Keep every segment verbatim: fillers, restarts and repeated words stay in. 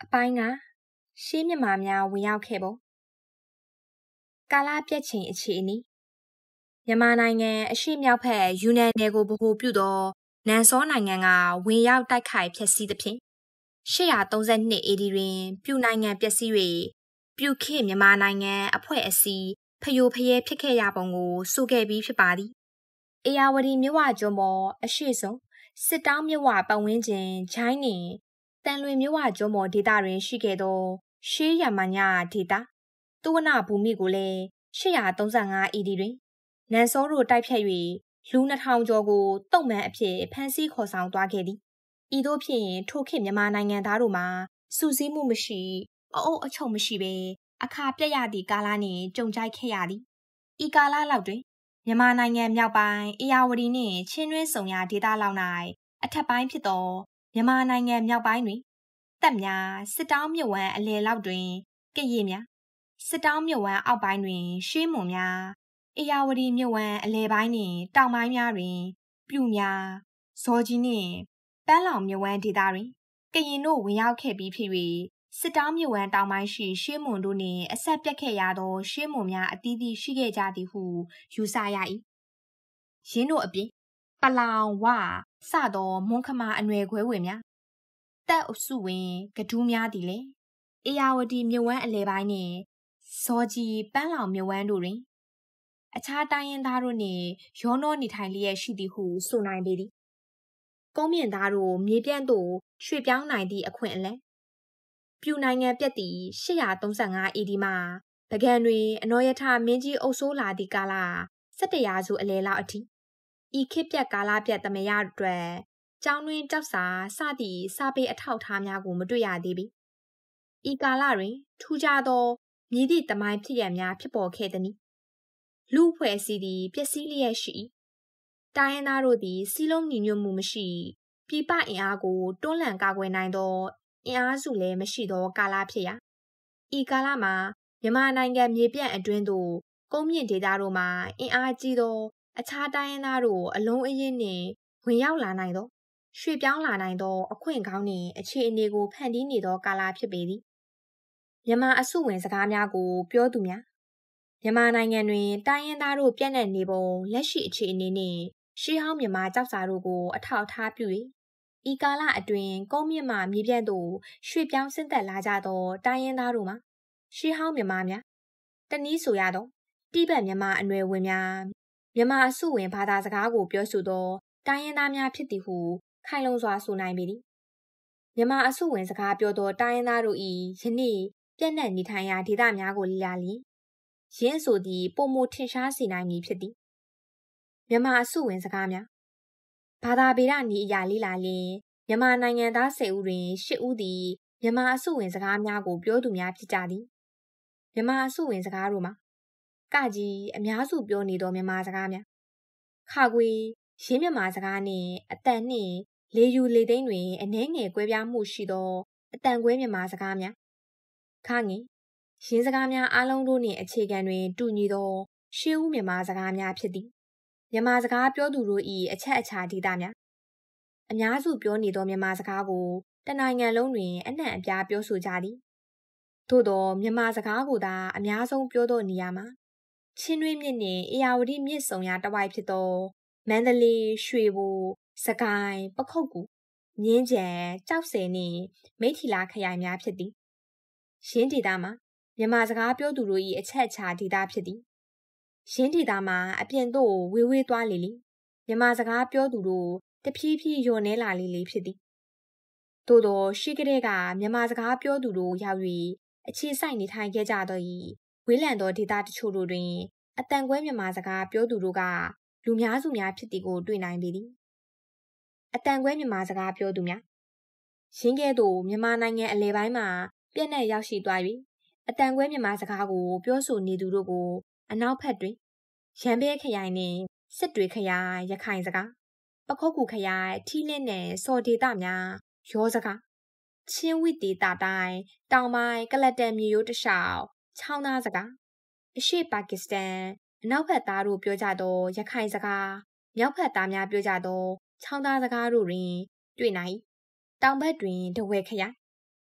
အပိုင်းကရှေးမြန်မာများဝင်ရောက်ခဲ့ပုံကာလပြည့်ချိန်အခြေအနေမြန်မာနိုင်ငံအရှေ့မြောက်ဘက်ယူနန်နယ်ကိုဗဟိုပြုသောနန်စောနိုင်ငံကဝင်ရောက်တိုက်ခိုက်ဖျက်ဆီးသဖြင့်ရှစ်ရာသုံးဆယ်နှစ် အေဒီတွင်ပြူနိုင်ငံပျက်စီး၍ပြူခေတ်မြန်မာနိုင်ငံအဖွဲ့အစည်းဖယိုဖယဲဖြစ်ခဲ့ရပုံကိုဆိုခဲ့ပြီးဖြစ်ပါသည်အေယာဝတီမြစ်ဝကျွန်းပေါ်အရှိဆုံးစစ်တောင်းမြစ်ဝပတ်ဝန်းကျင်ဂျိုင်းနှင့်တန်လွင်မြစ်ဝကျွန်းပေါ်ဒေသတွင်ရှိခဲ့သောရှေးရမညာဒေသသုဝနဘူမိကိုလည်းရှစ်ရာသုံးဆယ်ငါ အေဒီတွင်နန်စောတို့တိုက်ဖြတ်၍လူနှစ်ထောင်ကျော်ကိုတုတ်မှန်အဖြစ်ဖမ်းဆီးခေါ်ဆောင်သွားခဲ့သည်ဤသို့ဖြင့်ထိုခေတ်မြန်မာနိုင်ငံသားတို့မှာစုစည်းမှုမရှိအအုပ်အချုပ်မရှိဘဲအခါပြတ်ရသည့်ကာလနှင့်ကြုံကြိုက်ခဲ့ရသည်ဤကာလလောက်တွင်မြန်မာနိုင်ငံမြောက်ပိုင်းအေယာဝတီနှင့်ချင်းတွင်းဆုံရာဒေသလောက်၌အထက်ပိုင်းဖြစ်သောမြန်မာနိုင်ငံမြောက်ပိုင်းတွင်တပ်များစစ်တောင်းမြစ်ဝမ်းအလယ်လောက်တွင်ကရစ်များစစ်တောင်းမြစ်ဝမ်းအောက်ပိုင်းတွင်ရှေးမွန်များအေယာဝတီမြစ်ဝမ်းအလယ်ပိုင်းနှင့်တောင်ပိုင်းများတွင်ပြူများဇော်ကြီးနှင့်ပန်းလောင်မြစ်ဝမ်းဒေသတွင်ကရင်တို့ဝင်ရောက်ခဲ့ပြီးဖြစ်၍စစ်တောင်းမြစ်ဝမ်းတောင်ပိုင်းရှိရှေးမွန်တို့နှင့်အဆက်ပြတ်ခဲ့ရသောရှေးမွန်များအသီးသီးရှိခဲ့ကြသည်ဟုယူဆရ၏ရင်းတို့အပြင်ပလောင်ဝစသောမွန်ခမာအနွယ်ခွဲဝေများတပ်အစုဝင်ကဒူးများသည်လည်းအေယာဝတီမြစ်ဝမ်းအလယ်ပိုင်းနှင့်ဇော်ကြီးပန်းလောင်မြစ်ဝမ်းတို့တွင်အခြားတိုင်းရင်းသားတို့နှင့်ရောနှောနေထိုင်လျက်ရှိသည်ဟုဆိုနိုင်ပေသည်ကုန်းမြင့်သားတို့မြေပြန့်သို့ရွှေ့ပြောင်းနိုင်သည့်အခွင့်အလမ်းပြူနိုင်ငံပြတ်သည့်ရှစ်ရာသုံးဆယ်ငါ အေဒီမှပကံတွင်အနော်ရထမင်းကြီးအုပ်စိုးလာသည့်ကာလဆယ်တရာစုအလယ်လောက်အထိဤခေတ်ပြတ်ကာလပြတ်သမယအတွက်ကျောင်းတွင်ကြောက်စာစသည့်စာပေအထောက်အထားများကိုမတွေ့ရသေးပေဤကာလတွင်ထူးခြားသောမြည်သည့်တမိုင်းဖြစ်ရများဖြစ်ပေါ်ခဲ့သည်လူအဖွဲ့အစည်းသည်ပျက်စီးလျက်ရှိတိုင်းရင်းသားတို့သည်စီးလုံးညီညွတ်မှုမရှိပြည်ပအင်အားကိုတွန်းလှန်ကာကွယ်နိုင်သောအင်အားစုလည်းမရှိသောကာလဖြစ်ရာဤကာလမှာမြန်မာနိုင်ငံမြေပြန့်အတွင်းသို့ကုန်းမြင့်ဒေသတို့မှာအင်အားကြီးသောအခြားတိုင်းရင်းသားတို့အလုံးအရင်းနှင့်ဝင်ရောက်လာနိုင်သောရွှေ့ပြောင်းလာနိုင်သောအခွင့်ကောင်းနှင့်အခြေအနေကိုဖန်တီးနေသောကာလဖြစ်ပေသည်မြန်မာအစုဝင်စကားများကိုပြောသူများမြန်မာနိုင်ငံတွင်တိုင်းရင်းသားတို့ပြန့်နှံ့နေပုံလက်ရှိအခြေအနေနှင့်ရှေးဟောင်းမြန်မာကျောက်စာတို့ကိုအထောက်အထားပြု၍ဤကာလအတွင်းကုန်းမြင့်မှမြေပြန့်သို့ရွှေ့ပြောင်းဆင်းသက်လာကြသောတိုင်းရင်းသားတို့မှာရှေးဟောင်းမြန်မာများတနည်းဆိုရသောတိဘက်မြန်မာအနွယ်ဝင်များမြန်မာအစုဝင်ဘာသာစကားကိုပြောဆိုသောတိုင်းရင်းသားများဖြစ်သည်ဟုခိုင်လုံစွာဆိုနိုင်ပေသည်မြန်မာအစုဝင်စကားပြောသောတိုင်းရင်းသားတို့၏ယနေ့ပြန့်နှံ့နေထိုင်ရာဒေသများကိုလေ့လာလျင်ရင်းဆိုသည့်ပုံမထင်ရှားစေနိုင်မည်ဖြစ်သည်မြန်မာအစုဝင်စကားများဘာသာဗေဒနည်းအရာလေ့လာလျင်မြန်မာနိုင်ငံသားဆယ်ဦးတွင်ရှစ်ဦးသည်မြန်မာအစုဝင်စကားများကိုပြောသူများဖြစ်ကြသည်မြန်မာအစုဝင်စကားတို့မှာကကြီးအများစုပြောနေသောမြန်မာစကားများခါခွေရင်းမြန်မာစကားနှင့်အတန်နှင့်လေယူလေသိန်းတွင်အနှဲငယ်ကွဲပြားမှုရှိသောအတန်ကွဲမြန်မာစကားများခငင်ရင်းစကားများအားလုံးတို့နှင့်အခြေခံတွင်တူညီသောရှေးဦးမြန်မာစကားများဖြစ်သည်မြန်မာစကားပြောသူတို့၏အချက်အခြာဒေသများအများစုပြောနေသောမြန်မာစကားကိုတနိုင်ငံလုံးတွင်အနှံ့အပြားပြောဆိုကြသည်သို့သောမြန်မာစကားကိုသာအများဆုံးပြောသောနေရာမှာချင်းတွင်းမြစ်နှင့်အေယာဝတီမြစ်ဆုံရာတဝိုက်ဖြစ်သောမန္တလေးရွှေဘိုစကိုင်းပခုက္ကူမြင်းခြံကြောက်ဆယ်နှင့်မိထ္ထီလာခရိုင်များဖြစ်သည်ရင်းဒေသမှာမြန်မာစကားပြောသူတို့၏အချက်အခြာဒေသဖြစ်သည်ရင်းဒေသမှာအပြင်သို့ဝေဝေးသွားလေလေမြန်မာစကားပြောသူတို့တဖြည်းဖြည်းလျော့နဲလာလေလေဖြစ်သည်သို့သောရှိကတဲ့ကမြန်မာစကားပြောသူတို့ရောက်၍အခြေစိုက်နေထိုင်ခဲ့ကြသော၏ဝေးလံသောဒေသတချို့တို့တွင်အတန်ကွဲမြန်မာစကားပြောသူတို့ကလူများစုများဖြစ်သည်ကိုတွေ့နိုင်ပေသည်အတန်ကွဲမြန်မာစကားပြောသူများရင်းကဲ့သို့မြန်မာနိုင်ငံအလယ်ပိုင်းမှာပြန့်နှံ့ရောက်ရှိသွား၍အတန်ကွဲမြန်မာစကားကိုပြောဆိုနေသူတို့ကိုအနောက်ဘက်တွင်ရန်ဘဲခရိုင်နှင့်စစ်တွေခရိုင်ရခိုင်စကားပခုက္ကူခရိုင်ထီးလင်းနှင့်စော်ဒေသများရောစကားချင်းဝိတေတာတိုင်းတောင်ပိုင်းကလတ်တန်မြေရိုးတလျှောက်ချောင်းသားစကားအရှေ့ပါကစ္စတန်အနောက်ဘက်သားတို့ပြောကြသောရခိုင်စကားမြောက်ဘက်သားများပြောကြသောချောင်းသားစကားတို့တွင်တွေ့နိုင်တောင်ဘက်တွင်တဝဲခရိုင်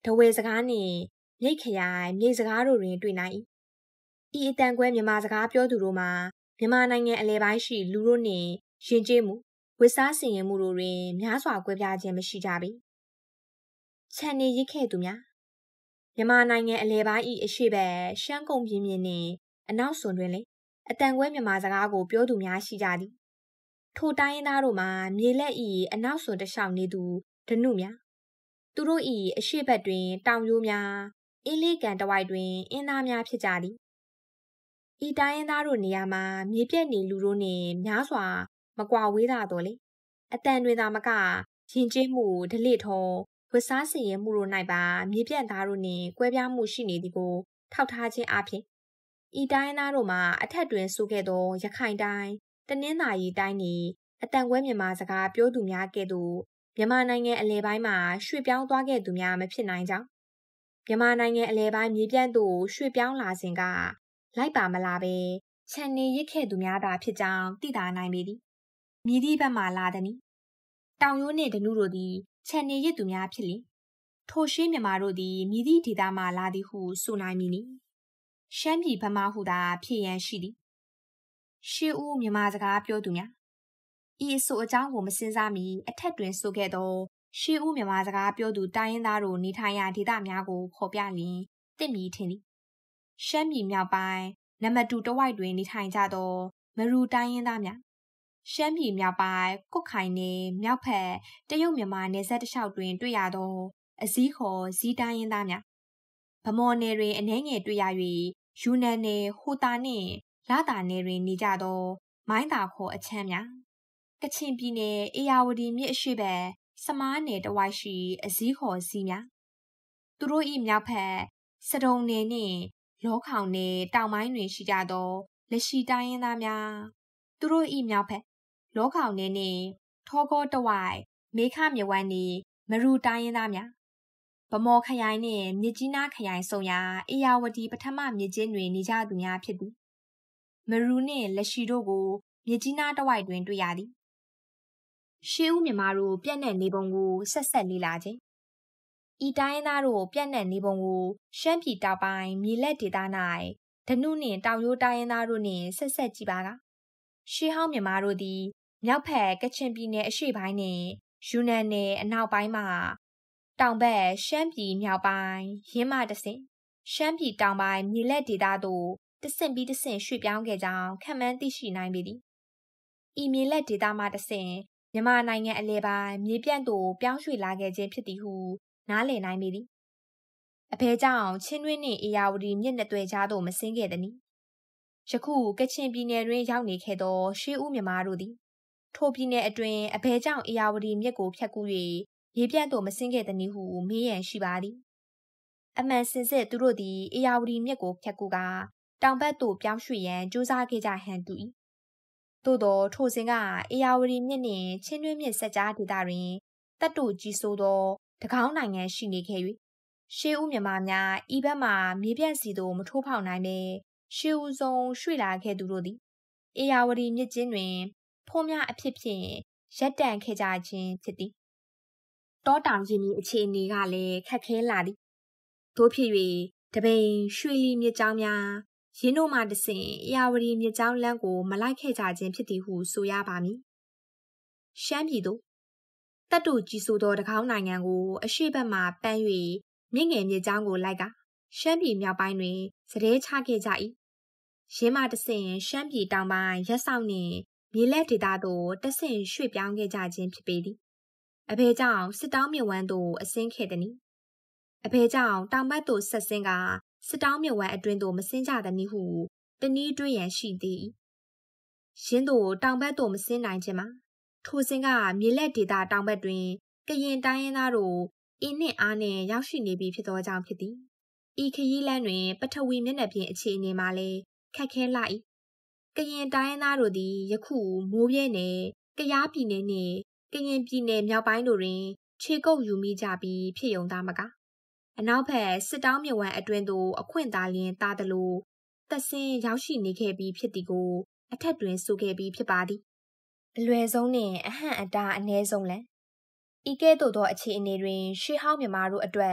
ဒဝဲစကားနဲ့မြိတ်ခရိုင်မြိတ်စကားတို့တွင်တွေ့နိုင်၏ဤအတန်ကွဲမြန်မာစကားပြောသူတို့မှာမြန်မာနိုင်ငံအလဲပိုင်းရှိလူတို့နှင့်ယဉ်ကျေးမှုဝတ်စားဆင်ရင်မှုတို့တွင်များစွာကွဲပြားခြင်းမရှိကြပေခြံနေရစ်ခဲ့သူများမြန်မာနိုင်ငံအလဲပိုင်း၏အရှိဘက်ရှမ်းကုန်းပြင်းပြင်းနှင့်အနောက်စွန်တွင်လည်းအတန်ကွဲမြန်မာစကားကိုပြောသူများရှိကြသည်ထိုတိုင်းရင်းသားတို့မှာမြေလက်၏အနောက်စွန်တစ်လျှောက်နေသူဓနုများသူတို့၏အရှိဘက်တွင်တောင်ရိုးများအင်းလေးကန်တဝိုက်တွင်အင်းသားများဖြစ်ကြသည်ဤတိုင်းရင်းသားတို့နေရာမှာမြေပြက်နေလူတို့နှင့်များစွာမကွာဝေးသာတော့လေအတန်တွင်သာမကယဉ်ကျေးမှုဓလေ့ထုံးဝတ်စားဆင်ရင်မှုတို့၌ပါမြေပြက်သားတို့နှင့်ကွဲပြားမှုရှိနေသည်ကိုထောက်ထားခြင်းအပြင်ဤတိုင်းသားတို့မှာအထက်တွင်ဆိုခဲ့သောရခိုင်တိုင်းတနင်္သာရီတိုင်းနှင့်အတန်ကွဲမြန်မာစကားပြောသူများကဲ့သို့မြန်မာနိုင်ငံအလဲပိုင်းမှာရွှေ့ပြောင်းသွားခဲ့သူများမဖြစ်နိုင်ကြောင်းမြန်မာနိုင်ငံအလဲပိုင်းမြေပြန့်သို့ရွှေ့ပြောင်းလာစဉ်ကလိုက်ပါမလာပဲခြံနေရစ်ခဲ့သူများသာဖြစ်ကြောင်းသိသာနိုင်ပေသည်မြည်သည့်ဘက်မှလာသည်တောင်ရိုးနှင့်ဓနုတို့သည်ခြံနေရစ်သူများဖြစ်လျင်ထိုရှေးမြန်မာတို့သည်မြည်သည့်ဒေသမှလာသည်ဟုဆိုနိုင်မည်နီရှမ်းပြည်ဗမာဟုသာဖြေရန်ရှိသည်ရှေးဦးမြန်မာစကားပြောသူများဤအဆိုအကြောင်းကိုမစင်စားမီအထက်တွင်ဆိုခဲ့သောရှေးဦးမြန်မာစကားပြောသူတိုင်းရင်းသားတို့နေထိုင်ရာဒေသများကိုဖော်ပြလျင်တင့်မီထင်သည်ရှမ်းပြည်မြောက်ပိုင်းနံပါတ်တူတဝိုက်တွင်နေထိုင်ကြသောမရူတိုင်းရင်းသားများရှမ်းပြည်မြောက်ပိုင်းကွတ်ခိုင်နယ်မြောက်ဖက်တရုတ်မြန်မာနယ်စပ်တစ်လျှောက်တွင်တွေ့ရသောအစည်းခေါ်ဇီးတိုင်းရင်းသားများဗမော်နယ်တွင်အနှဲငယ်တွေ့ရ၍ယူနန်နယ်ဟိုတာနှင့်လာတာနယ်တွင်နေကြသောမိုင်းတာခေါ်အချမ်းများကချင်ပြည်နယ်အေယာဝတီမြစ်အရှိဘက်စမားနယ်တဝိုက်ရှိအစည်းခေါ်ဇီးများသူတို့၏မြောက်ဖက်စတုံနယ်နှင့်လောခေါင်နယ်တောင်ပိုင်းတွင်ရှိကြသောလက်ရှိတိုင်းရင်းသားများသူတို့၏မြောက်ဖက်လောခေါင်နယ်နှင့်ထောကောတဝိုက်မေခမြဝန်းနှင့်မရူတိုင်းရင်းသားများဗမော်ခရိုင်နှင့်မြစ်ကြီးနားခရိုင်ဆုံရာအေယာဝတီပထမမြစ်ကျင်းတွင်နေကြသူများဖြစ်သည်မရူနှင့်လက်ရှိတို့ကိုမြစ်ကြီးနားတဝိုက်တွင်တွေ့ရသည်ရှေးဦးမြန်မာတို့ပြန့်နှံ့နေပုံကိုဆက်ဆက်လေ့လာခြင်းဤတိုင်းရင်းသားတို့ပြန့်နှံ့နေပုံကိုရှမ်းပြည်တောက်ပိုင်းမြေလက်ဒေသ၌ဓနုနှင့်တောင်ရိုးတိုင်းရင်းသားတို့နှင့်ဆက်ဆက်ကြည့်ပါကရှေးဟောင်းမြန်မာတို့သည်မြောက်ဖက်ကချင်ပြည်နယ်အရှေ့ပိုင်းနှင့်ယူနန်နယ်အနောက်ပိုင်းမှတောင်ဘက်ရှမ်းပြည်မြောက်ပိုင်းရင်းမတဆင့်ရှမ်းပြည်တောင်ပိုင်းမြေလက်ဒေသသို့တဆင့်ပြီးတဆင့်ရွှေ့ပြောင်းခဲ့ကြောင်းခန့်မှန်းသိရှိနိုင်ပေသည်ဤမြေလက်ဒေသမှတဆင့်မြန်မာနိုင်ငံအလဲပိုင်းမြေပြန့်သို့ပြောင်းရွှေ့လာခဲ့ခြင်းဖြစ်သည်ဟုနားလည်နိုင်ပေသည်အဘယ်ကြောင့်ချင်းတွင်းနှင့်အေယာဝတီမြစ်နှစ်သွယ်ကြားသို့မဆင်းခဲ့သနည်းယခုကချင်ပြည်နယ်တွင်ရောက်နေခဲ့သောရှေးဦးမြန်မာတို့သည်ထိုပြည်နယ်အတွင်းအဘယ်ကြောင့်အေယာဝတီမြစ်ကိုဖြတ်ကူး၍မြေပြန့်သို့မဆင်းခဲ့သနည်းဟုမေးရန်ရှိပါသည်အမှန်စင်စစ်သူတို့သည်အေယာဝတီမြစ်ကိုဖြတ်ကူးကတောင်ဘက်သို့ပြောင်းရွှေ့ရန်ကြိုးစားခဲ့ကြဟန်တူ၏သို့သောထိုစဉ်ကအေယာဝတီမြစ်နှင့်ချင်းတွင်းမြစ်ဆက်ကြားဒေသတွင်တပ်တို့ကြီးစိုးသောတကောင်းနိုင်ငံရှိနေခဲ့၍ရှေးဦးမြန်မာများဤဘက်မှမြေပြန့်စီသို့မထိုးဖောက်နိုင်ပဲရှေးဦးဆုံးရွှေ့လာခဲ့သူတို့သည်အေယာဝတီမြစ်ကျင်းတွင်ဖိုးများအဖြစ်ဖြင့်ရက်တန့်ခဲ့ကြခြင်းဖြစ်သည်တောတောင်ရင်းမြစ်အခြေအနေကလည်းခက်ခဲလာသည်သို့ဖြစ်၍တပိန်ရွှေလီမြစ်ကြောင်းများရင်းတို့မှတဆင့်အေယာဝတီမြစ်ကြောင်းလမ်းကိုမလိုက်ခဲ့ကြခြင်းဖြစ်သည်ဟုဆိုရပါမည်ရှမ်းပြည်သို့တပ်တို့ကြီးစိုးသောတကောင်းနိုင်ငံကိုအရှေ့ဘက်မှပန်း၍မြင့်ငယ်မြစ်ကြောင်းကိုလိုက်ကရှမ်းပြည်မြောက်ပိုင်းတွင်စတဲချခဲ့ကြ၏ရင်းမှတဆင့်ရှမ်းပြည်တောင်ပိုင်းရက်ဆောင်နှင့်မြေလက်ဒေသသို့တဆင့်ရွှေ့ပြောင်းခဲ့ကြခြင်းဖြစ်ပေသည်အဘယ်ကြောင့်စစ်တောင်းမြစ်ဝမ်းသို့အဆင်းခဲ့သည်အဘယ်ကြောင့်တောင်ဘက်သို့ဆက်ဆင်းကစစ်တောင်းမြစ်ဝမ်းအတွင်းသို့မဆင်းကြသည်ဟုတနည်းတွေးရန်ရှိသည်ရင်းသို့တောင်ဘက်သို့မဆင်းနိုင်ခြင်းမှာထိုစဉ်ကမြေလက်ဒေသတောင်ဘက်တွင်ကရင်တိုင်းရင်းသားတို့အင်းနှင့်အားနှင့်ရောက်ရှိနေပြီဖြစ်သောကြောင့်ဖြစ်သည်ဤခရီးလမ်းတွင်ပထဝီမျက်နှာပြင်အခြေအနေမှာလည်းခက်ခဲလာ၏ကရင်တိုင်းရင်းသားတို့သည်ယခုမိုးပြဲနယ်ကယားပြည်နယ်နှင့်ကရင်ပြည်နယ်မြောက်ပိုင်းတို့တွင်ခြေကုပ်ယူမိကြပြီးဖြစ်ုံသားမကအနောက်ဘက်စစ်တောင်းမြစ်ဝမ်းအတွင်းသို့အခွင့်သာလျင်သာသလိုသက်ဆင်းရောက်ရှိနေခဲ့ပြီးဖြစ်သည်ကိုအထက်တွင်ဆိုခဲ့ပြီးဖြစ်ပါသည်အလွယ်ဆုံးနှင့်အဟန့်အတားအနည်းဆုံးလံဤကဲ့သို့သောအခြေအနေတွင်ရှေးဟောင်းမြန်မာတို့အတွက်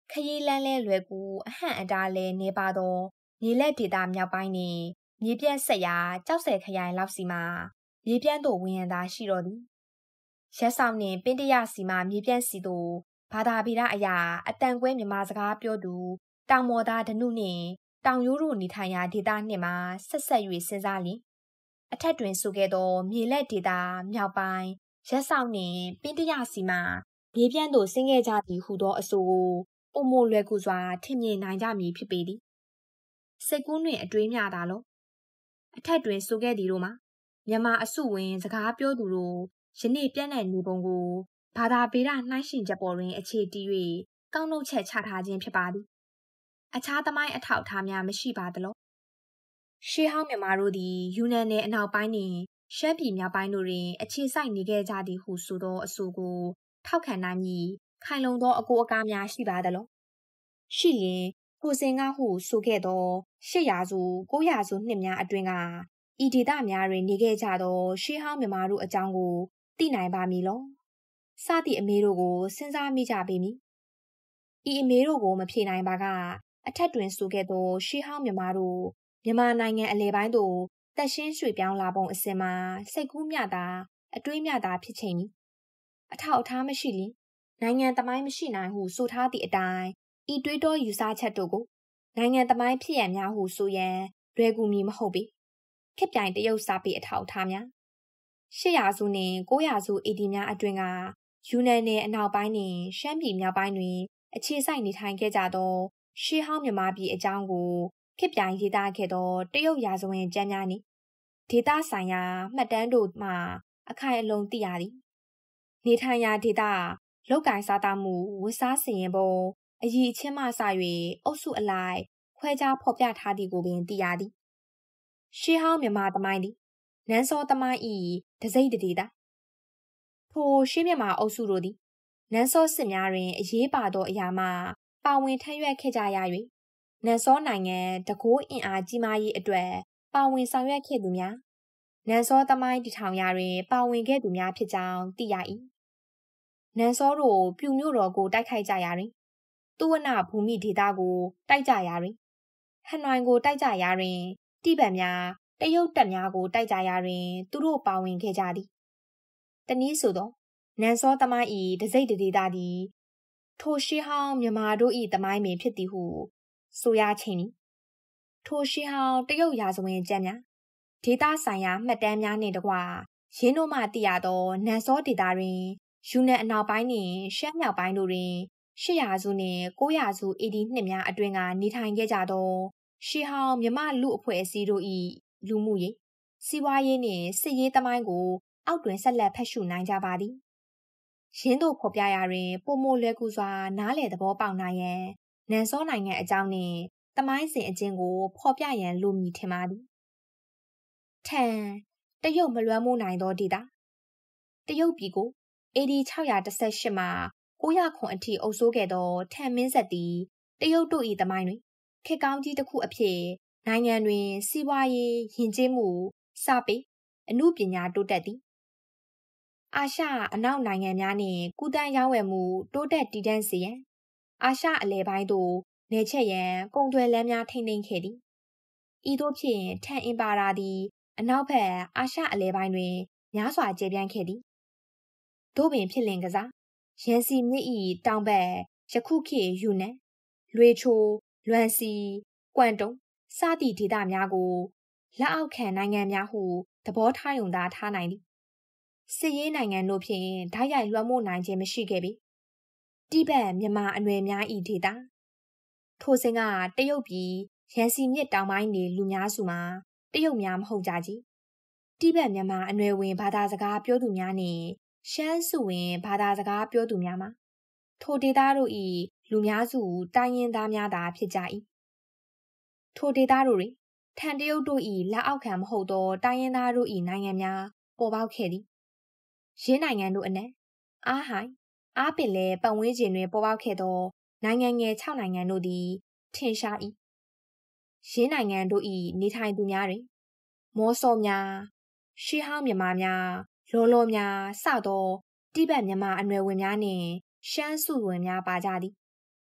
ခရီးလန်းလဲလွယ်ကူအဟန့်အတားလဲနေပါတော့မြေလက်ဒေတာမြောက်ပိုင်းနေမြေပြန့်ဆက်ရာကြောက်ဆယ်ခရိုင်လောက်စီမှာမြေပြန့်တို့ဝင်ရန်သာရှိတော်သည်ရက်ဆောင်နှင့်ပင်တရစီမှာမြေပြန့်စီတို့ဘာသာဗေဒအရာအတန်ကွဲမြန်မာစကားပြောသူတောင်မော်သားဒနုနှင့်တောင်ရိုးတို့နေထိုင်ရာဒေတာနှင့်မှာဆက်ဆက်၍စဉ်းစားလျင်အထက်တွင်ဆိုခဲ့သောမြေလက်ဒေတာမြောက်ပိုင်းရက်ဆောင်နှင့်ပင်တရစီမှာမြေပြန့်တို့ဆင်းခဲ့ကြသည်ဟုသောအဆိုကိုပုံမလွယ်ကူစွာထင်မြင်နိုင်ကြမည်ဖြစ်ပေသည်စိတ်ကူးနှင့်အတွေးများသာလောအထက်တွင်ဆိုခဲ့သည်တို့မှာမြန်မာအစုဝင်စကားပြောသူတို့ယနေ့ပြန့်တဲ့နေပုံကိုဘာသာဗေဒနှိုင်းယှဉ်ချက်ပေါ်တွင်အခြေတည်၍ကောက်နှုတ်ချက်ချထားခြင်းဖြစ်ပါသည်အခြားသမိုင်းအထောက်အထားများမရှိပါသလောရှေးဟောင်းမြန်မာတို့သည်ယူနန်နယ်အနောက်ပိုင်းနှင့်ရှမ်းပြည်မြောက်ပိုင်းတို့တွင်အခြေစိုက်နေခဲ့ကြသည်ဟုဆိုသောအဆိုကိုထောက်ခံနိုင်မည်ခိုင်လုံသောအကိုအကားများရှိပါသလောရှိရင်ကိုစင်ကဟုဆိုခဲ့သောရှစ်ရာစုကိုးရာစုနှစ်များအတွင်းကဤဒေသများတွင်နေခဲ့ကြသောရှေးဟောင်းမြန်မာတို့အကြောင်းကိုသိနိုင်ပါမည်လောစသည့်အမေတို့ကိုစဉ်းစားမိကြပေမည်ဤအမေတို့ကိုမဖြေနိုင်ပါကအထက်တွင်ဆိုခဲ့သောရှေးဟောင်းမြန်မာတို့မြန်မာနိုင်ငံအလယ်ပိုင်းသို့တက်ရှင်းရွှေ့ပြောင်းလာပုံအစဉ်မှာစိတ်ကူးမြတာအတွေးမြတာဖြစ်ချိန်သည်အထောက်အထားမရှိလျင်နိုင်ငံသမိုင်းမရှိနိုင်ဟုဆိုထားသည့်အတိုင်းဤတွေးတောယူဆချက်တို့ကိုနိုင်ငံသမိုင်းဖြစ်ရန်များဟုဆိုရန်လွယ်ကူမည်မဟုတ်ပေခက်ပြိုင်တရုတ်စာပေအထောက်အထားများရှစ်ရာစုနှင့်ကိုးရာစုအေဒီများအတွင်းကယူနန်နယ်အနောက်ပိုင်းနှင့်ရှမ်းပြည်မြောက်ပိုင်းတွင်အခြေစိုက်နေထိုင်ခဲ့ကြသောရှေးဟောင်းမြန်မာပြည်အကြောင်းကိုခက်ပြိုင်ရေးသားခဲ့သောတရုတ်ရာဇဝင်ကျမ်းများနှင့်ဒေသဆိုင်ရာမှတ်တမ်းတို့မှအခိုင်အလုံသိရသည်နေထိုင်ရာဒေသလောက်ကိုင်စားသားမှုဝတ်စားစီရင်ပုံအည်အချင်းမှစ၍အုပ်စုအလိုက်ခွဲခြားဖော်ပြထားသည်ကိုပင်သိရသည်ရှေးဟောင်းမြန်မာသမိုင်းသည်နန်းစောသမိုင်း၏တစိမ့်တဒေတာထိုရှေးမြန်မာအုပ်စုတို့သည်နန်းစောစစ်များတွင်အရေးပါသောအရာမှပါဝင်ထမ်းရွက်ခဲ့ကြရ၍နန်းစောနိုင်ငံတကိုးအင်အားကြီးမားရေးအတွက်ပါဝင်ဆောင်ရွက်ခဲ့သူများနန်းစောသမိုင်းတည်ထောင်ရာတွင်ပါဝင်ခဲ့သူများဖြစ်ကြောင်းသိရ၏နန်းစောတို့ပြူမြို့တော်ကိုတိုက်ခိုက်ကြရာတွင်သူဝနဘူမိဒေသကိုတိုက်ကြရာတွင်ဟနွိုင်ကိုတိုက်ကြရာတွင်တိဘက်များတရုတ်တပ်များကိုတိုက်ကြရာတွင်သူတို့ပါဝင်ခဲ့ကြသည်တနည်းဆိုသောနန်းစောသမိုင်း၏တစိမ့်တဒေသသည်ထိုရှေးဟောင်းမြန်မာတို့၏သမိုင်းပင်ဖြစ်သည်ဟုဆိုရချိန်သည်ထိုရှေးဟောင်းတရုတ်ရာဇဝင်ကျမ်းများဒေသဆိုင်ရာမှတ်တမ်းများနှင့်တကွရင်းတို့မှသိရသောနန်းစောဒေသတွင်ယူနန်အနောက်ပိုင်းနှင့်ရှမ်းမြောက်ပိုင်းတို့တွင်ရှစ်ရာစုနှင့်ကိုးရာစုအေဒီနှစ်များအတွင်းကနေထိုင်ခဲ့ကြသောရှေးဟောင်းမြမလူအဖွဲ့အစည်းတို့၏လူမှုရေးစီးပွားရေးနှင့်စစ်ရေးသမိုင်းကိုအောက်တွင်ဆက်လက်ဖတ်ရှုနိုင်ကြပါသည်ရင်းတို့ဖော်ပြရာတွင်ပုံမလွယ်ကူစွာနားလည်သဘောပေါက်နိုင်ရန်နန်းစောနိုင်ငံအကြောင်းနှင့်သမိုင်းစဉ်အကျဉ်းကိုဖော်ပြရန်လိုမည်ထင်ပါသည်ထံတရုတ်မလွှမ်းမိုးနိုင်သောဒေသတရုတ်ပြည်ကိုအေဒီ၆၁၈မှကိုးရာခုအထိအုပ်စိုးခဲ့သောထံမင်းဆက်သည်တရုတ်တို့၏သမိုင်းတွင်ခေတ်ကောင်းကြီးတစ်ခုအဖြစ်နိုင်ငံတွင်စီးပွားရေးယဉ်ကျေးမှုစာပေအမှုပညာတိုးတက်သည်အာရှအနောက်နိုင်ငံများနှင့်ကူးသန်းရောင်းဝယ်မှုတိုးတက်တည်တံ့စေရန်အာရှအလယ်ပိုင်းသို့နယ်ချက်ရန်ကုန်သွယ်လမ်းများထိန်းသိမ်းခဲ့သည်ဤသို့ဖြင့်ထံအင်ပါရာသည်အနောက်ဘက်အာရှအလယ်ပိုင်းတွင်များစွာကျယ်ပြန့်ခဲ့သည်သို့ပင်ဖြစ်လင်ကစားရန်စီမြစ်၏တောင်ဘက်ယခုခေတ်ယူနန်လွေချိုလွမ်စီကွမ်တုံစသည့်ဒေသများကိုလက်အောက်ခံနိုင်ငံများဟုသဘောထားယုံသာထားနိုင်သည်စစ်ရေးနိုင်ငံတို့ဖြင့်ဓာတ်ရိုက်လွှမ်းမိုးနိုင်ခြင်းမရှိခဲ့ပေတိဘက်မြန်မာအနွယ်များ၏ဒေသထိုစဉ်ကတရုတ်ပြည်ရန်စီမြစ်တောင်ပိုင်းနေလူများစုမှာတရုတ်များမဟုတ်ကြကြီးတိဘက်မြန်မာအနွယ်ဝင်ဘာသာစကားပြောသူများနှင့်ရှမ်းစုဝင်ဘာသာစကားပြောသူများမှာထိုဒေသတို့၏လူများစုတိုင်းရင်းသားများသာဖြစ်ကြ၏ထိုဒေသတို့တွင်ထံတရုတ်တို့၏လက်အောက်ခံမဟုတ်သောတိုင်းရင်းသားတို့၏နိုင်ငံများပေါ်ပေါက်ခဲ့သည်ရင်းနိုင်ငံတို့အနက်အားဟိုင်အားပင်လဲပတ်ဝန်းကျင်တွင်ပေါ်ပေါက်ခဲ့သောနိုင်ငံငယ်၆နိုင်ငံတို့သည်ထင်ရှား၏ရင်းနိုင်ငံတို့၏နေထိုင်သူများတွင်မောစောများရှေးဟောင်းမြန်မာများလောလောများစသောတိဘက်မြန်မာအနွယ်ဝင်များနှင့်ရှမ်းစုဝင်များပါကြသည်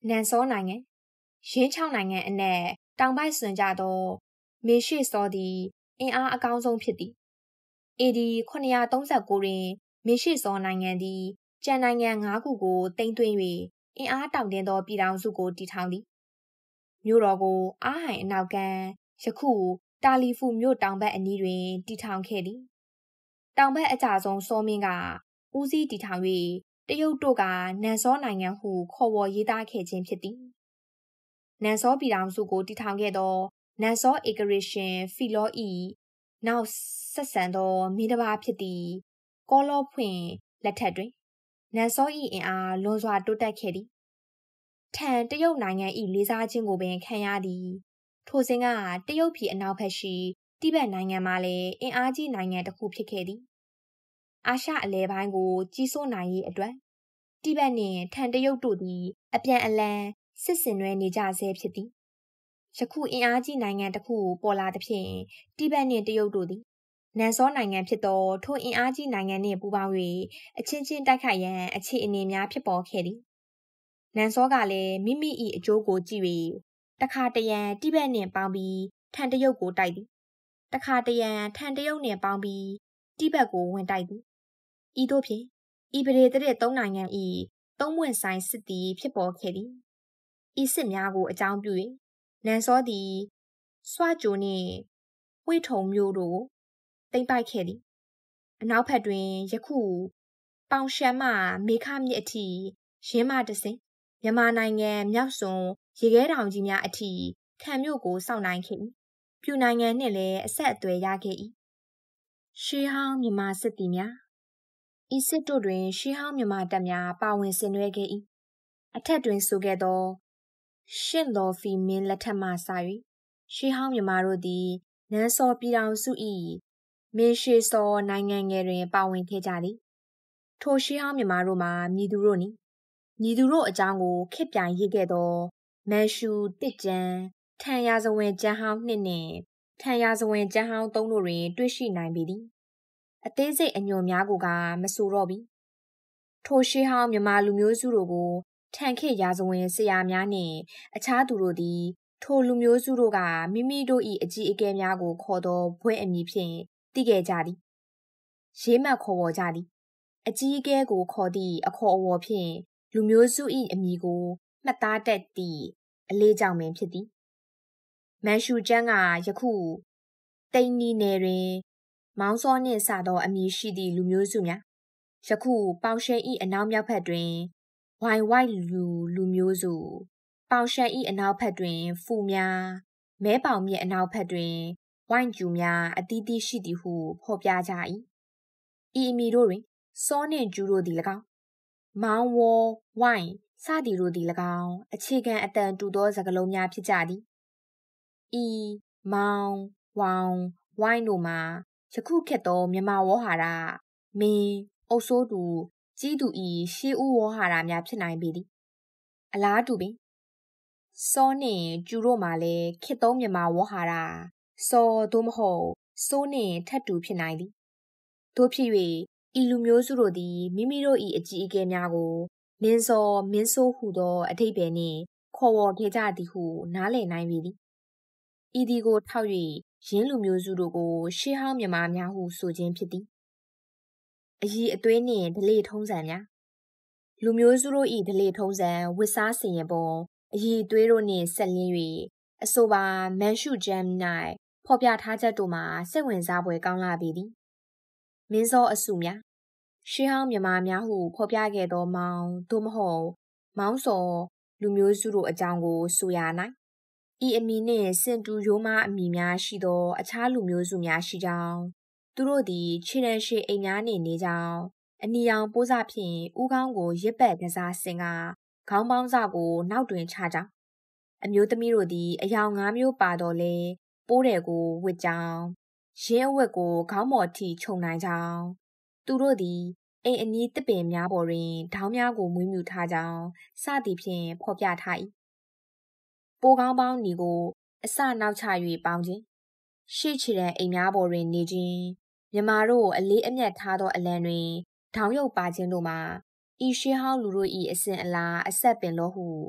နန်စောနိုင်ငံရင်းချောင်းနိုင်ငံအနက်တောင်ပိုင်းစွန်ကြသောမေရှိစောသည်အင်အားအကောင်းဆုံးဖြစ်သည် အေ ဒီ ခုနှစ်ရာသုံးဆယ်ကို တွင်မေရှိစောနိုင်ငံသည်ကျန်နိုင်ငံငါးခုကိုသိမ်းသွင်း၍အင်အားတောင့်တင်းသောပြည်ထောင်စုကိုတည်ထောင်သည်မြို့တော်ကိုအားဟိုင်အနောက်ကယခုတာလီဖူမြို့တောင်ဘက်အနီးတွင်တည်ထောင်ခဲ့သည်တောင်ဘက်အကျဆုံးစောမင်းကဦးစီးတည်ထောင်၍တရုတ်တို့ကနန်စောနိုင်ငံဟုခေါ်ဝေါ်ရေးသားခဲ့ခြင်းဖြစ်သည်နန်စောပြည်ထောင်စုကိုတည်ထောင်ခဲ့သောနန်စောဧကရေရှင်ဖီလောဤနောက်ဆက်ဆံသောမင်းတစ်ပါးဖြစ်သည့်ကောလောဖွင့်လက်ထက်တွင်နန်စောဤအင်အားလွန်စွာတိုးတက်ခဲ့သည်ထံတရုတ်နိုင်ငံဤလေးစားခြင်းကိုပင်ခံရသည်ထိုစဉ်ကတရုတ်ပြည်အနောက်ဘက်ရှိတိဘက်နိုင်ငံမှာလည်းအင်အားကြီးနိုင်ငံတစ်ခုဖြစ်ခဲ့သည်အာရှအလယ်ပိုင်းကိုကြီးစိုးနိုင်ရေးအတွက်တိဘက်နှင့်ထံတရုတ်တို့သည်အပြန်အလှန်စစ်ဆင်နွှဲနေကြဆဲဖြစ်သည်ယခုအင်အားကြီးနိုင်ငံတစ်ခုပေါ်လာသဖြင့်တိဘက်နှင့်တရုတ်တို့သည်နန်စောနိုင်ငံဖြစ်သောထိုအင်အားကြီးနိုင်ငံနှင့်ပူးပေါင်း၍အချင်းချင်းတိုက်ခိုက်ရန်အခြေအနေများဖြစ်ပေါ်ခဲ့သည်နန်စောကလည်းမိမိ၏အကျိုးကိုကြည့်၍တခါတရံတိဘက်နှင့်ပေါင်းပြီးထံတရုတ်ကိုတိုက်သည်တခါတရံထံတရုတ်နှင့်ပေါင်းပြီးတိဘက်ကိုဝင်တိုက်သည်ဤသို့ဖြင့်ဤပဒေသရစ်သုံးနိုင်ငံ၏သုံးပွင့်ဆိုင်စစ်သည်ဖြစ်ပေါ်ခဲ့သည်ဤစစ်များကိုအကြောင်းပြု၍နန်စောသည်စွကြိုနှင့်ဝှေ့ထုံမြို့တို့ကိုသိမ်းပိုက်ခဲ့သည်အနောက်ဘက်တွင်ယခုပေါင်ရှန်မှမေခမြစ်အထိရင်းမှတဆင့်မြန်မာနိုင်ငံမြောက်စွန်ရေခဲတောင်ကြီးများအထိခံမြို့ကိုစောင့်နိုင်ခဲ့၏ပြူနိုင်ငံနှင့်လည်းအဆက်အသွယ်ရခဲ့၏ရှေးဟောင်းမြန်မာစစ်သည်များဤစစ်တို့တွင်ရှေးဟောင်းမြန်မာတပ်များပါဝင်ဆင်နွှဲခဲ့၏အထက်တွင်ဆိုခဲ့သောရှင့်လော်ဖီမင်းလက်ထက်မှစ၍ရှေးဟောင်းမြန်မာတို့သည်နန်းစောပြည်ထောင်စု၏မင်းရှေးစောနိုင်ငံငယ်တွင်ပါဝင်ခဲ့ကြသည်ထိုရှေးဟောင်းမြန်မာတို့မှာမြည်သူတို့နီမြည်သူတို့အကြောင်းကိုခေတ်ပြိုင်ရေးခဲ့သောမန်ရှူတစ်ကျန်ထံရာဇဝင်ကျန်းဟောင်းနှစ်နှင့်ထံရာဇဝင်ကျန်းဟောင်းသုံးတို့တွင်တွေ့ရှိနိုင်ပေသည်အသေးစိတ်အညွန်များကိုကမဆိုတော့ပြီထိုရှေးဟောင်းမြန်မာလူမျိုးစုတို့ကိုထံခေတ်ရာဇဝင်ဆရာများနှင့်အခြားသူတို့သည်ထိုလူမျိုးစုတို့ကမိမိတို့၏အကြီးအကဲများကိုခေါ်သောဘွဲ့အမည်ဖြင့်သိခဲ့ကြသည်ရေးမှတ်ခေါ်ဝေါ်ကြသည်အကြီးအကဲကိုခေါ်သည့်အခေါ်အဝေါ်ဖြင့်လူမျိုးစု၏အမည်ကိုမှတ်သားတတ်သည့်အလေးကြောင့်ပင်ဖြစ်သည်မန်ရှူကျန်းကယခုတိန်နီနယ်တွင်မောင်းစောနှင့်စသောအမည်ရှိသည့်လူမျိုးစုများယခုပေါင်ရှန်၏အနောက်မြောက်ဘက်တွင်ဝိုင်ဝိုက်လူလူမျိုးစုပေါင်ရှန်၏အနောက်ဘက်တွင်ဖူများမဲပေါင်မြစ်အနောက်ဘက်တွင်ဝိုင်ကျူများအသီးသီးရှိသည်ဟုဖော်ပြကြ၏ဤအမည်တို့တွင်စောနှင့်ကျူတို့သည်၎င်းမောင်းဝေါ်ဝိုင်စသည်တို့သည်၎င်းအခြေခံအတန်တူသောစကားလုံးများဖြစ်ကြသည်ဤမောင်းဝေါင်ဝိုင်တို့မှာယခုခေတ်သောမြန်မာဝေါဟာရမင်းအုပ်စိုးသူကြီးသူ၏ရှေးဦးဝေါဟာရများဖြစ်နိုင်ပေသည်အလားတူပင်စောနှင့်ကျူတို့မှာလည်းခေတ်သုံးမြန်မာဝေါဟာရစောသို့မဟုတ်စိုးနှင့်ထပ်တူဖြစ်နိုင်သည်တို့ဖြစ်၍ဤလူမျိုးစုတို့သည်မိမိတို့၏အကြီးအကဲများကိုမင်းစောမင်းဆိုးဟုသောအဓိပ္ပာယ်နှင့်ခေါ်ဝေါ်ခဲ့ကြသည်ဟုနားလည်နိုင်ပေသည်ဤသည်ကိုထောက်၍ရင်းလူမျိုးစုတို့ကိုရှေးဟောင်းမြန်မာများဟုဆိုခြင်းဖြစ်သည်အည်အသွေးနှင့်ဓလေ့ထုံးစံများလူမျိုးစုတို့၏ဓလေ့ထုံးစံဝတ်စားစီရင်ပုံအည်အသွေးတို့နှင့်ဆက်လင်း၍အဆိုပါမန်ရှုဂျမ်၌ဖော်ပြထားချက်တို့မှာစိတ်ဝင်စားဖွယ်ကောင်းလာပေသည်မင်းစောအစုများရှေးဟောင်းမြန်မာများဟုဖော်ပြခဲ့သောမောင်သို့မဟုတ်မောင်းစောလူမျိုးစုတို့အကြောင်းကိုဆိုရနိုင်ဤအမည်နှင့်စင်တူရိုးမားအမည်များရှိသောအခြားလူမျိုးစုများရှိကြောင်းသူတို့သည်ခြေတံရှည်အိမ်များနှင့်နေကြောင်းအနီရောင်ပိုးစဖြင့်ဦးခေါင်းကိုရစ်ပတ်ကစားဆင်ကခေါင်းပေါင်းစကိုနောက်တွင်ချကြောင်းအမျိုးသမီးတို့သည်အယောင်ငါးမျိုးပါတော့လဲပိုးတယ်ကိုဝတ်ကြောင်းရင်းအဝတ်ကိုခေါင်းပေါ်ထိခြုံနိုင်ကြောင်းသူတို့သည်အိမ်အနီးတစ်ပင်များပေါ်တွင်ထောင်းများကိုမွေးမြူထားကြောင်းစသည်ဖြင့်ဖော်ပြထား၏ပိုးကောင်းပေါင်းညီကိုအစနောက်ချ၍ပေါင်းခြင်းရှေ့ချီတဲ့အိမ်များပေါ်တွင်နေခြင်းမြမာတို့အလေးအမြတ်ထားသောအလံတွင်ထောင်ရုပ်ပါခြင်းတို့မှာဤရှေးဟောင်းလူတို့၏အစဉ်အလာအဆက်ပင်လို့ဟု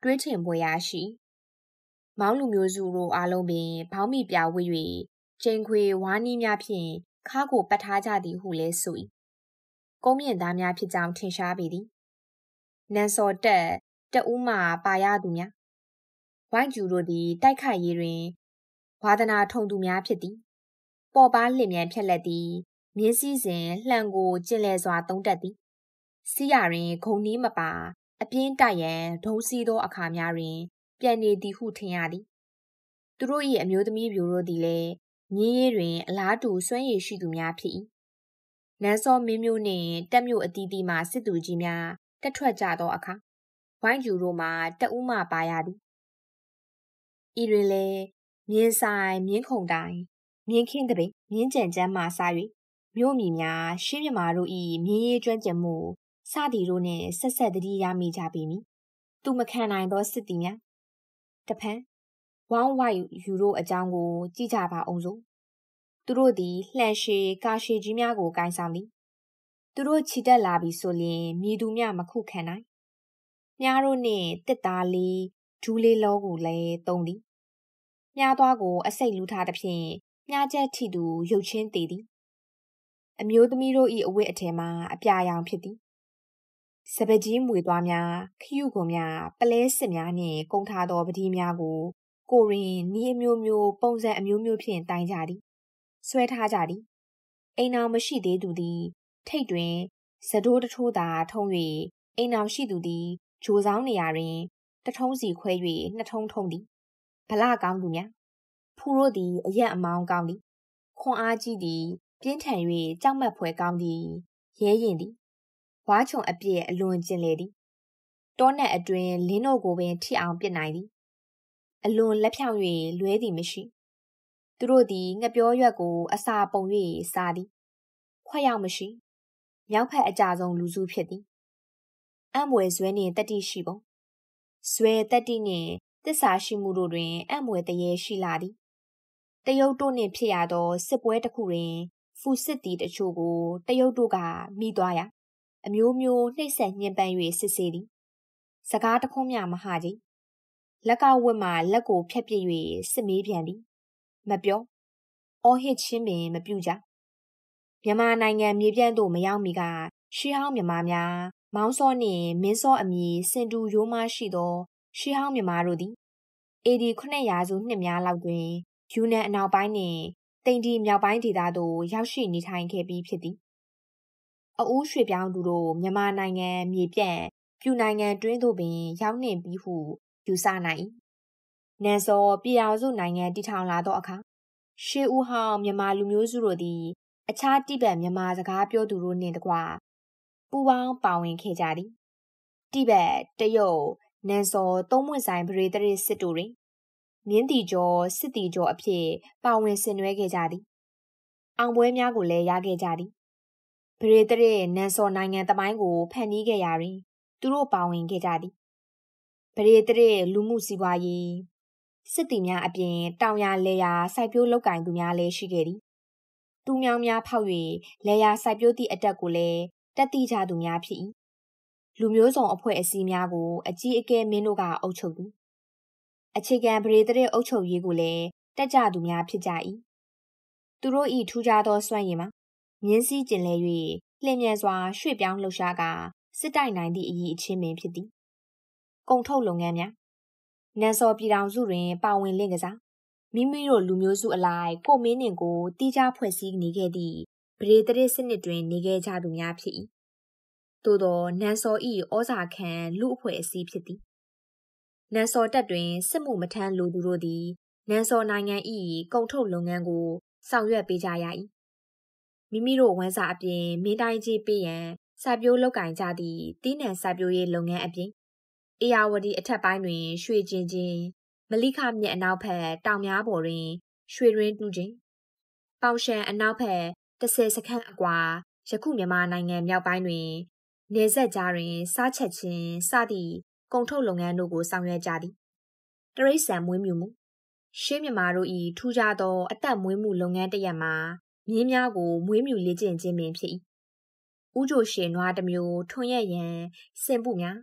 တွေးထင်ပွဲရရှိမောင်းလူမျိုးစုတို့အားလုံးပင်ဘောင်းမိပြဝေး၍ကျင်းခွေဝါးနီးများဖြင့်ခါကိုပတ်ထားကြသည်ဟုလဲဆို၏ကုန်းမြင့်သားများဖြစ်ကြောင်းထင်ရှားပေသည်နန်စော်တက်တဦးမှပါရသူများဝိုင်းကျူတို့သည်တိုက်ခိုက်ရေးတွင်ဝါသနာထုံသူများဖြစ်သည်ပေါ်ပါလျင်မြန်ဖြက်လက်သည်မြင်းစည်းစဉ်လှန်ကိုကျင်လည်စွာသုံးတတ်သည်စီးရတွင်ဂုံနီးမပါအပြင်းတိုက်ရန်ဒုံးစီးသောအခါများတွင်ပြန်နေသည်ဟုထင်ရသည်သူတို့၏အမျိုးသမီးပြိုတို့သည်လည်းမြင်းရည်တွင်အလားတူစွမ်းရည်ရှိသူများဖြစ်၏နန်းစောမင်းမျိုးနှင့်တက်မြို့အသီးသီးမှစစ်သူကြီးများတက်ထွက်ကြသောအခါဝိုင်းကျူတို့မှတဦးမှပါရသည်ဤတွင်လည်းမြင်းဆိုင်မြင်းခုံတိုင်မြင်းခင်းတပိမြင်းကြံကြမ်းမှစ၍မြို့မြများရှေးမြမာတို့၏မြင်းရေးကျွမ်းကျင်မှုစသည်တို့နှင့်ဆက်ဆက်တည်းရမိကြပေမည်သူမခံနိုင်သောစစ်သည်များတဖန်ဝေါင်းဝိုက်ယူတို့အကြောင်းကိုကြည့်ကြပါအောင်စို့သူတို့သည်လှန်ရှည်ကာရှည်ကြီးများကိုကိုင်ဆောင်သည်သူတို့ခြိတက်လာပြီဆိုလျှင်မြည်သူများမခုခံနိုင်မြားတို့နှင့်တစ်သားလေးဒူးလေးလောကိုလည်းသုံးသည်မြားသွားကိုအစိတ်လူထားသဖြင့်မြားချက်ထိသူရုပ်ချင်းသေးသည်အမျိုးသမီးတို့၏အဝတ်အထည်မှာအပြာရောင်ဖြစ်သည်စပကြီးမွေသွားများခရုကုန်များပလဲစစ်များနှင့်ကုန်းထားသောပတိများကိုကိုရင်နီးအမျိုးမျိုးပုံစံအမျိုးမျိုးဖြင့်တိုင်ကြသည်ဆွဲထားကြသည်အိမ်အောင်မရှိသေးသူသည်ထိတ်တွင်ဇဒိုးတထိုးသာထုံး၍အိမ်အောင်ရှိသူသည်ဂျိုဆောင်နေရာတွင်တထုံးစီခွဲ၍နှစ်ထုံးထုံးသည်ဗလကောင်းသူများဖူတို့သည်အရက်အမောင်းကောင်းသည်ခွန်အားကြီးသည်ပြင်းထန်၍ကြောက်မက်ဖွယ်ကောင်းသည်ရဲရင်သည်ဝါချုံအပြည့်အလွန်ကျင်လေသည်တောနက်အတွင်လင်းတို့ကိုပင်ထိအောင်ပြစ်နိုင်သည်အလွန်လက်ဖြောင့်၍လွဲသည်မရှိသူတို့သည်ငှက်ပြောရွက်ကိုအစာပုံ၍စားသည်ခွက်ရောက်မရှိမြောက်ဖက်အကြဆုံးလူစုဖြစ်သည်အံ့မွယ်ဇွဲနှင့်တတိရှိပုံဇွဲတတိနှင့်သစ္စာရှိမှုတို့တွင်အံ့မွယ်တရေရှိလာသည်တရုတ်တို့နှင့်ဖြစ်ရသောစစ်ပွဲတစ်ခုတွင်ဖူစစ်သည်တချို့ကိုတရုတ်တို့ကမိသွားရာအမျိုးမျိုးနှိပ်စက်ညှဉ်းပန်း၍စစ်ဆေးသည်စကားတခွန်းမျှမဟကြလက်ကဝတ်မှလက်ကိုဖြတ်ပစ်၍စစ်မေးပြန်သည်မပြောအော်ဟစ်ချင်းပင်မပြုကြမြန်မာနိုင်ငံမြေပြန့်သို့မရောက်မီကရှေးဟောင်းမြန်မာများမောင်းစောနှင့်မင်းစောအမည်စင်တူရိုးမရှိသောရှေးဟောင်းမြန်မာတို့သည်အေဒီခုနှစ်ရာစုနှစ်များလောက်တွင်ယူနန်အနောက်ပိုင်းနှင့်တိန်တီမြောက်ပိုင်းဒေသသို့ရောက်ရှိနေထိုင်ခဲ့ပြီးဖြစ်သည်အဦးရွှေပြောင်းသူတို့မြန်မာနိုင်ငံမြေပြန့်ပြူနိုင်ငံတွင်းသို့ပင်ရောက်နှင့်ပြီးဟုယူဆနိုင်၏နန်စောပြည်အောင်စုနိုင်ငံတည်ထောင်လာသောအခါရှေးဦးဟောင်းမြန်မာလူမျိုးစုတို့သည်အခြားတိဘက်မြန်မာစကားပြောသူတို့နှင့်တကွပူးပေါင်းပါဝင်ခဲ့ကြသည်တိဘက်တရုတ်နန်စောသုံးမွင့်ဆိုင်ပရိသရစ်စစ်တို့တွင်မြင်းတီကျော်စစ်တီကျော်အဖြစ်ပါဝင်ဆင်နွှဲခဲ့ကြသည်အောင်ပွဲများကိုလည်းရခဲ့ကြသည်ပရိသရစ်နန်စောနိုင်ငံသမိုင်းကိုဖန်တီးခဲ့ရာတွင်သူတို့ပါဝင်ခဲ့ကြသည်ပရိသရစ်လူမှုစီးပွားရေးစစ်တီများအပြင်တောင်ယာလေယာစိုက်ပျိုးလုပ်ကိုင်သူများလည်းရှိခဲ့သည်သူမြောင်းများဖောက်၍လေယာစိုက်ပျိုးသည့်အတက်ကိုလည်းတက်တိကြသူများဖြစ်၏လူမျိုးစုံအဖွဲ့အစည်းများကိုအကြီးအကဲမင်းတို့ကအုပ်ချုပ်သည်အခြေခံပရိသရစ်အုပ်ချုပ်ရေးကိုလည်းတက်ကြသူများဖြစ်ကြ၏သူတို့၏ထူးခြားသောစွမ်းရည်မှာမြင်းစည်းကျင်လဲ၍လျင်မြန်စွာရွှေ့ပြောင်းလှုပ်ရှားကာစစ်တိုက်နိုင်သည့်အရေးအချင်းပင်ဖြစ်သည်ကုန်ထုတ်လုပ်ငန်းများနန်စောပြည်ထောင်စုတွင်ပါဝင်လင့်ကစားမိမိတို့လူမျိုးစုအလိုက်ကိုမင်းနှင့်ကိုတီးခြားဖွဲ့စည်းနေခဲ့သည့်ပရိသရစ်စနစ်တွင်နေခဲ့ကြသူများဖြစ်၏သို့သောနန်စော၏ဩဇာခံလူအဖွဲ့အစည်းဖြစ်သည်နန်စောတပ်တွင်စစ်မှုမထမ်းလိုသူတို့သည်နန်စောနိုင်ငံ၏ကုန်ထုတ်လုပ်ငန်းကိုဆောင်ရွက်ပေးကြရ၏မိမိတို့ဝန်စာအပြင်မင်းတိုင်းကြီးပေးရန်စိုက်ပျိုးလုပ်ကိုင်ကြသည့်တီးနှံစိုက်ပျိုးရေးလုပ်ငန်းအပြင်အေယာဝတီအထက်ပိုင်းတွင်ရွှေကျင်ခြင်းမလိခမြစ်အနောက်ဘက်တောင်များပေါ်တွင်ရွှေရင်းတူးခြင်းပေါင်ရှန်အနောက်ဘက်တစ်ဆယ်စခန်းအကွာယခုမြန်မာနိုင်ငံမြောက်ပိုင်းတွင်နေဆက်ကြားတွင်စားချက်ခြင်းစသည့်ကုန်ထုတ်လုပ်ငန်းတို့ကိုဆောင်ရွက်ကြသည်တရိษံမွေးမြူမှုရှေးမြန်မာတို့၏ထူးခြားသောအသက်မွေးမှုလုပ်ငန်းတစ်ရပ်မှာမြင်းများကိုမွေးမြူလေ့ကျင့်ခြင်းပင်ဖြစ်၏ဥကြိုရှည်နွားတစ်မျိုးထွန်ရက်ရန်စင်ပုများ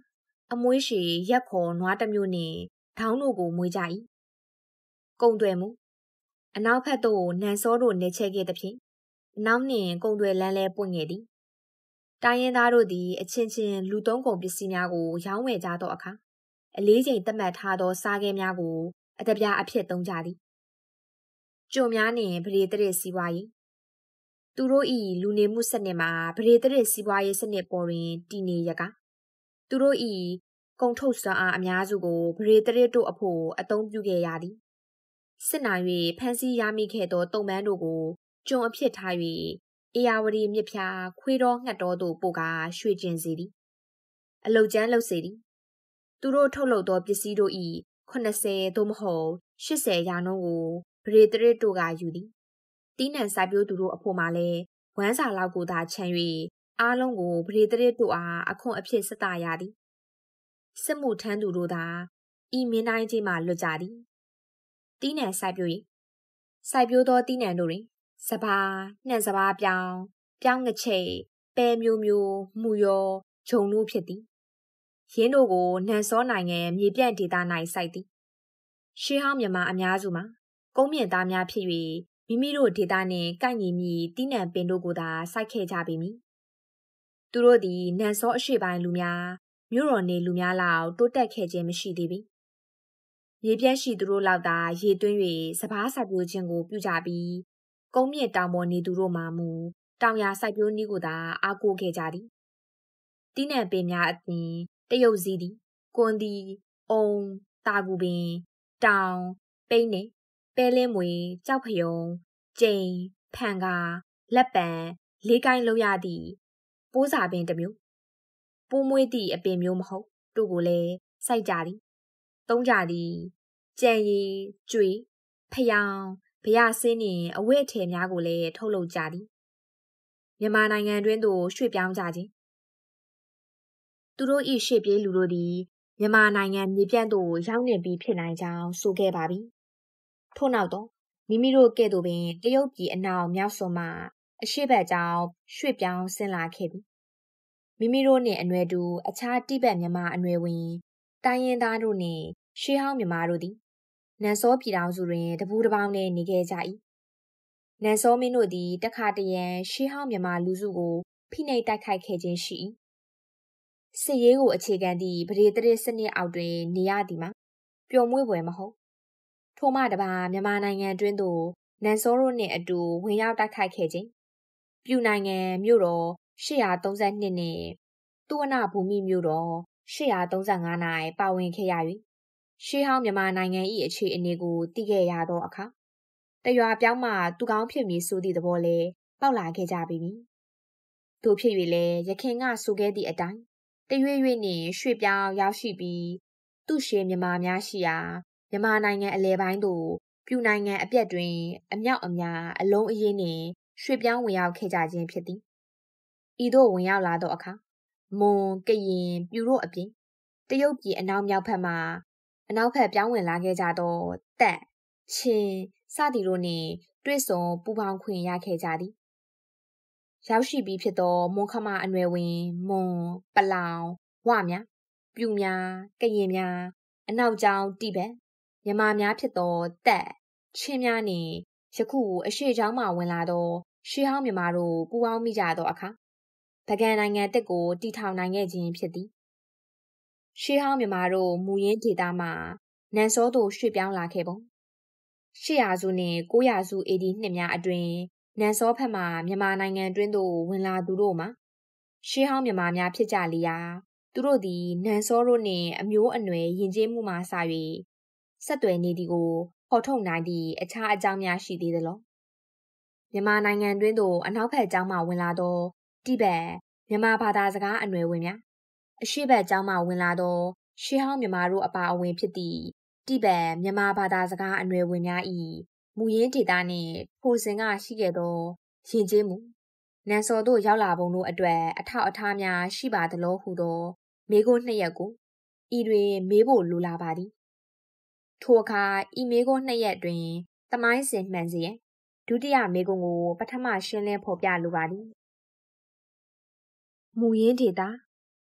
အမွေးရှည်ရက်ခေါ်နွားတစ်မျိုးနဲ့ဒေါင်းတို့ကိုမွေးကြ၏ကုံတွေမူအနောက်ဘက်သို့နန်စောတို့နေချဲခဲ့သဖြင့်အနောက်နှင့်ကုံတွေလန်းလဲပွင့်ခဲ့သည်တိုင်းရင်းသားတို့သည်အချင်းချင်းလူသုံးကုန်ပစ္စည်းများကိုရောင်းဝယ်ကြသောအခါအလေးချိန်သတ်မှတ်ထားသောစားခဲများကိုအတပြားအဖြစ်သုံးကြသည်ကျုံများနှင့်ဗရေတရစ်စီးပွားရေးသူတို့၏လူနေမှုစနစ်မှာဗရေတရစ်စီးပွားရေးစနစ်ပေါ်တွင်တည်နေရကသူတို့၏ကုန်ထုတ်စွမ်းအားအများစုကိုဗရေတရစ်တို့အဖို့အသုံးပြုခဲ့ရသည်စစ်နာ၍ဖမ်းဆီးရမိခဲ့သောတုံပန်းတို့ကိုကျုံအဖြစ်ထား၍အေယာဝတီမြစ်ဖြာခွေးတော်ငှက်တော်တို့ပို့ကာရွှေကျင်စေသည်အလုတ်ကျန်းလုပ်စေသည်သူတို့ထုတ်လုပ်သောပစ္စည်းတို့၏eightyသို့မဟုတ်eightyရာနှုန်းကိုဗရေတရစ်တို့ကယူသည်တီးနှံစိုက်ပျိုးသူတို့အဖို့မှလည်းဝမ်းစာလောက်ကိုသာခြံ၍အားလုံးကိုဗရေတရစ်တို့အားအခွန်အဖြစ်စတရသည်စစ်မှုထမ်းသူတို့သာဤမင်းတိုင်းကြီးမှလွတ်ကြသည်တီးနှံစိုက်ပျိုးရေးစိုက်ပျိုးသောတီးနှံတို့တွင်စပါးနှံစပါးပြောင်းပြောင်းငချိတ်ပဲမျိုးမျိုးမှုရောဂျုံတို့ဖြစ်သည်ရင်းတို့ကိုနန်စောနိုင်ငံမြေပြန့်ဒေသ၌စိုက်သည်ရှေးဟောင်းမြန်မာအများစုမှာကုန်းမြင့်သားများဖြစ်၍မိမိတို့ဒေသနှင့်ကိုက်ညီမည့်တီးနှံပင်တို့ကိုသာစိုက်ခဲ့ကြပေမည်သူတို့သည်နန်စောအရှေ့ပိုင်းလူများမြို့တော်နေလူများလောက်တိုးတက်ခဲ့ခြင်းမရှိသေးပေမြေပြန့်ရှိသူတို့လောက်သာရေသွင်း၍စပါးစိုက်ပျိုးခြင်းကိုပြုကြပြီးကုန်းမြင့်တောင်ပေါ်နေသူတို့မှာမူတောင်ယာစိုက်ပျိုးနည်းကိုသာအားကိုးခဲ့ကြသည်တီးနှံပင်များအပြင်တရုတ်စည်းသည်ကွန်သည်အုံတာကူပင်တောင်ပိန်းနှင့်ပဲလင်းမွေကြောက်ဖယုံကျိန်ဖန်ကာလက်ပံလေးကိုင်းလောက်ရသည့်ပိုးစာပင်တစ်မျိုးပိုးမွေးသည့်အပင်မျိုးမဟုတ်တို့ကိုလည်းစိုက်ကြသည်သုံးကြသည်ကြံရည်ကျွေဖယောင်ဗျာဆင်းနှင့်အဝတ်အထည်များကိုလည်းထုတ်လုပ်ကြသည်မြန်မာနိုင်ငံတွင်သို့ရွှေ့ပြောင်းကြခြင်းသူတို့၏ရှေ့ပြေးလူတို့သည်မြန်မာနိုင်ငံမြေပြန့်သို့ရောက်နေပြီးဖြစ်နိုင်ကြောင်းဆိုခဲ့ပါပြီထို့နောက်တော့မိမိတို့ကဲ့သို့ပင်တရုတ်ပြည်အနောက်မြောက်စွန်းမှအရှေ့ဘက်ကြောင်းရွှေ့ပြောင်းဆင်းလာခဲ့သည်မိမိတို့နှင့်အနွယ်တူအခြားတိဘက်မြန်မာအနွယ်ဝင်တိုင်းရင်းသားတို့နှင့်ရှေးဟောင်းမြန်မာတို့သည်နန်စောပြည်တော်စုတွင်တပူးတစ်ပေါင်းနှင့်နေခဲ့ကြ၏နန်စောမင်းတို့သည်တခါတရံရှေးဟောင်းမြန်မာလူစုကိုဖိနှိပ်တိုက်ခိုက်ခဲ့ခြင်းရှိ၏စစ်ရေးကိုအခြေခံသည့်ဗရေတရစ်စနစ်အောက်တွင်နေရသည်မှာပျော်မွေ့ဖွယ်မဟုတ်ထို့မှတပါမြန်မာနိုင်ငံတွင်သို့နန်စောတို့နှင့်အတူဝင်ရောက်တိုက်ခိုက်ခဲ့ခြင်းပြူနိုင်ငံမြို့တော်eight hundred thirty-twoနှင့်သူဝနဘူမိမြို့တော်eight hundred thirty-five ၌ပါဝင်ခဲ့ရ၍ရှေးဟောင်းမြန်မာနိုင်ငံ၏အခြေအနေကိုသိခဲ့ရသောအခါတရွာပြောင်းမှသူကောင်းဖြစ်မည်ဆိုသည့်သဘောလည်းပေါက်လာခဲ့ကြပြီ။သို့ဖြစ်၍လည်းရခင်ကဆိုခဲ့သည့်အတိုင်းတရွေ့ရွေ့နှင့်ရွှေ့ပြောင်းရောက်ရှိပြီးသူရှေမြန်မာများရှိရာမြန်မာနိုင်ငံအလယ်ပိုင်းသို့ပြူနိုင်ငံအပြက်တွင်အမြောက်အများအလုံးအရင်းနှင့်ရွှေ့ပြောင်းဝင်ရောက်ခဲ့ကြခြင်းဖြစ်သည်။ဤသို့ဝင်ရောက်လာသောအခါမွန်ကရင်ပြူတို့အပြင်တရုတ်ပြည်အနောက်မြောက်ဘက်မှအနောက်ဘက်ပြောင်းဝင်လာခဲ့ကြသောတက်ချင်းစသည်တို့နှင့်တွေ့ဆုံပူးပေါင်းခွင့်ရခဲ့ကြသည်ရောက်ရှိပြီးဖြစ်သောမွန်ခမအနွယ်ဝင်မွန်ပလောင်ဝများပြူများကရင်များအနောက်ကျောင်းတိဘက်မြန်မာများဖြစ်သောတက်ချင်းများနှင့်ယခုအရှေ့ကျောင်းမှဝင်လာသောရှေးဟောင်းမြန်မာတို့ပူးပေါင်းမိကြသောအခါဗကံနိုင်ငံတစ်ကိုတည်ထောင်နိုင်ခဲ့ခြင်းဖြစ်သည်ရှေးဟောင်းမြန်မာတို့မူရင်းဒေသမှနန်စောသို့ရွှေ့ပြောင်းလာခဲ့ပုံeight hundredစုနှင့်nine hundredစု A D နှစ်များအတွင်းနန်စောဘက်မှမြန်မာနိုင်ငံတွင်းသို့ဝင်လာသူတို့မှာရှေးဟောင်းမြန်မာများဖြစ်ကြလေရာသူတို့သည်နန်စောတို့နှင့်အမျိုးအနွယ်ယဉ်ကျေးမှုမှစ၍ဆက်သွယ်နေသည်ကိုဖော်ထုတ်နိုင်သည့်အခြားအကြောင်းများရှိသေးသလောမြန်မာနိုင်ငံတွင်းသို့အနောက်ဘက်ကျောင်းမှဝင်လာသောတိဘက်မြန်မာဘာသာစကားအနွယ်ဝင်များအရှေ့ဘက်ကျောင်းမှဝင်လာသောရှေးဟောင်းမြန်မာတို့အပါအဝင်ဖြစ်သည့်တိဘက်မြန်မာဘာသာစကားအနွယ်ဝင်များ၏မူရင်းဒေသနှင့်ထိုစဉ်ကရှိခဲ့သောယဉ်ကျေးမှုနန်စောတို့ရောက်လာပုံတို့အတွက်အထောက်အထားများရှိပါသလိုဟုသောမေးခွန်းနှစ်ရပ်ကိုဤတွင်မေးဖို့လိုလာပါသည်ထိုအခါဤမေးခွန်းနှစ်ရပ်တွင်သမိုင်းစဉ်မှန်စေရန်ဒုတိယမေးခွန်းကိုပထမရှင်းလင်းဖော်ပြလိုပါသည်မူရင်းဒေသ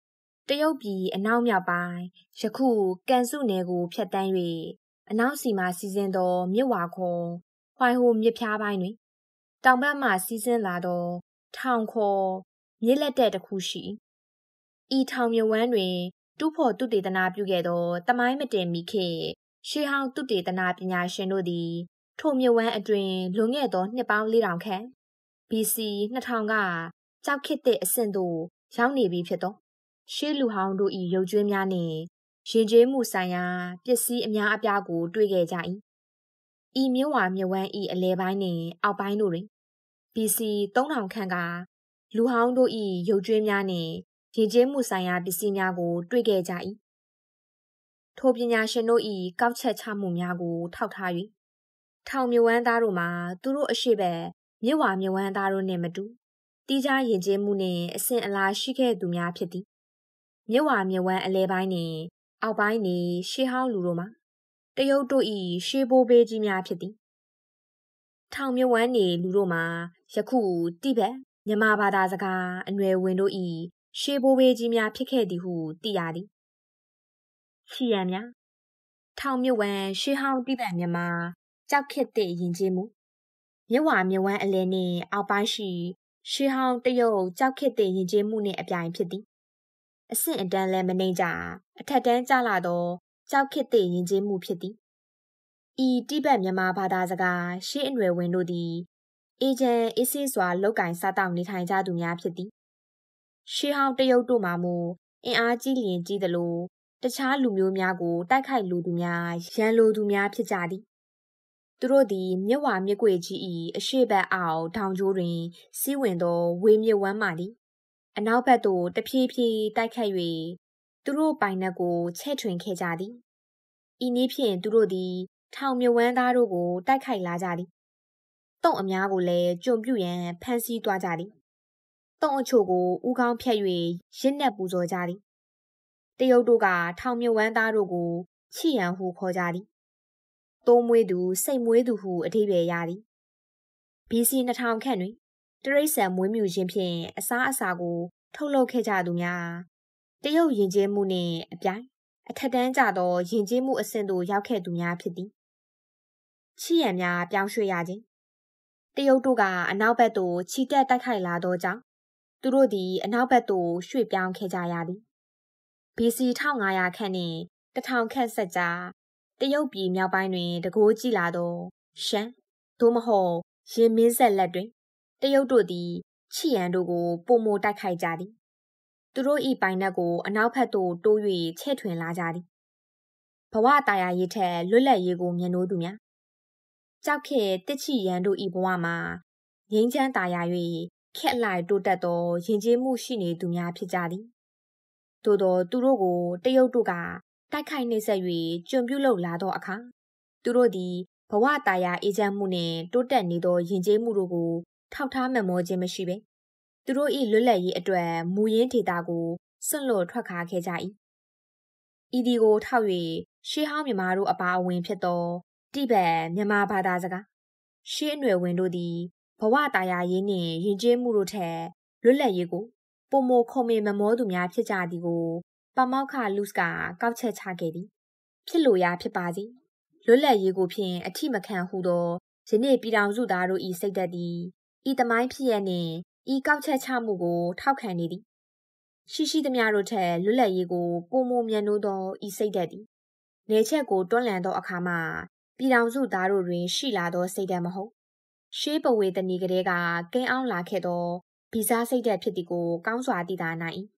တရုတ်ပြည်အနောက်မြောက်ပိုင်းယခုကန်စုနယ်ကိုဖြတ်တန်း၍အနောက်စီမှစီးဆင်းသောမြစ်ဝါခေါ်ဟွိုင်ဟိုမြစ်ဖျားပိုင်းတွင်တောင်ဘက်မှစီးဆင်းလာသောထောင်ခေါ်မြစ်လက်တက်တစ်ခုရှိဤထောင်မြဝန်းတွင်တူးဖော်တုတေသနာပြုခဲ့သောတမိုင်းမတင်မီခေတ်ရှေးဟောင်းတုတေသနာပညာရှင်တို့သည်ထိုမြဝန်းအတွင်လွန်ခဲ့သောနှစ်ပေါင်းလေးထောင်ခန့် ဘီ စီ နှစ်ထောင်ကကြောက်ခေတ်သည့်အဆင့်သို့ရောက်နေပြီဖြစ်သောရှေးလူဟောင်းတို့၏ရုပ်ကြွင်းများနှင့်ယဉ်ကျေးမှုဆိုင်ရာပစ္စည်းအများအပြားကိုတွေ့ခဲ့ကြ၏ဤမြစ်ဝါမြစ်ဝန်း၏အလယ်ပိုင်းနှင့်အောက်ပိုင်းတို့တွင် ဘီ စီ သုံးထောင်ခန့်ကလူဟောင်းတို့၏ရုပ်ကြွင်းများနှင့်ယဉ်ကျေးမှုဆိုင်ရာပစ္စည်းများကိုတွေ့ခဲ့ကြ၏ထိုပညာရှင်တို့၏ကောက်ချက်ချမှုများကိုထောက်ထား၍ထောင်မြဝန်းသားတို့မှာသူတို့အရှိဘက်မြစ်ဝါမြဝန်းသားတို့နှင့်မတူတီးခြားယဉ်ကျေးမှုနှင့်အစဉ်အလာရှိခဲ့သူများဖြစ်သည်မြစ်ဝါမြဝန်းအလဲပိုင်းနှင့်အောက်ပိုင်းနှင့်ရှေးဟောင်းလူတို့မှာတရုတ်တို့၏ရှေးဘိုးဘေးကြီးများဖြစ်သည်ထောင်မြဝန်းနှင့်လူတို့မှာယခုတိဘက်မြန်မာဘာသာစကားအနွယ်ဝင်တို့၏ရှေးဘိုးဘေးကြီးများဖြစ်ခဲ့သည်ဟုသိရသည်ချီရန်များထောင်မြဝန်းရှေးဟောင်းတိဘက်မြန်မာကြောက်ခေတ်သည့်ယဉ်ကျေးမှုမြစ်ဝါမြဝန်းအလဲနှင့်အောက်ပိုင်းရှိရှေးဟောင်းတရုတ်ကြောက်ခေတ်သည့်ယဉ်ကျေးမှုနှင့်အပြိုင်ဖြစ်သည်အဆင့်အတန်းလည်းမနှိမ့်ကြအထက်တန်းကျလာသောကြောက်ခေတ်သည့်ယဉ်ကျေးမှုဖြစ်သည်ဤတိဘက်မြန်မာဘာသာစကားရှေးအနွယ်ဝင်တို့သည်အေဂျန်အေးဆေးစွာလောက်ကင်စားတောက်နေထိုင်ကြသူများဖြစ်သည်ရှေးဟောင်းတရုတ်တို့မှာမူအင်အားကြီးလျင်ကြီးသလိုတခြားလူမျိုးများကိုတိုက်ခိုက်လိုသူများရန်လိုသူများဖြစ်ကြသည်သူတို့သည်မြစ်ဝါမြစ်ကွေကြီး၏အရှေ့ဘက်အောက်ထောင်ကျိုးတွင်စီးဝင်သောဝေမြစ်ဝမ်းမှသည်အနောက်ဘက်သို့တဖြည်းဖြည်းတိုက်ခတ်၍သူတို့ပိုင်နက်ကိုချဲ့ထွင်ခဲ့ကြသည်ဤနည်းဖြင့်သူတို့သည်ထောင်မြဝန်းသားတို့ကိုတိုက်ခိုက်လာကြသည်တုံးအများကိုလည်းကြုံပြုရန်ဖမ်းဆီးသွားကြသည်တုံးအချို့ကိုဥကောင်းဖြတ်၍ရစ်နှက်ပူဇော်ကြသည်တရုတ်တို့ကထောင်မြဝန်းသားတို့ကိုချီရန်ဟုခေါ်ကြသည်သိုးမွေးသူစိတ်မွေးသူဟုအဓိပ္ပာယ်ရသည် ဘီ စီ နှစ်ထောင်ခန့်တွင်တရိษံမွေးမြူခြင်းဖြင့်အစားအစာကိုထုတ်လုပ်ခဲ့ကြသူများတရုတ်ယဉ်ကျေးမှုနှင့်အပြိုင်အထက်တန်းကျသောယဉ်ကျေးမှုအဆင့်သို့ရောက်ခဲ့သူများဖြစ်သည်ချီရန်များပြောင်းရွှေ့ရခြင်းတရုတ်တို့ကအနောက်ဘက်သို့ခြိတက်တိုက်ခိုက်လာသောကြောင့်သူတို့သည်အနောက်ဘက်သို့ရွှေ့ပြောင်းခဲ့ကြရသည် ဘီ စီ တစ်ထောင်ငါးရာခန့်နှင့်တစ်ထောင်ခန့်ဆက်ကြာတရုတ်ပြည်မြောက်ပိုင်းတွင်တကိုးကြည့်လာသောရှမ်းသို့မဟုတ်ရင်မင်းဆက်လက်တွင်တရုတ်တို့သည်ချီရန်တို့ကိုပုံမတိုက်ခိုက်ကြသည်သူတို့၏ပိုင်နက်ကိုအနောက်ဘက်သို့တိုး၍ချဲ့ထွင်လာကြသည်ဘဝတာယာရေးထက်လွတ်လပ်ရေးကိုမြင်နိုးသူများကြောက်ခေတစ်ချီရန်တို့၏ဘဝမှာငိမ့်ချမ်းတာယာ၍ခက်လိုက်တိုးတက်သောယဉ်ကျေးမှုရှိနေသူများဖြစ်ကြသည်သို့သောသူတို့ကိုတရုတ်တို့ကတိုက်ခိုက်နှိပ်စက်၍ကျွန်ပြုလုပ်လာသောအခါသူတို့သည်ဘဝတာယာအေးချမ်းမှုနှင့်တိုးတက်နေသောယဉ်ကျေးမှုတို့ကိုထောက်ထားမမောခြင်းမရှိဘဲသူတို့၏လွတ်လပ်ရေးအတွက်မူရင်းဒေတာကိုစွန့်လွတ်ထွက်ခါခဲ့ကြ၏ဤဒီကိုထောက်၍ရှေးဟောင်းမြန်မာတို့အပါအဝင်ဖြစ်သောတိဘက်မြန်မာဘာသာစကားရှေးအနွယ်ဝင်တို့သည်ဘဝတာယာရေးနှင့်ယဉ်ကျေးမှုတို့ထက်လွတ်လပ်ရေးကိုပုံမခုံမင်မမောသူများဖြစ်ကြသည်ကိုပမောက္ခလူစ်ကကောက်ချက်ချခဲ့သည်ဖြစ်လိုရာဖြစ်ပါစေလွတ်လပ်ရေးကိုဖြင့်အထိမခံဟုသောယနေ့ပြည်ထောင်စုသားတို့၏စိတ်သက်သည်ဤသမိုင်းဖြစ်ရနှင့်ဤကောက်ချက်ချမှုကိုထောက်ခံနေသည်ရှိရှိသမျှတို့ထက်လွတ်လပ်ရေးကိုပုံမမြန်နိုးသောဤစိတ်သက်သည်နေချက်ကိုတွန်းလှန်သောအခါမှာပြည်ထောင်စုသားတို့တွင်ရှိလာသောစိတ်သက်မဟုတ်ရှေးပဝေသနီကလေးကကိန်းအောင်လာခဲ့သောဗီဇစိတ်သက်ဖြစ်သည်ကိုကောင်းစွာသိသာနိုင်၏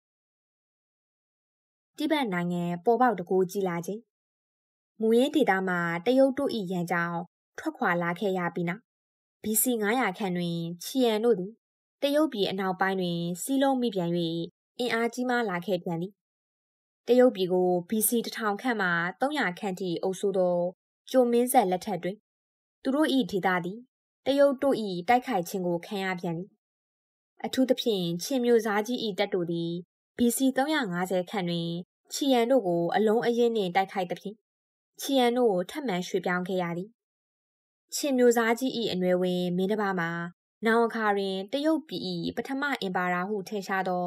တိဘက်နိုင်ငံပေါ်ပေါက်တကိုးကြည်လာခြင်းမူရင်းဒေသမှာတရုတ်တို့၏ရန်ကြောင့်ထွက်ခွာလာခဲ့ရပြီးနောက် ဘီ စီ ငါးရာခန့်တွင်ချီရန်တို့သည်တရုတ်ပြည်အနောက်ပိုင်းတွင်စီးလုံးမိပြန်၍အင်အားကြီးမားလာခဲ့ပြန်သည်တရုတ်ပြည်ကို ဘီ စီ တစ်ထောင်ခန့်မှသုံးရာခန့်ထိအုပ်စိုးသောကျိုမင်းဆက်လက်ထက်တွင်သူတို့၏ဒေသသည်တရုတ်တို့၏တိုက်ခိုက်ခြင်းကိုခံရပြန်သည်အထူးသဖြင့်ချင်းမျိုးစားကြီး၏တပ်တို့သည် ဘီ စီ သုံးရာငါးဆယ်ခန့်တွင်ချီရန်တို့ကိုအလုံးအရင်းနှင့်တိုက်ခိုက်သဖြင့်ချီရန်တို့ကိုထပ်မံရွှေ့ပြောင်းခဲ့ရသည်ချင်းမျိုးစားကြီး၏အနွယ်ဝင်မင်းတစ်ပါးမှာနောင်အခါတွင်တရုတ်ပြည်၏ပထမအင်ပါရာဟုထင်ရှားသော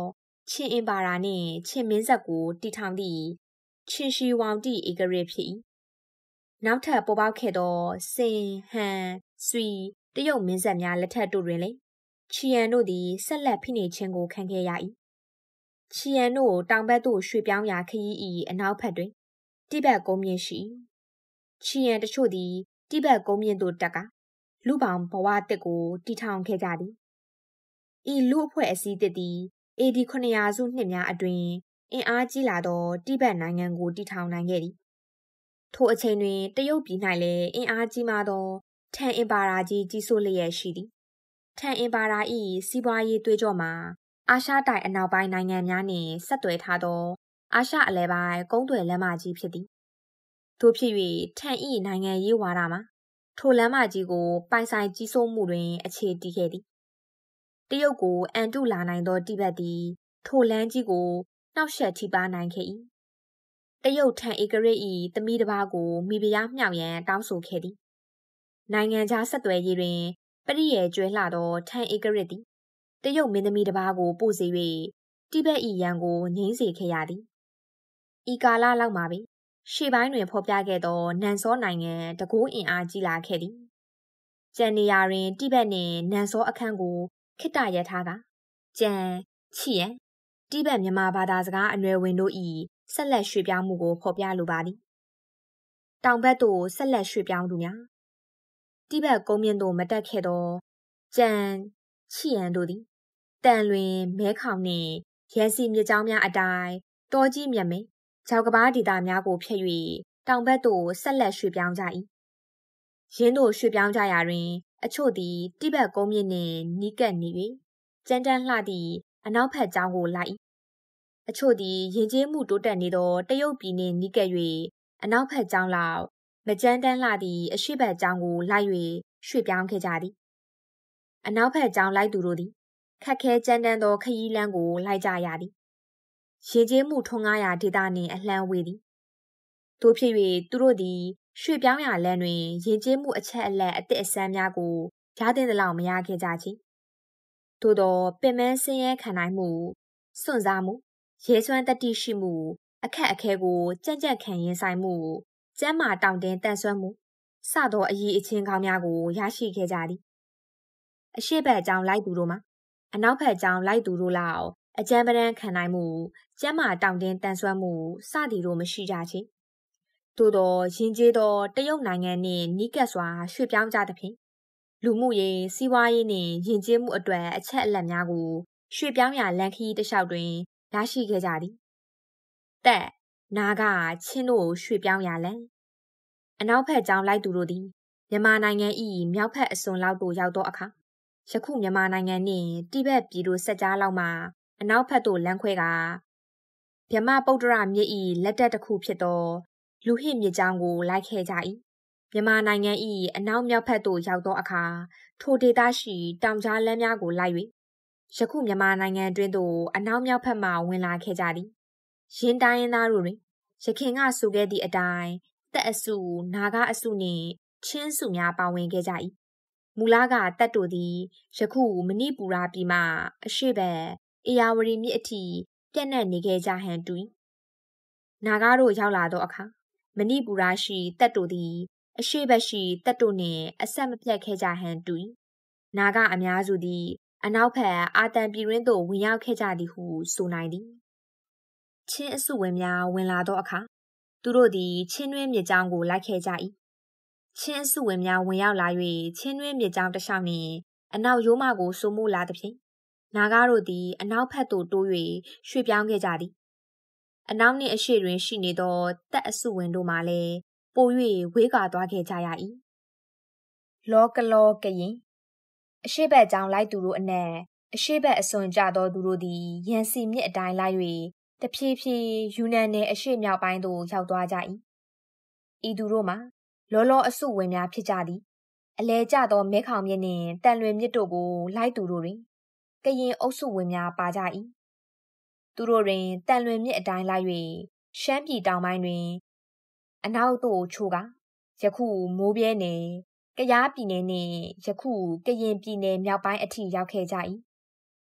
ချင်းအင်ပါရာနှင့်ချင်းမင်းဆက်ကိုတည်ထောင်သည့်ချင်းရှိဝေါင်တီဧကရစ်ဖြစ်၏နောက်ထပ်ပေါ်ပေါက်ခဲ့သောစင်ဟန်ဆွီတရုတ်မင်းဆက်များလက်ထက်တို့တွင်လည်းချီယန်တို့သည်ဆက်လက်ဖိနှိပ်ခြင်းကိုခံခဲ့ရ၏ချီယန်တို့တောင်ဘက်သို့ရွှေ့ပြောင်းရာခရီး၏အနောက်ဘက်တွင်တိဘက်ကုန်းမြင့်ရှိချီယန်တချို့သည်တိဘက်ကုန်းမြင့်သို့တက်ကလူပောင်ဘဝတစ်ကိုတည်ထောင်ခဲ့ကြသည်ဤလူအဖွဲ့အစည်းတစ်သည် အေဒီ ခုနှစ်ရာစုနှစ်များအတွင်းအင်အားကြီးလာသောတိဘက်နိုင်ငံကိုတည်ထောင်နိုင်ခဲ့သည်ထိုအချိန်တွင်တရုတ်ပြည်၌လည်းအင်အားကြီးမားသောထန်အင်ပါရာကြီးကြီးစိုးလျက်ရှိသည်ထန်အင်ပါရာ၏စီးပွားရေးသွေးကြောမှာအာရှတိုက်အနောက်ပိုင်းနိုင်ငံများနှင့်ဆက်သွယ်ထားသောအာရှအလယ်ပိုင်းကုန်းသွယ်လမ်းမကြီးဖြစ်သည်သို့ဖြစ်၍ထန်၏နိုင်ငံရေးဝါဒမှာထိုလမ်းမကြီးကိုပိုင်ဆိုင်ကြီးစိုးမှုတွင်အခြေတည်ခဲ့သည်တရုတ်ကိုအန်တုလာနိုင်သောတိဘက်သည်ထိုလမ်းကြီးကိုနှောက်ယှက်ထိပါနိုင်ခဲ့၏တရုတ်ထန်ဧကရစ်၏သမီးတစ်ပါးကိုမိဖုရားမြောက်ရန်တောင်းဆိုခဲ့သည်နိုင်ငံခြားဆက်သွယ်ရေးတွင်ပရိယေကျွဲလှသောထန်ဧကရစ်သည်တရုတ်မင်းသမီးတစ်ပါးကိုပို့စေ၍တိဘက်၏ရန်ကိုငြိမ်းစေခဲ့ရသည်ဤကာလလောက်မှာပင်ရှေ့ပိုင်းတွင်ဖော်ပြခဲ့သောနန်စောနိုင်ငံတကူအင်အားကြီးလာခဲ့သည်ကျန်နေရာတွင်တိဘက်နှင့်နန်စောအခန်းကိုခိတ္တရထားကကျန်ချီယန်တိဘက်မြန်မာဘာသာစကားအနွယ်ဝင်တို့၏ဆက်လက်ရွှေ့ပြောင်းမှုကိုဖော်ပြလိုပါသည်တောင်ဘက်သို့ဆက်လက်ရွှေ့ပြောင်းသူများတိဘက်ကုန်းမြင့်သို့မတက်ခဲ့သောကျန်ချီယန်တို့သည်တန်လွင်မဲခေါင်နှင့်ရန်စီမြစ်ကြောင်းများအတိုင်းတောကြီးမြတ်မင်းခြောက်ကဘာဒေသများကိုဖျက်၍တောင်ဘက်သို့ဆက်လက်ရွှေ့ပြောင်းကြ၏ရင်းသို့ရွှေ့ပြောင်းကြရာတွင်အချို့သည်တိဘက်ကုန်းမြင့်နှင့်နီးကပ်နေ၍ကြမ်းတမ်းလှသည့်အနောက်ဘက်ကျောင်းကိုလိုက်၏အချို့သည်ယဉ်ကျေးမှုတိုးတက်နေသောတရုတ်ပြည်နှင့်နီးကပ်၍အနောက်ဘက်ကျောင်းလောက်မကြမ်းတမ်းလှသည့်အရှိဘက်ကျောင်းကိုလိုက်၍ရွှေ့ပြောင်းခဲ့ကြသည်အနောက်ဘက်ကျောင်းလိုက်သူတို့သည်ခက်ခဲကြမ်းတမ်းသောခရီးလမ်းကိုလိုက်ကြရသည်ယဉ်ကျေးမှုထွန်းကားရာဒေသနှင့်အလှမ်းဝေးသည်သို့ဖြစ်၍သူတို့သည်ရွှေ့ပြောင်းရာလမ်းတွင်ယဉ်ကျေးမှုအချက်အလက်အသစ်အဆန်းများကိုရသင့်သလောက်မရခဲ့ကြချေသို့သောပင်မဆင်းရဲခံနိုင်မှုစွန့်စားမှုရဲစွမ်းတတိရှိမှုအခက်အခဲကိုကြံ့ကြံ့ခံရင်ဆိုင်မှုကျမ်းမာတောင့်တင်းတန်ဆွမ်းမှုစသောအရေးအချင်းကောင်းများကိုရရှိခဲ့ကြသည်အရှိဘက်အကြောင်းလိုက်သူတို့မှာအနောက်ဘက်အကြောင်းလိုက်သူတို့လောက်အကြမ်းပတမ်းခံနိုင်မှုကျမ်းမာတောင့်တင်းတန်ဆွမ်းမှုစသည်တို့မရှိကြချေသို့သောယဉ်ကျေးသောတရုတ်နိုင်ငံနှင့်နီးကပ်စွာရွှေ့ပြောင်းကြသဖြင့်လူမှုရေးစီးပွားရေးနှင့်ယဉ်ကျေးမှုအတွက်အချက်အလက်များကိုရွှေ့ပြောင်းရာလမ်းခရီးတစ်လျှောက်တွင်ရရှိခဲ့ကြသည်တက်နာကချင်းတို့ရွှေ့ပြောင်းရာလမ်းအနောက်ဘက်ကျောင်းလိုက်သူတို့သည်မြန်မာနိုင်ငံ၏မြောက်ဘက်အစွန်လောက်သို့ရောက်သောအခါယခုမြန်မာနိုင်ငံနှင့်တိဘက်ပြည်တို့ဆက်ကြားလောက်မှအနောက်ဘက်သို့လမ်းခွဲကဗြဟ္မပုတ္တရမြစ်၏လက်တက်တစ်ခုဖြစ်သောလူဟစ်မြစ်ကြောင်းကိုလိုက်ခဲ့ကြ၏မြန်မာနိုင်ငံ၏အနောက်မြောက်ဘက်သို့ရောက်သောအခါထိုဒေသရှိတောင်ကြားလမ်းများကိုလိုက်၍ယခုမြန်မာနိုင်ငံတွင်သို့အနောက်မြောက်ဘက်မှဝင်လာခဲ့ကြသည်ရင်းတိုင်းရင်းသားတို့တွင်ယခင်ကဆိုခဲ့သည့်အတိုင်းတက်အစုနာဂအစုနှင့်ချင်းစုများပါဝင်ခဲ့ကြ၏မူလကတက်တို့သည်ယခုမဏိပူရပြည်မှအရှိဘက်အေယာဝတီမြစ်အထိပြန့်နှံ့နေခဲ့ကြဟန်တူ၏နာဂတို့ရောက်လာသောအခါမဏိပူရရှိတက်တို့သည်အရှိဘက်ရှိတက်တို့နှင့်အဆက်မပြတ်ခဲ့ကြဟန်တူ၏နာဂအများစုသည်အနောက်ဘက်အာတန်ပြည်တွင်သို့ဝင်ရောက်ခဲ့ကြသည်ဟုဆိုနိုင်သည်ချင်းအစုဝင်များဝင်လာသောအခါသူတို့သည်ချင်းတွင်းမြစ်ကြောင်းကိုလိုက်ခဲ့ကြ၏ချင်းအစုဝင်များဝင်ရောက်လာ၍ချင်းတွင်းမြစ်ကြောင်းတစ်လျှောက်နှင့်အနောက်ရိုးမကိုစိုးမိုးလာသဖြင့်နာဂတို့သည်အနောက်ဘက်သို့တိုး၍ရွှေ့ပြောင်းခဲ့ကြသည်အနောက်နှင့်အရှေ့တွင်ရှိနေသောတက်အစုဝင်တို့မှလည်းပို၍ဝေးကွာသွားခဲ့ကြရ၏လောကလောကရင်အရှိဘက်ကြောင်းလိုက်သူတို့အနက်အရှိဘက်အစွန်ကြသောသူတို့သည်ရန်စီမြစ်အတိုင်းလိုက်၍တဖြည်းဖြည်းယူနန်နယ်အရှိမြောက်ပိုင်းသို့ရောက်သွားကြ၏ဤသူတို့မှာလောလောအစုဝင်များဖြစ်ကြသည်အလဲကျသောမဲခေါင်မြစ်နှင့်တန်လွင်မြစ်တို့ကိုလိုက်သူတို့တွင်ကရင်အုပ်စုဝင်များပါကြ၏သူတို့တွင်တန်လွင်မြစ်အတိုင်းလိုက်၍ရှမ်းပြည်တောင်ပိုင်းတွင်အနောက်သို့ချိုးကယခုမိုးပြဲနယ်ကယားပြည်နယ်နှင့်ယခုကရင်ပြည်နယ်မြောက်ပိုင်းအထိရောက်ခဲ့ကြ၏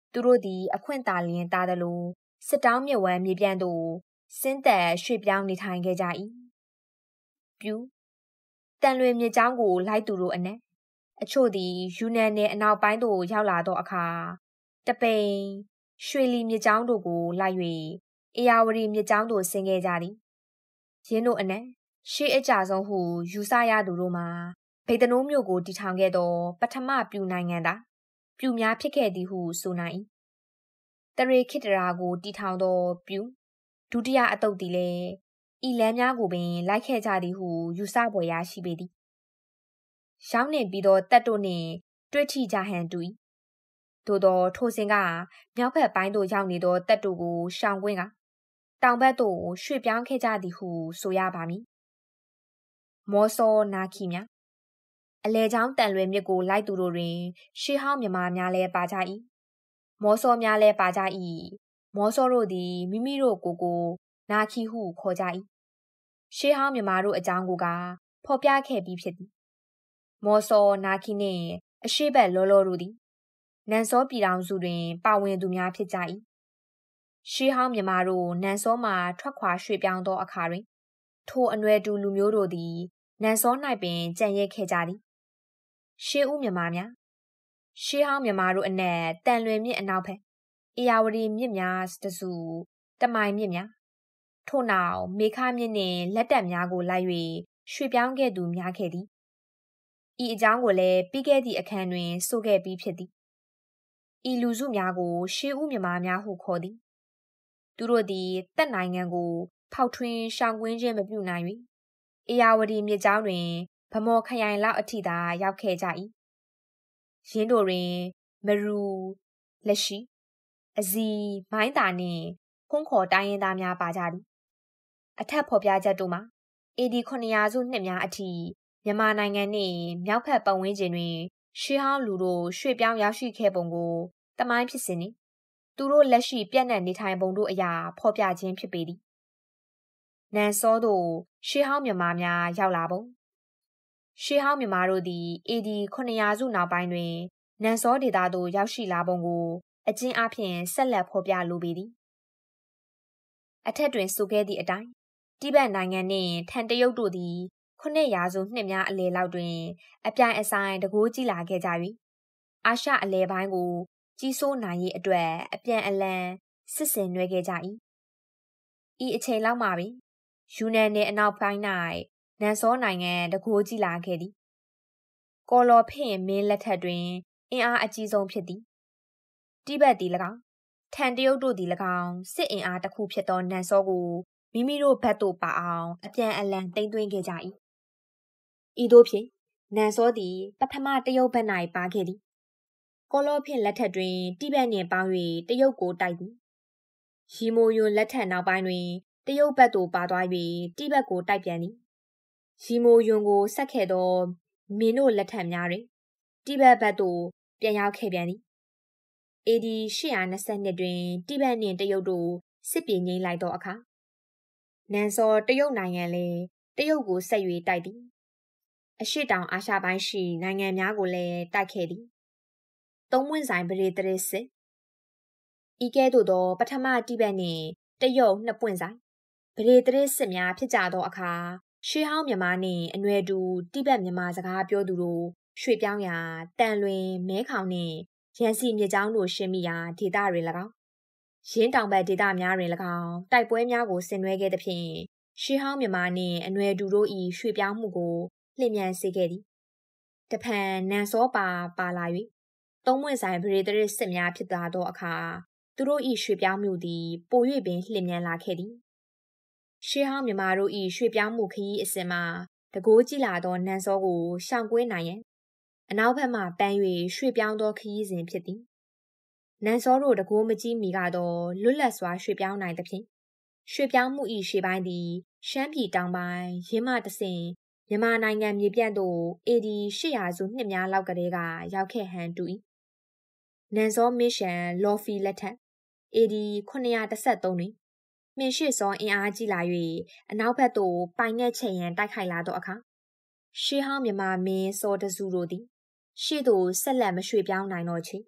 သူတို့သည်အခွင့်သာလျင်သားသလိုစစ်တောင်းမြစ်ဝမ်းမြေပြန့်သို့စင်းသက်ရွှေ့ပြောင်းနေထိုင်ခဲ့ကြ၏ပြူတန်လွင်မြစ်ကြောင်းကိုလိုက်သူတို့အနက်အချို့သည်ယူနန်နယ်အနောက်ပိုင်းသို့ရောက်လာသောအခါတပိန်ရွှေလီမြစ်ကြောင်းတို့ကိုလိုက်၍အေယာဝတီမြစ်ကြောင်းသို့ဆင်းခဲ့ကြသည်ရင်းတို့အနက်ရှေးအကြဆုံးဟုယူဆရသူတို့မှာဗိတ်တနိုးမြို့ကိုတည်ထောင်ခဲ့သောပထမပြူနိုင်ငံသာပြူများဖြစ်ခဲ့သည်ဟုဆိုနိုင်၏တရေခိတရာကိုတည်ထောင်သောပြူဒုတိယအတုပ်သည်လည်းဤလမ်းများကိုပင်လိုက်ခဲ့ကြသည်ဟုယူဆဖွယ်ရာရှိပေသည်ရောက်နေပြီးသောတပ်တို့နှင့်တွေ့ထိကြဟန်တူ၏သို့သောထိုစဉ်ကမြောက်ဘက်ပိုင်းသို့ရောက်နေသောတပ်တို့ကိုရှောင်ကွင်းကတောင်ဘက်သို့ရွှေ့ပြောင်းခဲ့ကြသည်ဟုဆိုရပါမည်မောစောနာခီများအလဲချောင်းတန်လွယ်မြစ်ကိုလိုက်သူတို့တွင်ရှေးဟောင်းမြမာများလည်းပါကြ၏မောစောများလည်းပါကြ၏မောစောတို့သည်မိမိတို့ကိုယ်ကိုနာခီဟုခေါ်ကြ၏ရှေးဟောင်းမြမာတို့အကြောင်းကိုကဖော်ပြခဲ့ပြီးဖြစ်သည်မောစောနာခီနှင့်အရှိဘက်လောလောတို့သည်နန်စောပြည်တော်စုတွင်ပါဝင်သူများဖြစ်ကြ၏ရှေးဟောင်းမြမာတို့နန်စောမှထွက်ခွာရွှေ့ပြောင်းသောအခါတွင်ထိုအနွယ်တူလူမျိုးတို့သည်နန်စော၌ပင်ကြံ့ရက်ခဲ့ကြသည်ရှေးဦးမြမာများရှေးဟောင်းမြမာတို့အနက်တန်လွင်မြစ်အနောက်ဘက်အေယာဝတီမြစ်များတစုတမိုင်မြစ်များထို့နောက်မေခမြစ်နှင့်လက်တက်များကိုလိုက်၍ရွှေ့ပြောင်းခဲ့သူများခဲ့သည်ဤအကြောင်းကိုလည်းပြီးခဲ့သည့်အခန်းတွင်ဆိုခဲ့ပြီးဖြစ်သည်ဤလူစုများကိုရှေးဦးမြမာများဟုခေါ်သည်သူတို့သည်တပ်နိုင်ငံကိုဖောက်ထွင်းရှောင်ကွင်းခြင်းမပြုနိုင်၍အေယာဝတီမြစ်ကြောင်းတွင်ဗမော်ခရိုင်လောက်အထိသာရောက်ခဲ့ကြ၏ရင်းတို့တွင်မရူလက်ရှိအဇီမိုင်းတာနှင့်ခွန်းခေါ်တိုင်းရင်းသားများပါကြသည်အထက်ဖော်ပြချက်တို့မှာအေဒီခုနှစ်ရာစုနှစ်များအထိမြန်မာနိုင်ငံနှင့်မြောက်ဘက်ပတ်ဝန်းကျင်တွင်ရှေးဟောင်းလူတို့ရွှေ့ပြောင်းရောက်ရှိခဲ့ပုံကိုတမိုင်းဖြစ်စဉ်နှင့်သူတို့လက်ရှိပြန့်နှံ့နေထိုင်ပုံတို့အရာဖော်ပြခြင်းဖြစ်ပေသည်နန်စောသို့ရှေးဟောင်းမြန်မာများရောက်လာပုံရှေးဟောင်းမြန်မာတို့သည်အေဒီခုနှစ်ရာစုနောက်ပိုင်းတွင်နန်စောဒေသသို့ရောက်ရှိလာပုံကိုအကျဉ်းအားဖြင့်ဆက်လက်ဖော်ပြလိုပေသည်အထက်တွင်ဆိုခဲ့သည့်အတိုင်းတိဘက်နိုင်ငံနှင့်ထန်တရုတ်တို့သည်ခုနှစ်ရာစုနှစ်များအလယ်လောက်တွင်အပြိုင်အဆိုင်တကိုးကြီးလာခဲ့ကြ၍အာရှအလယ်ပိုင်းကိုကြီးစိုးနိုင်ရေးအတွက်အပြန်အလှန်စစ်ဆင်နွှဲခဲ့ကြ၏ဤအချိန်လောက်မှပင်ယူနန်နယ်အနောက်ပိုင်း၌နန်စောနိုင်ငံတကိုးကြီးလာခဲ့သည်ကော်လော်ဖင့်မင်းလက်ထက်တွင်အင်အားအကြီးဆုံးဖြစ်သည်တိဘက်သည်၎င်းထန်တရုတ်တို့သည်၎င်းစစ်အင်အားတစ်ခုဖြစ်သောနန်စောကိုမိမိတို့ဘက်သို့ပါအောင်အပြန်အလှန်သိမ်းသွင်းခဲ့ကြ၏ဤသို့ဖြင့်နန်စောသည်ပထမတရုတ်ဘက်၌ပါခဲ့သည်ကော်လော်ဖင့်လက်ထက်တွင်တိဘက်နှင့်ပေါင်း၍တရုတ်ကိုတိုက်သည်ရီမိုယွန်လက်ထက်နောက်ပိုင်းတွင်တရုတ်ဘက်သို့ပါသွား၍တိဘက်ကိုတိုက်ပြန်သည်ရီမိုယွန်ကိုဆက်ခဲ့သောမင်းတို့လက်ထက်များတွင်တိဘက်ဘက်သို့ပြန်ရောက်ခဲ့ပြန်သည်အေဒီရှစ်ရာနှစ်ဆယ်နှစ်တွင်တိဘက်နှင့်တရုတ်တို့စစ်ပြေငြိမ်းလိုက်သောအခါနန်စောတရုတ်နိုင်ငံလည်းတရုတ်ကိုဆက်၍တိုက်သည်အရှေ့တောင်အာရှပိုင်းရှိနိုင်ငံများကိုလည်းတိုက်ခဲ့သည်သုံးပွင့်ဆိုင်ပရိသရစ်စစ်ဤကဲ့သို့သောပထမတိဘက်နှင့်တရုတ်နှစ်ပွင့်ဆိုင်ပရိသရစ်စစ်များဖြစ်ကြသောအခါရှေးဟောင်းမြန်မာနှင့်အနွယ်တူတိဘက်မြန်မာစကားပြောသူတို့ရွှေ့ပြောင်းရာတန်လွင်မဲခေါင်နှင့်ရန်စီမြစ်ကြောင်းတို့ရှင်းမိရာဒေသတွင်၎င်းရင်းတောင်ဘက်ဒေသများတွင်၎င်းတိုက်ပွဲများကိုဆင်နွှဲခဲ့သဖြင့်ရှေးဟောင်းမြန်မာနှင့်အနွယ်တူတို့၏ရွှေ့ပြောင်းမှုကိုလျင်မြန်စေခဲ့သည်တဖန်နန်စောပါပါလာ၍သုံးပွင့်ဆိုင်ပရိသရစ်စစ်များဖြစ်လာသောအခါသူတို့၏ရွှေ့ပြောင်းမှုသည်ပို၍ပင်လျင်မြန်လာခဲ့သည်ရှေးဟောင်းမြန်မာတို့၏ရွှေ့ပြောင်းမှုခရီးအစဉ်မှာတကိုးကြီးလာသောနန်စောကိုရှောင်ကွင်းနိုင်ရန်အနောက်ဘက်မှပန်း၍ရွှေ့ပြောင်းသောခရီးစဉ်ဖြစ်သည်နန်စောတို့တကိုးမကြီးမီကတော့လွတ်လပ်စွာရွှေ့ပြောင်းနိုင်သဖြင့်ရွှေ့ပြောင်းမှု၏ရှေ့ပိုင်းသည်ရှမ်းပြည်တောင်ပိုင်းရင်းမတဆင်မြန်မာနိုင်ငံမြေပြန့်သို့အေဒီရှစ်ရာစုနှစ်များလောက်ကတည်းကရောက်ခဲ့ဟန်တူ၏နန်စောမစ်ရှင်လော်ဖီလက်ထက်အေဒီခုနှစ်ရာတစ်ဆယ်သုံးတွင်မင်းရှိစောအင်အားကြီးလာ၍အနောက်ဘက်သို့ပိုင်ငက်ချဲ့ရန်တိုက်ခိုက်လာသောအခါရှေးဟောင်းမြန်မာမင်းစောတစုတို့သည်ရှေ့သို့ဆက်လက်မရွှေ့ပြောင်းနိုင်တော့ချေ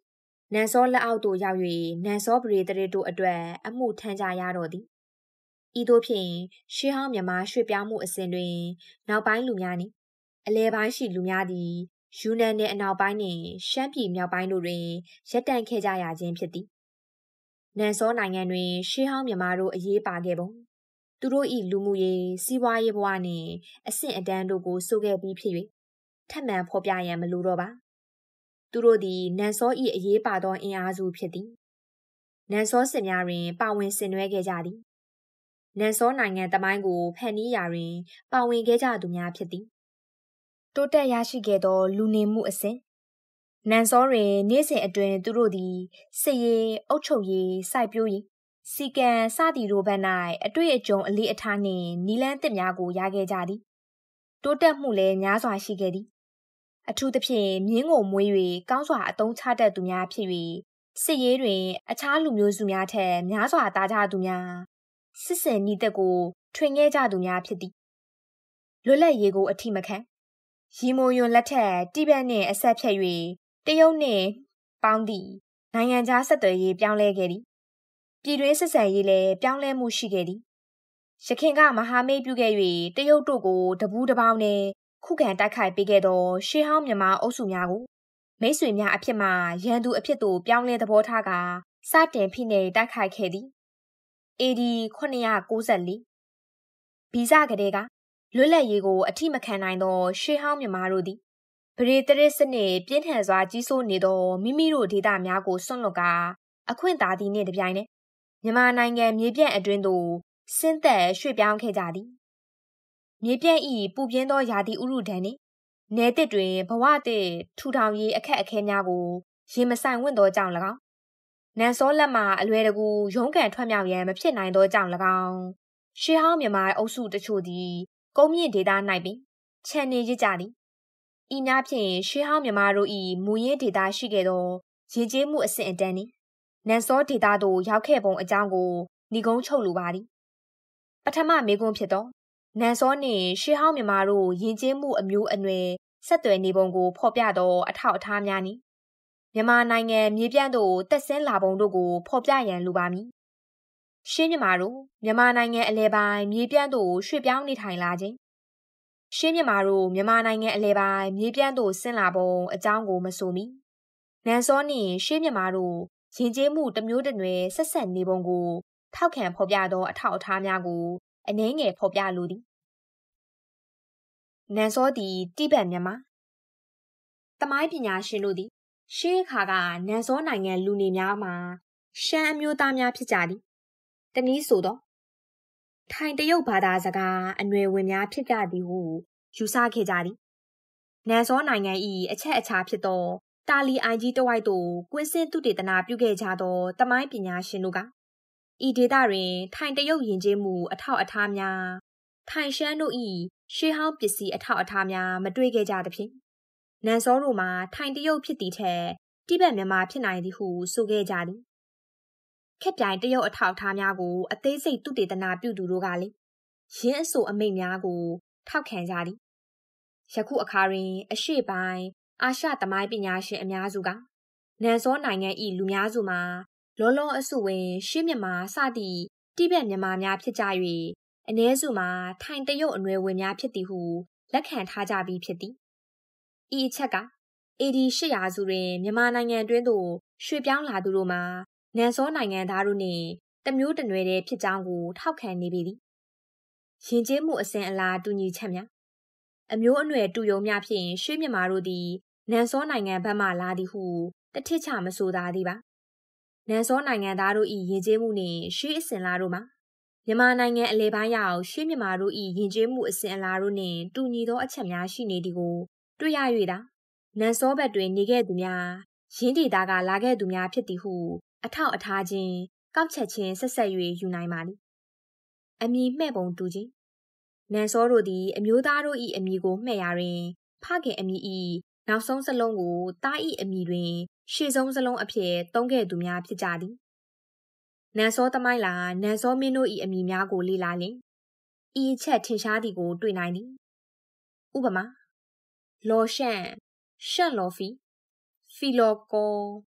နန်စောလက်အောက်သို့ရောက်၍နန်စောပရိသတ်တို့အတွက်အမှုထမ်းကြရတော့သည်ဤသို့ဖြင့်ရှေးဟောင်းမြန်မာရွှေ့ပြောင်းမှုအစဉ်တွင်နောက်ပိုင်းလူများနှင့်အလဲပိုင်းရှိလူများသည်ယူနန်နှင့်အနောက်ပိုင်းနှင့်ရှမ်းပြည်မြောက်ပိုင်းတို့တွင်ရပ်တန့်ခဲ့ကြရခြင်းဖြစ်သည်နန်စောနိုင်ငံတွင်ရှေးဟောင်းမြန်မာတို့အရေးပါခဲ့ပုံသူတို့၏လူမှုရေးစီးပွားရေးဘဝနှင့်အဆင့်အတန်းတို့ကိုဆိုခဲ့ပြီးဖြစ်၍ထပ်မံဖော်ပြရန်မလိုတော့ပါသူတို့သည်နန်စော၏အရေးပါသောအင်အားစုဖြစ်သည်နန်စောစစ်များတွင်ပါဝင်ဆင်နွှဲခဲ့ကြသည်နန်စောနိုင်ငံသမိုင်းကိုဖန်တီးရာတွင်ပါဝင်ခဲ့ကြသူများဖြစ်သည်တိုးတက်ရရှိခဲ့သောလူနေမှုအစဉ်နန်စောတွင်နေ့စဉ်အတွင်းသူတို့သည်စစ်ရေးအုပ်ချုပ်ရေးစိုက်ပျိုးရေးစီကံစသည်တို့ဘက်၌အတွေ့အကြုံအလေးအထားနှင့်နီလန်းသစ်များကိုရခဲ့ကြသည်တိုးတက်မှုလည်းများစွာရှိခဲ့သည်အထူးသဖြင့်မြင်းကိုမွေး၍ကောင်းစွာအသုံးချတတ်သူများဖြစ်၍စစ်ရေးတွင်အခြားလူမျိုးစုများထက်များစွာသားကြသူများစစ်စင်နည်းသက်ကိုထွင်ခဲ့ကြသူများဖြစ်သည်လွတ်လပ်ရေးကိုအထိမခံရီမိုယွန်လက်ထက်တိဘက်နှင့်အဆက်ဖြတ်၍တရုတ်နှင့်ပေါင်းသည့်နိုင်ငံခြားဆက်သွယ်ရေးပြောင်းလဲခဲ့သည်ပြည်တွင်းဆက်ဆံရေးလည်းပြောင်းလဲမှုရှိခဲ့သည်ရခင်ကမဟာမိတ်ပြုခဲ့၍တရုတ်တို့ကိုတပူးတပေါင်းနှင့်ခုခံတိုက်ခိုက်ပေးခဲ့သောရှေးဟောင်းမြန်မာအုပ်စုများကိုမိတ်ဆွေများအဖြစ်မှရန်သူအဖြစ်သို့ပြောင်းလဲသဘောထားကာစတင်ဖိနှိပ်တိုက်ခိုက်ခဲ့သည်အေဒီခုနှစ်ကိုးလေးဗီဇကလေးကလွတ်လပ်ရေးကိုအထိမခံနိုင်သောရှေးဟောင်းမြန်မာတို့သည်ဗရေတရစ်စနစ်ပြင်းထန်စွာကြီးစိုးနေသောမိမိတို့ဒေသများကိုစွန့်လွတ်ကာအခွင့်သာသည်နှင့်တပြိုင်နက်မြန်မာနိုင်ငံမြေပြန့်အတွင်းသို့ဆင်းသက်ရွှေ့ပြောင်းခဲ့ကြသည်မြေပြန့်၏ပူပြင်းသောရာသီဥတုဒဏ်နှင့်နယ်သစ်တွင်ဘဝသစ်ထူထောင်ရေးအခက်အခဲများကိုရင်မဆိုင်ဝင့်သောကြောင့်၎င်းနန်စောလက်မှအလွယ်တကူရုန်းကန်ထွက်မြောက်ရန်မဖြစ်နိုင်သောကြောင့်၎င်းရှေးဟောင်းမြန်မာအုပ်စုတချို့သည်ကုန်းမြင့်ဒေသ၌ပင်ခြံနေရကြသည်ဤများဖြင့်ရှေးဟောင်းမြန်မာတို့၏မူရင်းဒေသရှိခဲ့သောရည်ကျေးမှုအဆင့်အတန်းနှင့်နန်စောဒေသသို့ရောက်ခဲ့ပုံအကြောင်းကိုဏိဂုံးချုပ်လိုပါသည်ပထမမေးခွန်းဖြစ်သောနန်စောနှင့်ရှေးဟောင်းမြန်မာတို့ယဉ်ကျေးမှုအမျိုးအနွယ်ဆက်သွယ်နေပုံကိုဖော်ပြသောအထောက်အထားများနှင့်မြန်မာနိုင်ငံမြေပြန့်သို့တက်ဆင်းလာပုံတို့ကိုဖော်ပြရန်လိုပါမည်ရှေးမြန်မာတို့မြန်မာနိုင်ငံအလဲပိုင်းမြေပြန့်သို့ရွှေ့ပြောင်းနေထိုင်လာခြင်းရှေးမြန်မာတို့မြန်မာနိုင်ငံအလဲပိုင်းမြေပြန့်သို့ဆင်းလာပုံအကြောင်းကိုမဆိုမီနန်စောနှင့်ရှေးမြန်မာတို့ယဉ်ကျေးမှုတစ်မျိုးတစ်နွယ်ဆက်ဆက်နေပုံကိုထောက်ခံဖော်ပြသောအထောက်အထားများကိုအနည်းငယ်ဖော်ပြလိုသည်နန်စောသည်တိဘက်မြန်မာသမိုင်းပညာရှင်တို့သည်ရှေးအခါကနန်စောနိုင်ငံလူနေများမှာရှမ်းအမျိုးသားများဖြစ်ကြသည်တနည်းဆိုသောထိုင်တရုတ်ဘာသာစကားအနွယ်ဝင်များဖြစ်ကြသည်ဟုယူဆခဲ့ကြသည်နန်စောနိုင်ငံ၏အချက်အခြာဖြစ်သောတာလီအိုင်ကြီးတစ်ဝိုက်သို့ကွင်းဆင်းသုတေသနပြုခဲ့ကြသောသမိုင်းပညာရှင်တို့ကဤဒေသတွင်ထိုင်တရုတ်ယဉ်ကျေးမှုအထောက်အထားများထိုင်ရှမ်းတို့၏ရှေးဟောင်းပစ္စည်းအထောက်အထားများမတွေ့ခဲ့ကြသဖြင့်နန်စောတို့မှာထိုင်တရုတ်ဖြစ်သည့်ထက်တိဘက်မြန်မာဖြစ်နိုင်သည်ဟုဆိုခဲ့ကြသည်ခက်ပြိုင်တရုတ်အထောက်အထားများကိုအသေးစိတ်သုတေသနပြုသူတို့ကလည်းရင်းအဆိုအမိန့်များကိုထောက်ခံကြသည်ယခုအခါတွင်အရှေ့ပိုင်းအာရှသမိုင်းပညာရှင်အများစုကနန်စောနိုင်ငံ၏လူများစုမှာလောလောအစုဝင်ရှေးမြန်မာစသည့်တိဘက်မြန်မာများဖြစ်ကြ၍အ ਨੇ စုမှာထိုင်တရုတ်အနွယ်ဝင်များဖြစ်သည်ဟုလက်ခံထားကြပြီးဖြစ်သည်ဤအချက်ကအေဒီရှစ်ရာစုတွင်မြန်မာနိုင်ငံတွင်းသို့ရွှေ့ပြောင်းလာသူတို့မှာနန်စောနိုင်ငံသားတို့နှင့်တမျိုးတနွယ်တည်းဖြစ်ကြောင်းကိုထောက်ခံနေပေသည်ယဉ်ကျေးမှုအစဉ်အလာတူညီချက်များအမျိုးအနွယ်တူယုံများဖြင့်ရှေးမြန်မာတို့သည်နန်စောနိုင်ငံဘက်မှလာသည်ဟုတထစ်ချမဆိုသာသည်ပါနန်စောနိုင်ငံသားတို့၏ယဉ်ကျေးမှုနှင့်ရှေးအစဉ်လာတို့မှာမြန်မာနိုင်ငံအလဲပိုင်းရောက်ရှေးမြန်မာတို့၏ယဉ်ကျေးမှုအစဉ်အလာတို့နှင့်တူညီသောအချက်များရှိနေသည်ကိုတွေ့ရ၍သာနန်စောဘက်တွင်နေခဲ့သူများရင်းဒေသကလာခဲ့သူများဖြစ်သည်ဟုအထောက်အထားချင်းကောက်ချက်ချင်းဆက်ဆက်၍ယူနိုင်ပါသည်အမည်မှဲ့ပုံတူခြင်းနန်စောတို့သည်အမျိုးသားတို့၏အမည်ကိုမှဲ့ရာတွင်ဖခင်အမည်၏နောက်ဆုံးစလုံးကိုသား၏အမည်တွင်ရှေ့ဆုံးစလုံးအဖြစ်သုံးခဲ့သူများဖြစ်ကြသည်နန်စောသမိုင်းလာနန်စောမင်းတို့၏အမည်များကိုလေ့လာလျှင်ဤအချက်ထင်ရှားသည်ကိုတွေ့နိုင်သည်ဥပမာလော်ရှန့်ရှန့်လော်ဖီဖီလော်ကော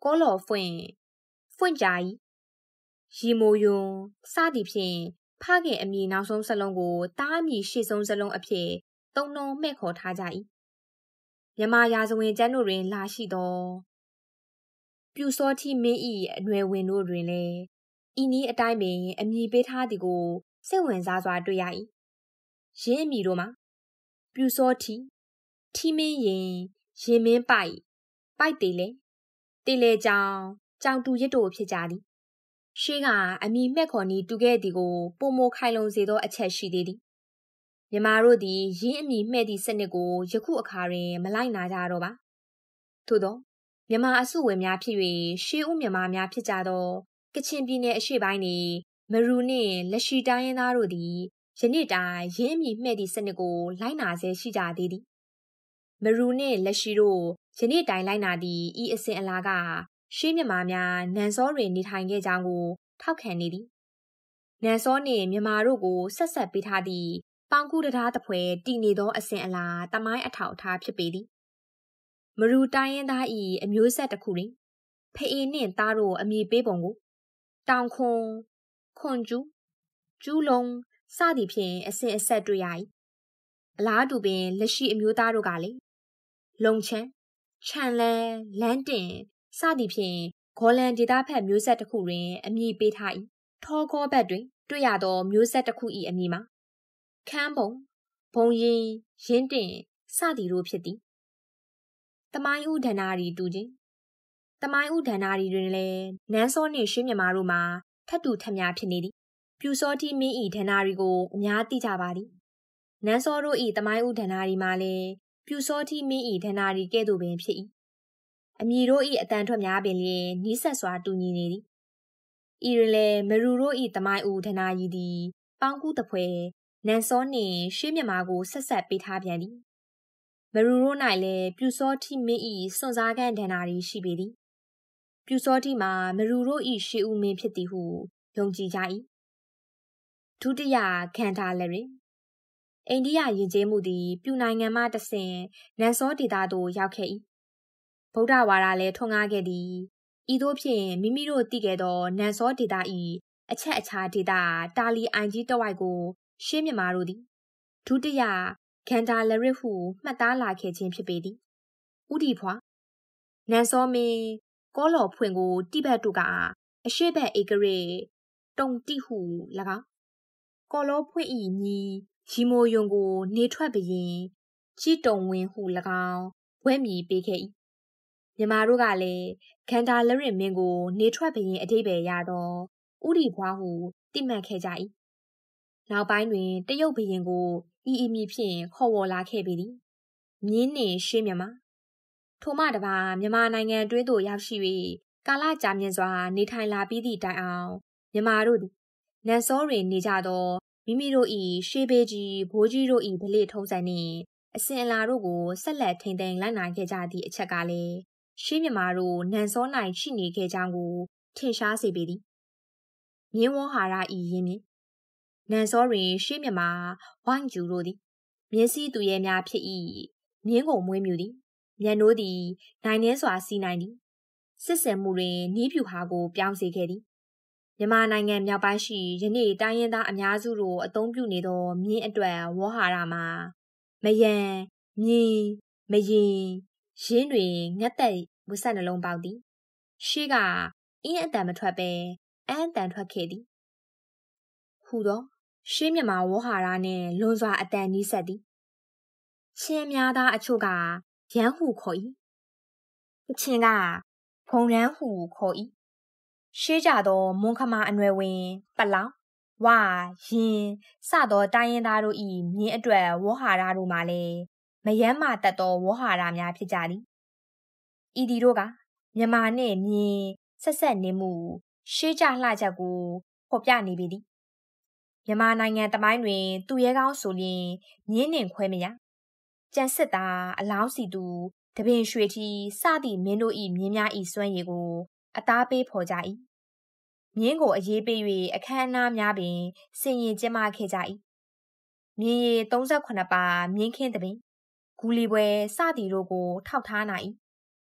ကောလော်ဖွင့်ဖွင့်ကြ၏ရီမိုယွန်စသည်ဖြင့်ဖခင်အမည်နောက်ဆုံးစလုံးကိုတားအမည်ရှေ့ဆုံးစလုံးအဖြစ်သုံးနှုန်းမှဲ့ခေါ်ထားကြ၏မြန်မာရာဇဝင်ကျမ်းတို့တွင်လာရှိသောပြူစောတိမင်း၏အနွယ်ဝင်တို့တွင်လည်းဤနည်းအတိုင်းပင်အမည်ပေးထားသည်ကိုစိတ်ဝင်စားစွာတွေ့ရ၏ရင်းအမည်တို့မှာပြူစောတိထီမင်းရင်ရင်မင်းပိုက်ပိုက်တေလေတေလေကြောင်ကြောင်တူရစ်တို့ဖြစ်ကြသည်ရှေးကအမည်မှဲ့ခေါ်နည်းတူခဲ့သည်ကိုပုံမခိုင်လုံစေသောအချက်ရှိသေးသည်မြမတို့သည်ရင်းအမည်မှဲ့သည့်စနစ်ကိုယခုအခါတွင်မလိုက်နာကြတော့ပါထို့သောမြမအစုဝင်များဖြစ်၍ရှေးဦးမြမများဖြစ်ကြသောကချင်ပြည်နယ်အရှေ့ပိုင်းတွင်မရူနှင့်လက်ရှိတိုင်းရင်းသားတို့သည်ယနေ့တိုင်ရင်းအမည်မှဲ့သည့်စနစ်ကိုလိုက်နာဆဲရှိကြသေးသည်မရူနှင့်လက်ရှိတို့ယနေ့တိုင်လိုက်နာသည့်ဤအစဉ်အလာကရှေးမြမများနန်စောတွင်နေထိုင်ခဲ့ကြောင်းကိုထောက်ခံနေသည်နန်စောနှင့်မြမတို့ကိုဆက်ဆက်ပေးထားသည့်ပေါင်ကူးတရားတစ်ဖွဲတည်နေသောအစဉ်အလာတမိုင်းအထောက်အထားဖြစ်ပေသည်မရူတိုင်းရင်းသား၏အမျိုးဆက်တစ်ခုတွင်ဖအေနှင့်သားတို့အမည်ပေးပုံကိုတောင်ခွန်ခွန်ကျူးကျူးလုံးစသည်ဖြင့်အစဉ်အဆက်တွေ့ရ၏အလားတူပင်လက်ရှိအမျိုးသားတို့ကလည်းလုံချမ်းခြံလန်းလန်းတင်စသည်ဖြင့်ဂေါ်လန်ဒေသဖက်မျိုးဆက်တစ်ခုတွင်အမည်ပေးထား၏ထောကောဘက်တွင်တွေ့ရသောမျိုးဆက်တစ်ခု၏အမည်မှာခမ်းပုံဘုံရင်ရင်းတင်စသည်တို့ဖြစ်သည်တမိုင်းဦးဒဏ္ဍာရီတူခြင်းတမိုင်းဦးဒဏ္ဍာရီတွင်လည်းနန်းစောနှင့်ရှေးမြမာတို့မှာထပ်တူထပ်များဖြစ်နေသည်ပြူစောတိမင်း၏ဒဏ္ဍာရီကိုအများသိကြပါသည်နန်းစောတို့၏တမိုင်းဦးဒဏ္ဍာရီမှာလည်းပြူစောတိမင်း၏ဒဏ္ဍာရီကဲ့သို့ပင်ဖြစ်၏အမည်တို့၏အတန်ထွက်များပင်လျင်နီးစပ်စွာတူညီနေသည်ဤတွင်လည်းမရူတို့၏တမိုင်းဦးဒဏ္ဍာရီသည်ပေါင်းကူးတပွဲနန်းစောနှင့်ရှေးမြမာကိုဆက်ဆက်ပေးထားပြန်သည်မရူတို့၌လည်းပြူစောတိမင်း၏စွန့်စားခန်းဒဏ္ဍာရီရှိပေသည်ပြူစောတိမှာမရူတို့၏ရှေးဦးမင်းဖြစ်သည်ဟုယုံကြည်ကြ၏ဒုတိယခန္ဓာလည်းတွင်အိန္ဒိယယဉ်ကျေးမှုသည်ပြူနိုင်ငံမှတဆင့်နန်စောဒေသသို့ရောက်ခဲ့၏ဗုဒ္ဓဝါဒလည်းထွန်းကားခဲ့သည်ဤသို့ဖြင့်မိမိတို့သိခဲ့သောနန်စောဒေသ၏အချက်အခြာဒေသတာလီအိုင်ကြီးတဝိုက်ကိုရှေးမြမာတို့သည်ဒုတိယခန္ဓာလရစ်ဟုမှတ်သားလာခဲ့ခြင်းဖြစ်ပေသည်ဥဒီဖွာနန်စောမင်းကောလော်ဖွင့်ကိုတိဘက်တို့ကအရှေ့ဘက်ဧကရေတုံတိဟု၎င်းကောလောဖွင့်၏ညီရီမိုယွန်ကိုနေထွက်ဘရင်ကြီးတုံဝင်းဟု၎င်းဝဲမြည်ပေးခဲ့၏မြမာတို့ကလည်းခန္ဓာလရစ်မင်းကိုနေထွက်ဘရင်အဓိပ္ပာယ်ရသောဥဒီဖွာဟုတိမှတ်ခဲ့ကြ၏နောက်ပိုင်းတွင်တရုတ်ဘရင်ကိုဤအမည်ဖြင့်ခေါ်ဝေါ်လာခဲ့ပေသည်မြင်းနှင့်ရှေးမြမာထိုမှတပါမြန်မာနိုင်ငံတွင်းသို့ရောက်ရှိ၍ကာလကြာမြင့်စွာနေထိုင်လာပြီးသည့်တိုင်အောင်မြန်မာတို့သည်နန်စောတွင်နေကြသောမိမိတို့၏ရှေးဘေးကြီးဘိုးကြီးတို့၏ဓလေ့ထုံးစံနှင့်အစဉ်အလာတို့ကိုဆက်လက်ထိန်းသိမ်းလိုက်နာခဲ့ကြသည့်အချက်ကလည်းရှေးမြန်မာတို့နန်စော၌ရှိနေခဲ့ကြောင်းကိုထင်ရှားစေပေသည်မြင်းဝေါဟာရ၏ရင်းမြစ်နန်စောတွင်ရှေးမြန်မာဝိုင်းကျူတို့သည်မြင်းစည်းသူရဲများဖြစ်၏မြင်းကိုမွေးမြူသည်မြန်တို့သည်နိုင်နှင်းစွာစီးနိုင်သည်စစ်ဆင်မှုတွင်နီးပြူဟာကိုပြောင်းစေခဲ့သည်မြန်မာနိုင်ငံမြောက်ပိုင်းရှိယနေ့တိုင်းရင်းသားအများစုတို့အသုံးပြုနေသောမြင်းအတွက်ဝေါဟာရမှာမယံမြင်းမရင်ရင်းတွင်ငတ်သက်ဝတ်ဆက်နှလုံးပေါက်သည်ရှေးကအင်းအတန်မထွက်ပဲအန်းအတန်ထွက်ခဲ့သည်ဟူသောရှေးမြန်မာဝေါဟာရနှင့်လွန်စွာအတန်နီးစပ်သည်ချင်းများသားအချို့ကရန်ဟုခေါ်၏ကချင်ကဖုံရန်ဟုခေါ်၏ရှေးကြသောမွန်ခမာအနွယ်ဝင်ပလောင်ဝရင်စသောတိုင်းရင်းသားတို့၏မြင်းအတွက်ဝေါဟာရတို့မှာလည်းမယမ်းမှတတ်သောဝေါဟာရများဖြစ်ကြသည်ဤဒီတို့ကမြန်မာနှင့်မြင်းဆက်ဆက်နေမှုရှေးကြလှချက်ကိုဖော်ပြနေပေသည်မြန်မာနိုင်ငံတမိုင်းတွင်သူရဲကောင်းဆိုလျင်မြင်းနှင့်ခွဲမရကြံစစ်သားအလောင်းစီသူတပင်ရွှေထီစသည့်မင်းတို့၏မြင်းများ၏စွမ်းရည်ကိုအသားပေးဖော်ကြ၏မြင်းကိုအရေးပေး၍အခမ်းအနားများပင်ဆင်ရင်ကျင်းပခဲ့ကြ၏မြင်းရည်သုံးဆယ့်ခုနှစ်ပါမြင်းခင်းတပင်ဂူလီပွဲစသည်တို့ကိုထောက်ထားနိုင်၏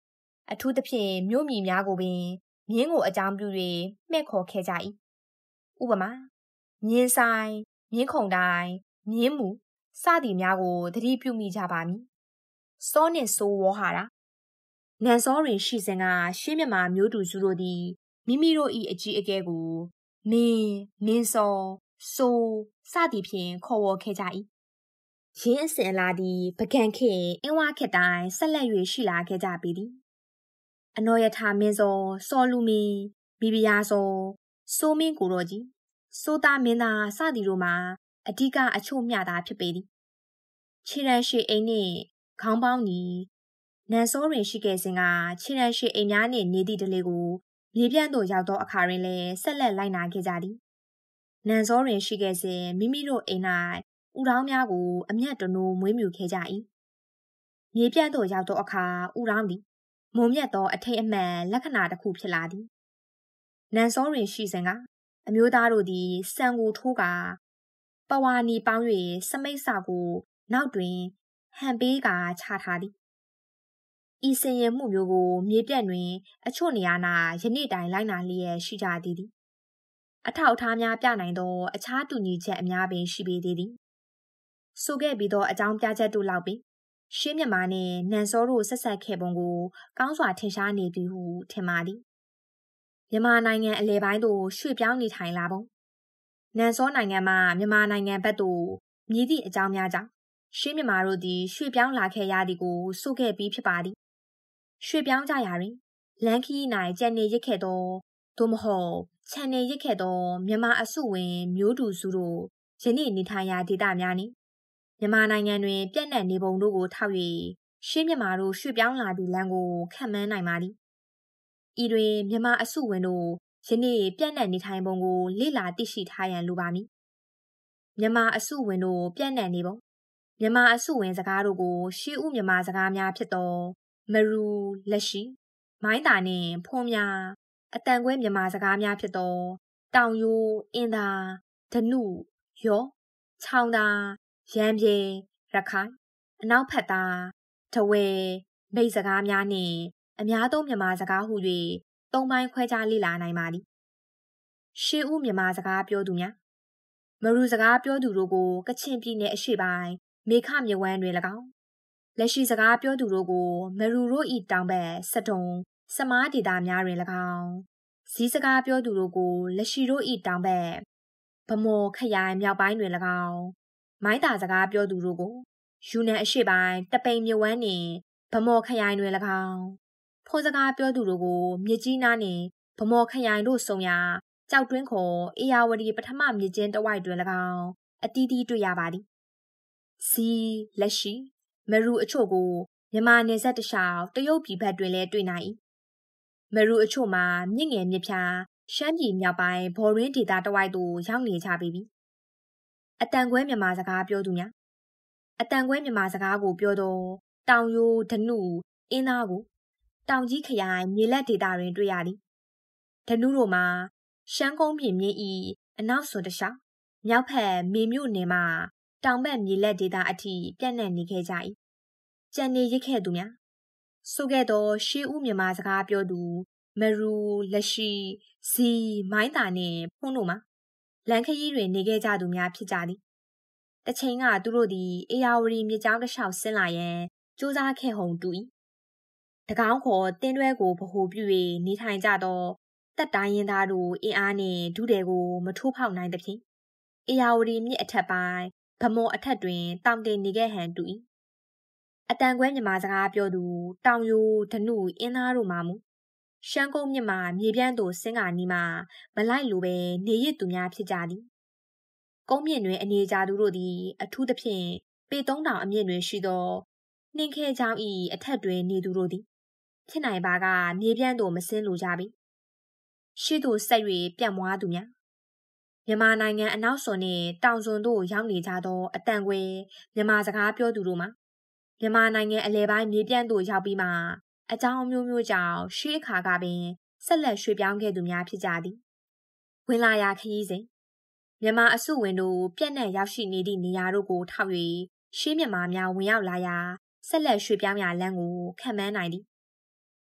အထူးသဖြင့်မြို့မြီများကိုပင်မြင်းကိုအကြောင်းပြု၍မှဲ့ခေါ်ခဲ့ကြ၏ဥပမာမြင်းဆိုင်မြင်းခုံတိုင်းမြင်းမူစသည်များကိုသတိပြုမိကြပါမည်စောနှင့်ဆိုးဝေါ်ဟာတာနန်စောတွင်ရှိစဉ်ကရှေးမြမာမျိုးတူစုတို့သည်မိမိတို့၏အကြီးအကဲကိုမင်းမင်းစောဆိုးစသည်ဖြင့်ခေါ်ဝေါ်ခဲ့ကြ၏ရင်းအစဉ်အလာသည်ပကံခေတ်အင်းဝါခေတ်တိုင်းဆက်လက်၍ရှိလာခဲ့ကြပေသည်အနော်ယထာမင်းစောစောလူမင်းဘီဘီယာစောစိုးမင်းကိုတော်ကြီးစိုးသားမင်းသားစသည်တို့မှာအဓိကအချို့မျှသာဖြစ်ပေသည်ခြေရန်ရှိအိမ်နှင့်ခေါင်းပေါင်းညီနန်စောတွင်ရှိခဲ့စဉ်ကခြေရန်ရှိအိမ်များနှင့်နေသည့်တလေကိုမြေပြန့်သို့ရောက်သောအခါတွင်လည်းဆက်လက်လိုက်နာခဲ့ကြသည်နန်စောတွင်ရှိခဲ့စဉ်မိမိတို့အိမ်၌ဥတောင်းများကိုအမျက်တနိုးမွေးမြူခဲ့ကြ၏မြေပြန့်သို့ရောက်သောအခါဥတောင်းသည်မုံမြတ်သောအထိတ်အမှန်လက္ခဏာတစ်ခုဖြစ်လာသည်နန်စောတွင်ရှိစဉ်ကအမျိုးသားတို့သည်စံကိုထိုးကာပဝါနီပေါင်း၍စမိတ်စာကိုနောက်တွင်ဟန်ပေးကာချထားသည်ဤစင်ရမှုမျိုးကိုမြေပြန့်တွင်အချို့နေရာ၌ယနေ့တိုင်လိုက်နာလျက်ရှိကြသည်သည်အထောက်အထားများပြနိုင်သောအခြားတူညီချက်အများပင်ရှိပေသေးသည်ဆိုခဲ့ပြီးသောအကြောင်းပြချက်တို့လောက်ပင်ရှေးမြန်မာနှင့်နန်စောတို့ဆက်ဆက်ခဲ့ပုံကိုကောင်းစွာထင်ရှားနေပြီဟုထင်ပါသည်မြန်မာနိုင်ငံအလယ်ပိုင်းသို့ရွှေ့ပြောင်းနေထိုင်လာပုံနန်စောနိုင်ငံမှမြန်မာနိုင်ငံဘက်သို့မြည်သည့်အကြောင်းများကြောင့်ရှေးမြန်မာတို့သည်ရွှေ့ပြောင်းလာခဲ့ရသည်ကိုဆိုခဲ့ပြီးဖြစ်ပါသည်ရွှေ့ပြောင်းကြရာတွင်လန်ခီ၌ကြံနေရစ်ခဲ့သောသို့မဟုတ်ခြံနေရစ်ခဲ့သောမြန်မာအစုဝင်မျိုးတူစုတို့ယနေ့နေထိုင်ရာဒေသများနှင့်မြန်မာနိုင်ငံတွင်ပြန့်နှံ့နေပုံတို့ကိုထောက်၍ရှေးမြန်မာတို့ရွှေ့ပြောင်းလာသည့်လမ်းကိုခန့်မှန်းနိုင်ပါသည်ဤတွင်မြန်မာအစုဝင်တို့ယနေ့ပြန့်နှံ့နေထိုင်ပုံကိုလေ့လာသိရှိထားရန်လိုပါမည်မြန်မာအစုဝင်တို့ပြန့်နှံ့နေပုံမြန်မာအစုဝင်စကားတို့ကိုရှေးဦးမြန်မာစကားများဖြစ်သောမရူလက်ရှိမိုင်းတာနှင့်ဖုံးများအတန်ကွဲမြန်မာစကားများဖြစ်သောတောင်ရိုးအင်းသာဓနုရောချောင်းသာရမ်းပြေရခိုင်အနောက်ဖက်သားတဝဲမိတ်စကားများနှင့်အများသုံးမြန်မာစကားဟု၍သုံးပိုင်းခွဲခြားလေ့လာနိုင်ပါသည်ရှေးဦးမြန်မာစကားပြောသူများမရူစကားပြောသူတို့ကိုကချင်ပြည်နယ်အရှေ့ပိုင်းမေခမြဝန်းတွင်၎င်းလက်ရှိစကားပြောသူတို့ကိုမရူတို့၏တောင်ဘက်စတုံစမားဒေသများတွင်၎င်းဇီးစကားပြောသူတို့ကိုလက်ရှိတို့၏တောင်ဘက်ဗမော်ခရိုင်မြောက်ပိုင်းတွင်၎င်းမိုင်းတာစကားပြောသူတို့ကိုယူနန်အရှေ့ပိုင်းတပိန်မြဝန်းနှင့်ဗမော်ခရိုင်တွင်၎င်းဖုံးစကားပြောသူတို့ကိုမြစ်ကြီးနားနှင့်ဗမော်ခရိုင်တို့ဆုံရာကြောက်တွင်းခေါ်အေယာဝတီပထမမြစ်ကျင်းတဝိုက်တွင်၎င်းအတီးတီးတွေ့ရပါသည်ဇီးလက်ရှိမရူအချို့ကိုမြန်မာနယ်စပ်တလျှောက်တရုတ်ပြည်ဘက်တွင်လည်းတွေ့နိုင်၏မရူအချို့မှာမြင့်ငယ်မြစ်ဖြာရှမ်းပြည်မြောက်ပိုင်းဘော်ရင်းဒေသတဝိုက်သို့ရောက်နေကြပြီအတန်ကွဲမြန်မာစကားပြောသူများအတန်ကွဲမြန်မာစကားကိုပြောသောတောင်ရိုးဓနုအင်းသားကိုတောင်ကြီးခရိုင်မြေလက်ဒေသတွင်တွေ့ရသည်ဓနုတို့မှာရှမ်းကုန်းပြင်မြင့်ဤအနောက်စွန်တလျှောက်မြောက်ဖက်မေမြို့နယ်မှတောင်ဘက်မြေလက်ဒေသအထိပြန့်နှံ့နေခဲ့ကြ၏ကြံနေရစ်ခဲ့သူများဆိုခဲ့သောရှေးဦးမြန်မာစကားပြောသူမရူလက်ရှိဇီမိုင်းတာနှင့်ဖုံးတို့မှာလန်ခရီးတွင်နေခဲ့ကြသူများဖြစ်ကြသည်တချိန်ကသူတို့သည်အေယာဝတီမြစ်ကြောင်းတစ်လျှောက်ဆင်းလာရန်ကြိုးစားခဲ့ဟုန်တူ၏တကောင်းခေါ်တင်းတွဲကိုဗဟိုပြု၍နေထိုင်ကြသောတပ်တိုင်းရင်းသားတို့အင်အားနှင့်ဒုတယ်ကိုမထိုးဖောက်နိုင်သဖြင့်အေယာဝတီမြစ်အထက်ပိုင်းဗမော်အထက်တွင်တောင်တင်နေခဲ့ဟန်တူ၏အတန်ကွဲမြန်မာစကားပြောသူတောင်ရိုးဓနုအင်းသားတို့မှမူရှမ်းကုန်းမြစ်မှာမြေပြန့်သို့ဆင်းကာနီးမှမလိုက်လိုပဲနေရစ်သူများဖြစ်ကြသည်ကုန်းမြင့်တွင်အနေကြသူတို့သည်အထူးသဖြင့်ပေသုံးတောင်အမြင့်တွင်ရှိသောနှင်းခဲချောင်း၏အထက်တွင်နေသူတို့သည်ဖြစ်နိုင်ပါကမြေပြန့်သို့မဆင်းလိုကြပြီရှေ့သို့ဆက်၍ပြန့်မွားသူများမြန်မာနိုင်ငံအနောက်စွန်နှင့်တောင်စွန်သို့ရောက်နေကြသောအတန်ကွဲမြန်မာစကားပြောသူတို့မှာမြန်မာနိုင်ငံအလယ်ပိုင်းမြေပြန့်သို့ရောက်ပြီးမှအကြောင်းအမျိုးမျိုးကြောင့်ရှေးအခါကပင်ဆက်လက်ရွှေ့ပြောင်းခဲ့သူများဖြစ်ကြသည်ဝင်လာရာခရီးစဉ်မြန်မာအစုဝင်တို့ပြန့်နှံ့ရောက်ရှိနေသည့်နေရာတို့ကိုထောက်၍ရှေးမြန်မာများဝင်ရောက်လာရာဆက်လက်ရွှေ့ပြောင်းရာလမ်းကိုခန့်မှန်းနိုင်သည်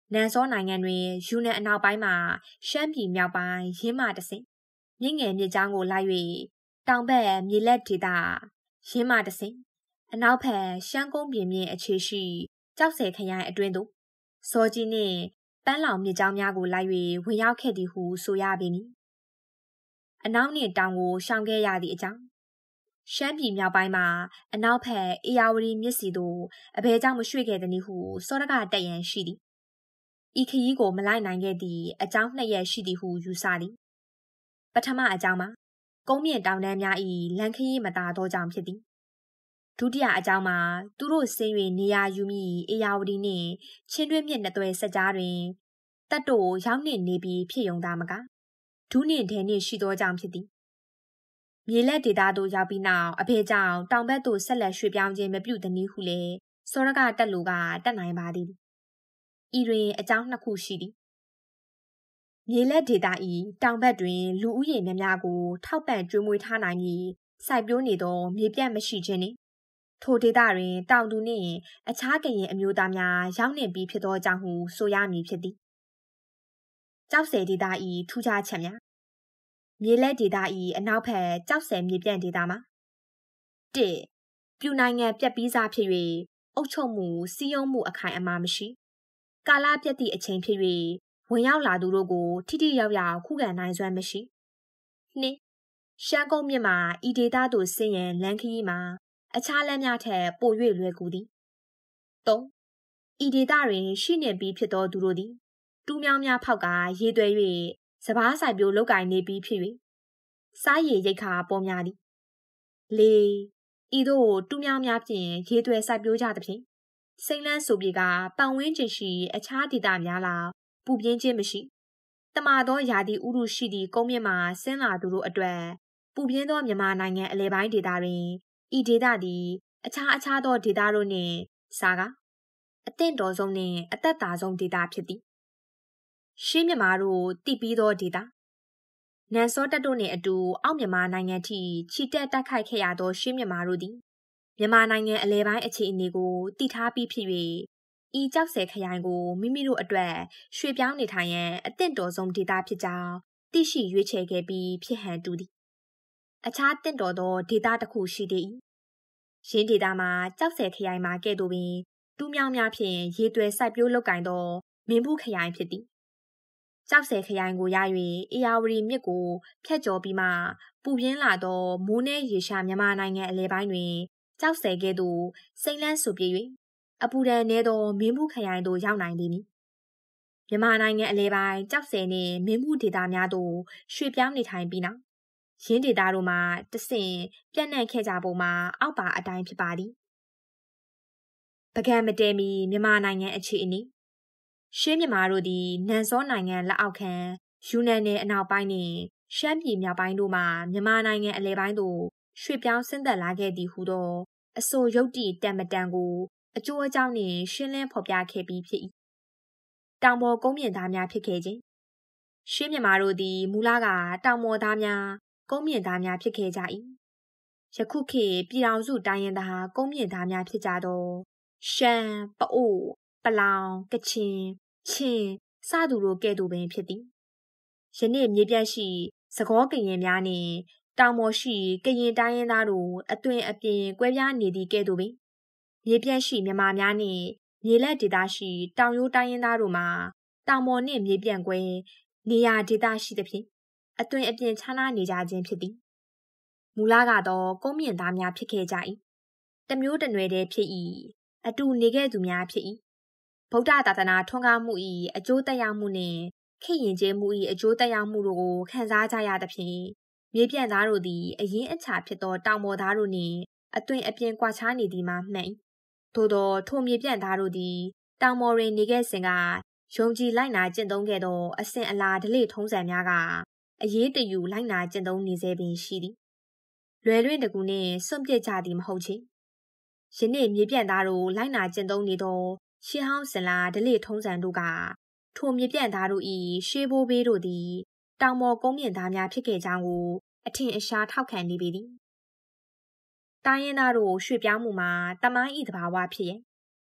နန်စောနိုင်ငံတွင်ယူနန်အနောက်ပိုင်းမှာရှမ်းပြည်မြောက်ပိုင်းရင်းမာတဆင့်မြင့်ငယ်မြစ်ကြောင်းကိုလိုက်၍တောင်ဘက်မြေလက်ဒေသရင်းမာတဆင့်အနောက်ဘက်ရှမ်းကုန်းပြင်မြင့်အခြေရှိကြောက်ဆယ်ခရိုင်အတွင်းသို့စောကြီးနှင့်ပန်းလောင်မြစ်ကြောင်းများကိုလိုက်၍ဝင်ရောက်ခဲ့သည်ဟုဆိုရပေမည်အနောက်နှင့်တောင်ကိုရှောင်ခဲ့ရသည့်အကြောင်းရှမ်းပြည်မြောက်ပိုင်းမှာအနောက်ဘက်အေယာဝတီမြစ်စီသို့အဘယ်ကြောင့်မရွှေ့ခဲ့သည်နည်းဟုစောတကတက်ရန်ရှိသည်ဤခရီးကိုမလိုက်နိုင်ခဲ့သည့်အကြောင်းနှစ်ရက်ရှိသည်ဟုယူဆသည်ပထမအကြောင်းမှာကုန်းမြင့်တောင်တန်းများ၏လမ်းခရီးမသာသောကြောင့်ဖြစ်သည်ဒုတိယအကြောင်းမှာသူတို့ဆင်း၍နေရာယူမိအေယာဝတီနှင့်ချင်းတွင်းမြစ်နှစ်သွယ်ဆက်ကြားတွင်တပ်တို့ရောက်နှင့်နေပြီးဖြစ်ယုံသားမကဒုနှင့်ဒဲနှင့်ရှိသောကြောင့်ဖြစ်သည်မြေလက်ဒေသသို့ရောက်ပြီးနောက်အဖေကြောင့်တောင်ဘက်သို့ဆက်လက်ရွှေ့ပြောင်းခြင်းမပြုသည်နည်းဟုလည်းစောရကတက်လူကတက်နိုင်ပါသည်ဤတွင်အကြောင်းနှစ်ခုရှိသည်မြေလက်ဒေသ၏တောင်ဘက်တွင်လူဦးရေများများကိုထောက်ပံ့ကျွေးမွေးထားနိုင်ပြီးစိုက်ပျိုးနေသောမြေပြန့်မရှိခြင်းနှင့်ထိုဒေသတွင်တောင်သူနှင့်အခြားကရင်အမျိုးသားများရောက်နှင့်ပြီးဖြစ်သောကြောင့်ဟုဆိုရမည်ဖြစ်သည်ကျောက်ဆယ်ဒေသ၏ထူးခြားချက်များမြေလက်ဒေသ၏အနောက်ဘက်ကျောက်ဆယ်မြေပြန့်ဒေသမှာ၁ပြူနိုင်ငံပြက်ပြီးစားဖြစ်၍အုပ်ချုပ်မှုစီးရုံးမှုအခိုင်အမာမရှိကာလပြည့်သည့်အချိန်ဖြစ်၍ဝင်ရောက်လာသူတို့ကိုထိထိရောက်ရောက်ခုခံနိုင်စွမ်းမရှိ၂ရှမ်းကုန်းမြစ်မှာဤဒေသသို့ဆင်းရန်လမ်းခရီးမှာအခြားလမ်းများထက်ပို၍လွယ်ကူသည်၃ဤဒေသတွင်ရှိနေပြီးဖြစ်သောသူတို့သည်တူးမြောင်းများဖောက်ကရေသွဲ၍စပားဆိုင်ပြိုလုတ်ကင်နေပြီးဖြစ်၍စားရည်ရိတ်ခါပေါ်များသည်၄ဤသို့တူးမြောင်းများဖြင့်ရေသွဲစိုက်ပျိုးကြသဖြင့်စိမ့်လန်းဆိုပြေကပတ်ဝန်းကျင်ရှိအခြားဒေသများလောက်ပူပြင်းခြင်းမရှိတမာသောယာတိဥရုရှိသည့်ကုန်းမြင့်မှဆင်းလာသူတို့အတွက်ပူပြင်းသောမြန်မာနိုင်ငံအလဲပိုင်းဒေသတွင်ဤဒေသသည်အခြားအခြားသောဒေသတို့နှင့်စားကအသင့်တော်ဆုံးနှင့်အသက်သာဆုံးဒေသဖြစ်သည်ရှေးမြန်မာတို့တည်ပြီးသောဒေသနန်စောတက်တို့နှင့်အတူအောက်မြန်မာနိုင်ငံထိခြိတက်တိုက်ခိုက်ခဲ့ရသောရှေးမြန်မာတို့သည်မြန်မာနိုင်ငံအလဲပိုင်းအခြေအနေကိုတည်ထားပြီးဖြစ်၍ဤကြောက်ဆယ်ခရိုင်ကိုမိမိတို့အတွက်ရွှေ့ပြောင်းနေထိုင်ရန်အသင့်တော်ဆုံးဒေသဖြစ်ကြောင်းသိရှိရွေးချယ်ခဲ့ပြီးဖြစ်ဟန်တူသည်အခြားတင့်တော်သောဒေသတစ်ခုရှိသေး၏ရင်းဒေသမှာကြောက်ဆယ်ခရိုင်မှာကဲ့သို့ပင်တူးမြောင်းများဖြင့်ရေသွဲစိုက်ပျိုးလုပ်ကင်သောမင်းဘူးခရိုင်ဖြစ်သည်ကြောက်ဆယ်ခရိုင်ကိုရ၍အေယာဝတီမြစ်ကိုဖျက်ကျော်ပြီးမှပူပြင်းလာသောမိုးနှဲရေရှားမြန်မာနိုင်ငံအလဲပိုင်းတွင်ကြောက်ဆယ်ကဲ့သို့စိမ့်လန်းဆိုပြေ၍အပူဒဏ်နဲသောမင်းဘူးခရိုင်သို့ရောက်နိုင်သည်မည်မြန်မာနိုင်ငံအလဲပိုင်းကြောက်ဆယ်နှင့်မင်းဘူးဒေသများသို့ရွှေ့ပြောင်းနေထိုင်ပြီးနောက်ရင်းဒေသတို့မှာတဆင့်ပြန့်နှံ့ခဲ့ကြပုံမှာအောက်ပါအတိုင်းဖြစ်ပါသည်ပကံမတဲမီမြန်မာနိုင်ငံအခြေအနေရှေးမြန်မာတို့သည်နန်စောနိုင်ငံလက်အောက်ခံယူနန်နယ်အနောက်ပိုင်းနှင့်ရှမ်းပြည်မြောက်ပိုင်းတို့မှမြန်မာနိုင်ငံအလဲပိုင်းသို့ရွှေ့ပြောင်းဆင်းသက်လာခဲ့သည်ဟုသောအဆိုရုပ်တိတံမတန်ကိုအကျိုးအကြောင်းနှင့်ရှင်းလင်းဖော်ပြခဲ့ပြီးဖြစ်၏တောင်ပေါ်ကုန်းမြင့်သားများဖြစ်ခဲ့ခြင်းရှေးမြန်မာတို့သည်မူလကတောင်ပေါ်သားများကုန်းမြင့်သားများဖြစ်ခဲ့ကြ၏ယခုခေတ်ပြည်ထောင်စုတိုင်းရင်းသားကုန်းမြင့်သားများဖြစ်ကြသောရှမ်းပအို့ပလောင်ကချင်ချင်းစသူတို့ကဲ့သို့ပင်ဖြစ်သည်ယနေ့မြေပြန့်ရှိစကောကရင်များနှင့်တောင်ပေါ်ရှိကရင်တိုင်းရင်းသားတို့အသွင်အပြင်ကွဲပြားနေသည့်ကဲ့သို့ပင်မြေပြန့်ရှိမြန်မာများနှင့်မြေလက်ဒေသရှိတောင်ရိုးတိုင်းရင်းသားတို့မှာတောင်ပေါ်နှင့်မြေပြန့်ကွဲနေရာဒေသရှိသဖြင့်အသွင်အပြင်ခြားနားနေကြခြင်းဖြစ်သည်မူလကတော့ကုန်းမြင့်သားများဖြစ်ခဲ့ကြ၏တမျိုးတနွယ်တည်းဖြစ်၏အတူနေခဲ့သူများဖြစ်၏ဗုဒ္ဓသာသနာထွန်းကားမှု၏အကျိုးသက်ရောက်မှုနှင့်ခေတ်ယဉ်ကျေးမှု၏အကျိုးသက်ရောက်မှုတို့ကိုခံစားကြရသဖြင့်မြေပြန့်သားတို့သည်အရင်းအချာဖြစ်သောတောင်ပေါ်သားတို့နှင့်အသွင်အပြင်ကွာခြားနေသည်မှာမှန်သို့သောထိုမြေပြန့်သားတို့သည်တောင်ပေါ်တွင်နေခဲ့စဉ်ကယုံကြည်လိုက်နာကျင့်သုံးခဲ့သောအစဉ်အလာဓလေ့ထုံးစံများကအရေးတယူလိုက်နာကျင့်သုံးနေစေပင်ရှိသည်လွယ်လွင့်တကူနှင့်စွန့်ပစ်ကြသည်မဟုတ်ချေယနေ့မြေပြန့်သားတို့လိုက်နာကျင့်သုံးနေသောရှေးဟောင်းစင်လာဓလေ့ထုံးစံတို့ကထိုမြေပြန့်သားတို့၏ရှေးဘိုးဘေးတို့သည်တောင်ပေါ်ကုန်းမြင့်သားများဖြစ်ခဲ့ကြောင်းကိုအထင်အရှားထောက်ခံနေပေသည်တိုင်းရင်းသားတို့ရွှေ့ပြောင်းမှုမှာတမိုင်းဤသဘာဝဖြစ်ရဲ့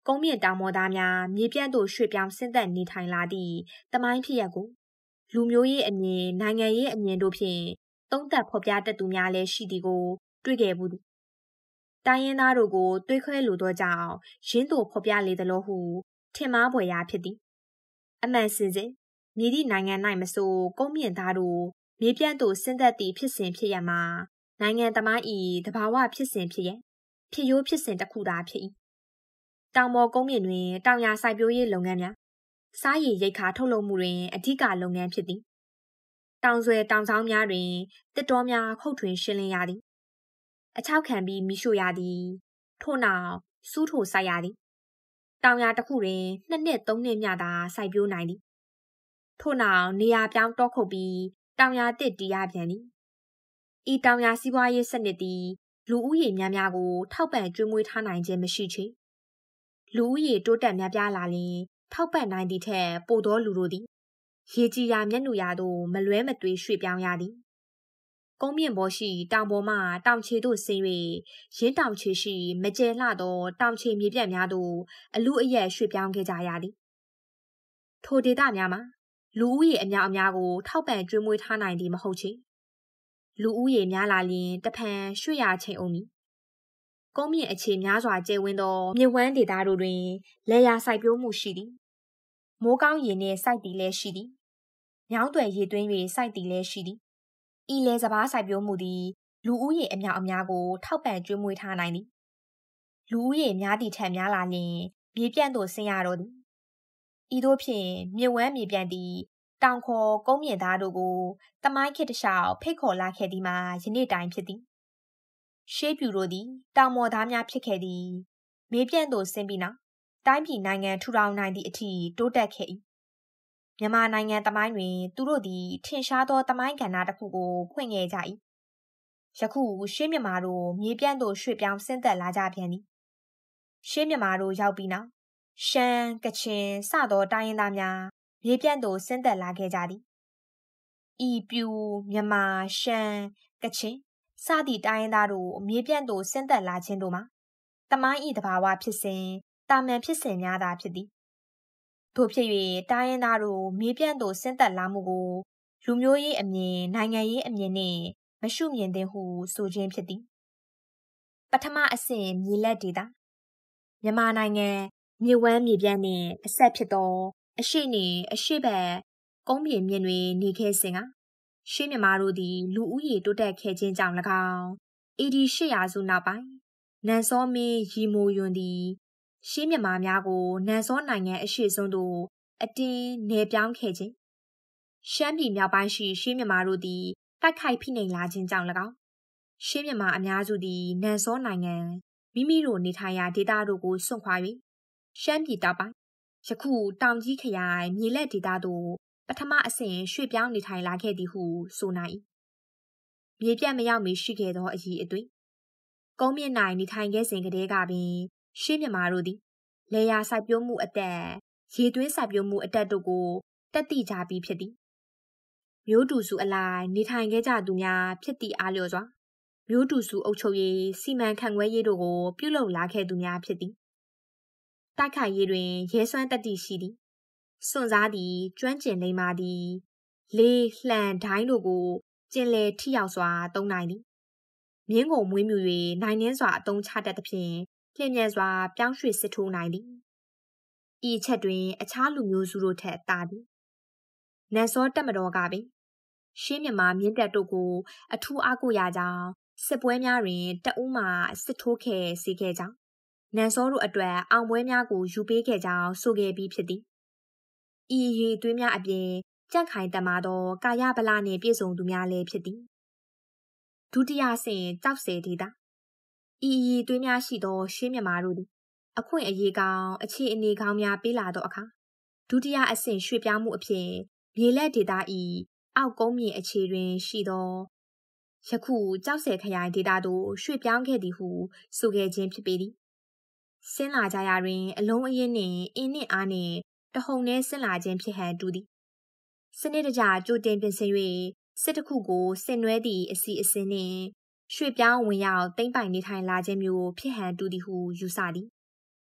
公面တောင်ပေါ်သားများမြေပြန့်သို့ရွှေ့ပြောင်းဆင်းသက်နေထိုင်လာသည့်တမိုင်းဖြစ်ရပ်ကိုလူမျိုးရေးအမြင်နိုင်ငံရေးအမြင်တို့ဖြင့်သုံးသပ်ဖော်ပြတတ်သူများလည်းရှိသည်ကိုတွေ့ခဲ့ဘူးသည်တိုင်းရင်းသားတို့ကိုတွေးခွဲလိုသောကြောင့်ရင်းသို့ဖော်ပြလေသလိုဟုထင်မှားဖွယ်ရာဖြစ်သည်အမှန်စင်စစ်မည်သည့်နိုင်ငံ၌မဆိုကုန်းမြင့်သားတို့မြေပြန့်သို့ဆင်းသက်သည့်ဖြစ်စဉ်ဖြစ်ရမှာနိုင်ငံသမိုင်း၏သဘာဝဖြစ်စဉ်ဖြစ်ရဖြစ်ရိုးဖြစ်စဉ်တစ်ခုသာဖြစ်၏တောင်ပေါ်ကုန်းမြင့်တွင်တောင်ယာစိုက်ပျိုးရေးလုပ်ငန်းများစားရည်ရိတ်ခါထုတ်လုပ်မှုတွင်အဓိကလုပ်ငန်းဖြစ်သည်တောင်ဆွဲတောင်ဆောင်များတွင်တစ်တော်များခုတ်ထွင်ရှင်းလင်းရသည်အချောက်ခံပြီးမိရှို့ရသည်ထို့နောက်စူးထိုစိုက်ရသည်တောင်ယာတစ်ခုတွင်နှစ်နှစ်သုံးနှစ်မျှသာစိုက်ပျိုးနိုင်သည်ထို့နောက်နေရာပြောင်းတောခုတ်ပြီးတောင်ယာတစ်တီးရပြန်သည်ဤတောင်ယာစီးပွားရေးစနစ်သည်လူဦးရေများများကိုထောက်ပံ့ကျွေးမွေးထားနိုင်ခြင်းမရှိချေလူဦးရေတိုးတက်များပြားလာလျင်ထောက်ပံ့နိုင်သည့်ထက်ပိုသောလူတို့သည်ရေကြီးရာမျက်နှာရာသို့မလွဲမသွေရွှေ့ပြောင်းရသည်ကုန်းမြင့်ပေါ်ရှိတောင်ပေါ်မှတောင်ခြေသို့ဆင်း၍ရင်းတောင်ခြေရှိမကျဲလှသောတောင်ခြေမြေပြန့်များသို့အလူအယက်ရွှေ့ပြောင်းခဲ့ကြရသည်ထိုဒေသများမှာလူဦးရေအများအများကိုထောက်ပံ့ကျွေးမွေးထားနိုင်သည်မဟုတ်ချေလူဦးရေများလာလျင်တဖန်ရွှေ့ရချိန်အောင်မည်ကုန်းမြင့်အခြေများစွာကျဲဝန်းသောမြဝန်းဒေသတို့တွင်လေယာစိုက်ပျိုးမှုရှိသည်မိုးကောင်းရေနှင့်စိုက်တည်လည်းရှိသည်မြောင်းသွယ်ရေသွင်း၍စိုက်တည်လည်းရှိသည်ဤလေစပါးစိုက်ပျိုးမှုသည်လူဦးရေအများအများကိုထောက်ပံ့ကျွေးမွေးထားနိုင်သည်လူဦးရေများသည့်ထက်များလာလျင်မြေပြန့်သို့ဆင်းရတော့သည်ဤသို့ဖြင့်မြဝန်းမြေပြန့်သည်တောင်ခေါ်ကုန်းမြင့်သားတို့ကိုတမိုင်းခေတ်တစ်လျှောက်ဖိတ်ခေါ်လာခဲ့သည်မှာယနေ့တိုင်ဖြစ်သည်ရှေးပြူတို့သည်တောင်မော်သားများဖြစ်ခဲ့သည်မြေပြန့်သို့ဆင်းပြီးနောက်တိုင်းပြည်နိုင်ငံထူထောင်နိုင်သည့်အထိတိုးတက်ခဲ့၏မြန်မာနိုင်ငံတမိုင်းတွင်သူတို့သည်ထင်ရှားသောတမိုင်းကဏ္ဍတစ်ခုကိုဖွင့်ခဲ့ကြ၏ယခုရှေးမြန်မာတို့မြေပြန့်သို့ရွှေ့ပြောင်းဆင်းသက်လာကြပြန်သည်ရှေးမြန်မာတို့ရောက်ပြီးနောက်ရှမ်းကချင်စသောတိုင်းရင်းသားများမြေပြန့်သို့ဆင်းသက်လာခဲ့ကြသည်ဤပြူမြန်မာရှမ်းကချင်စသည့်တိုင်းရင်းသားတို့မြေပြန့်သို့ဆင်းသက်လာခြင်းတို့မှာတမိုင်း၏သဘာဝဖြစ်စဉ်တာမန်ဖြစ်စဉ်များသာဖြစ်သည်ထို့ဖြစ်၍တိုင်းရင်းသားတို့မြေပြန့်သို့ဆင်းသက်လာမှုကိုလူမျိုးရေးအမြင်နိုင်ငံရေးအမြင်နှင့်မရှုမြင်သင့်ဟုဆိုခြင်းဖြစ်သည်ပထမအဆင့်မြေလက်ဒေသမြန်မာနိုင်ငံမြေဝန်းမြေပြန့်နှင့်အဆက်ဖြစ်သောအရှိနှင့်အရှိဘက်ကုန်းပြင်မြင့်တွင်နေခဲ့စဉ်ကရှေးမြန်မာတို့သည်လူဦးရေတိုးတက်ခဲ့ခြင်းကြောင့်၎င်းအေဒီ၈ရာစုနောက်ပိုင်းနန်စောမင်းရီမိုယွန်သည်ရှေးမြန်မာများကိုနန်စောနိုင်ငံအရှိဆုံးသို့အတင်းနေပြောင်းခဲ့ခြင်းရှမ်းပြည်မြောက်ပိုင်းရှိရှေးမြန်မာတို့သည်တိုက်ခိုက်ဖိနှိပ်လာခြင်းကြောင့်၎င်းရှေးမြန်မာအများစုသည်နန်စောနိုင်ငံမိမိတို့နေထိုင်ရာဒေသတို့ကိုစွန့်ခွာ၍ရှမ်းပြည်တောင်ပိုင်းယခုတောင်ကြီးခရိုင်မြေလက်ဒေသသို့ပထမအဆင့်ရွှေ့ပြောင်းနေထိုင်လာခဲ့သည်ဟုဆိုနိုင်၏မြေပြန့်မရောက်မီရှိခဲ့သောအရေးအသွေးကုန်းမြင့်၌နေထိုင်ခဲ့စဉ်ကတည်းကပင်ရှေးမြန်မာတို့သည်လေယာစိုက်ပျိုးမှုအတက်ရေသွင်းစိုက်ပျိုးမှုအတက်တို့ကိုတက်သိကြပြီးဖြစ်သည်မျိုးတူစုအလိုက်နေထိုင်ခဲ့ကြသူများဖြစ်သည့်အားလျော်စွာမျိုးတူစုအုပ်ချုပ်ရေးစီမံခန့်ခွဲရေးတို့ကိုပြုလုပ်လာခဲ့သူများဖြစ်သည်တိုက်ခိုက်ရေးတွင်ရဲစွမ်းတတိရှိသည်စွန့်စားသည်ကျွမ်းကျင်လိမ္မာသည်လေးလှန်ဒိုင်းတို့ကိုကျင်လည်ထိရောက်စွာသုံးနိုင်သည်မြင်းကိုမွေးမြူ၍နိုင်နှင်းစွာအသုံးချတတ်သဖြင့်လျင်မြန်စွာပြောင်းရွှေ့စစ်ထိုးနိုင်သည်ဤအချက်တွင်အခြားလူမျိုးစုတို့ထက်သာသည်နန်စောတက်မတော်ကပင်ရှေးမြန်မာမြင့်တက်တို့ကိုအထူးအားကိုးရကြောင်းစစ်ပွဲများတွင်တအူးမှစစ်ထိုးခဲ့စေခဲ့ကြောင်းနန်စောတို့အတွက်အောင်ပွဲများကိုယူပေးခဲ့ကြောင်းဆိုခဲ့ပြီးဖြစ်သည်ဤရေသွေးများအပြင်ကြန့်ခိုင်တမာသောကာယဗလနှင့်ပြည့်စုံသူများလည်းဖြစ်သည်ဒုတိယဆင့်ကြောက်စဲဒေသဤရေသွေးများရှိသောရှေးမြန်မာတို့သည်အခွင့်အရေးကောင်းအခြေအနေကောင်းများပေးလာသောအခါဒုတိယအဆင့်ရွှေ့ပြောင်းမှုအဖြစ်မြေလက်ဒေသ၏အောက်ကုန်းမြင့်အခြေတွင်ရှိသောယခုကြောက်စဲခရိုင်ဒေသသို့ရွှေ့ပြောင်းခဲ့သည်ဟုဆိုခဲ့ခြင်းဖြစ်ပေသည်ဆင်းလာကြရာတွင်အလုံးအရင်းနှင့်အင်းနှင့်အားနှင့်တဟုန်နှဲဆင်းလာခြင်းဖြစ်ဟန်တူသည်စနစ်တကျကြိုတင်ပြင်ဆင်၍စစ်တစ်ခုကိုဆင်နွှဲသည့်အစီအစဉ်နှင့်ရွှေ့ပြောင်းဝင်ရောက်သိမ်းပိုက်နေထိုင်လာခြင်းမျိုးဖြစ်ဟန်တူသည်ဟုယူဆသည်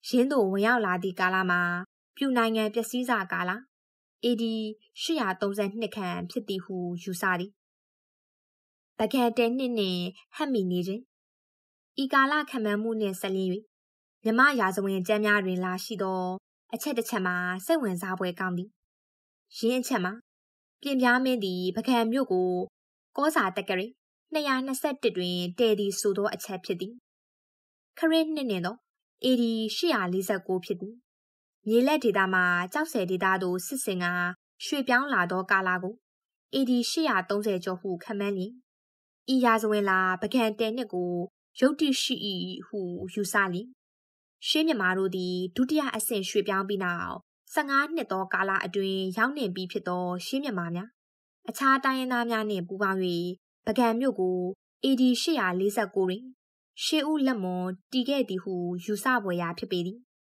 ရင်းသို့ဝင်ရောက်လာသည့်ကာလမှာပြူနိုင်ငံပျက်စီးစာကာလ A D ရှစ်ရာသုံးဆယ်နှစ်ခန့်ဖြစ်သည်ဟုယူဆသည်ပကံတဲနှစ်နှင့်ဟပ်မိနေခြင်းဤကာလခံမှန်းမှုနှင့်ဆက်လျင်း၍မြမရာဇဝင်ကျမ်းများတွင်လာရှိသောအချက်တစ်ချက်မှာစိတ်ဝင်စားဖွယ်ကောင်းသည်ရင်းအချက်မှာပြင်ပြားမင်းသည်ပကံမြို့ကိုကောစာတက္ကရီနှစ်ရာနှစ်ဆယ့်တစ်တွင်တည်သည်ဆိုသောအချက်ဖြစ်သည်ခရစ်နှစ်နှင့်သော A D ရှစ်ရာလေးဆယ်ကိုဖြစ်သည်မြေလက်ဒေသမှာကြောက်ဆယ်ဒေသသို့စစ်စင်ကရွှေ့ပြောင်းလာသောကာလကို A D ရှစ်ရာသုံးဆယ်ကျော်ဟုခန့်မှန်းလျင်ဤရာဇဝင်လာပကံတဲနှစ်ကိုရုတ်တိရှိ၏ဟုယူဆလျင်ရှေးမြန်မာတို့သည်ဒုတိယအဆင့်ရွှေ့ပြောင်းပြီးနောက်ဆယ့်ငါးနှစ်သောကာလအတွင်းရောက်နှင့်ပြီးဖြစ်သောရှေးမြန်မာများအခြားတိုင်းရင်းသားများနှင့်ပူးပေါင်း၍ပကံမြို့ကို A D ရှစ်ရာလေးဆယ်ကိုတွင်ရှေးဦးလက်မွန်တည်ခဲ့သည်ဟုယူဆဖွယ်ရာဖြစ်ပေသည်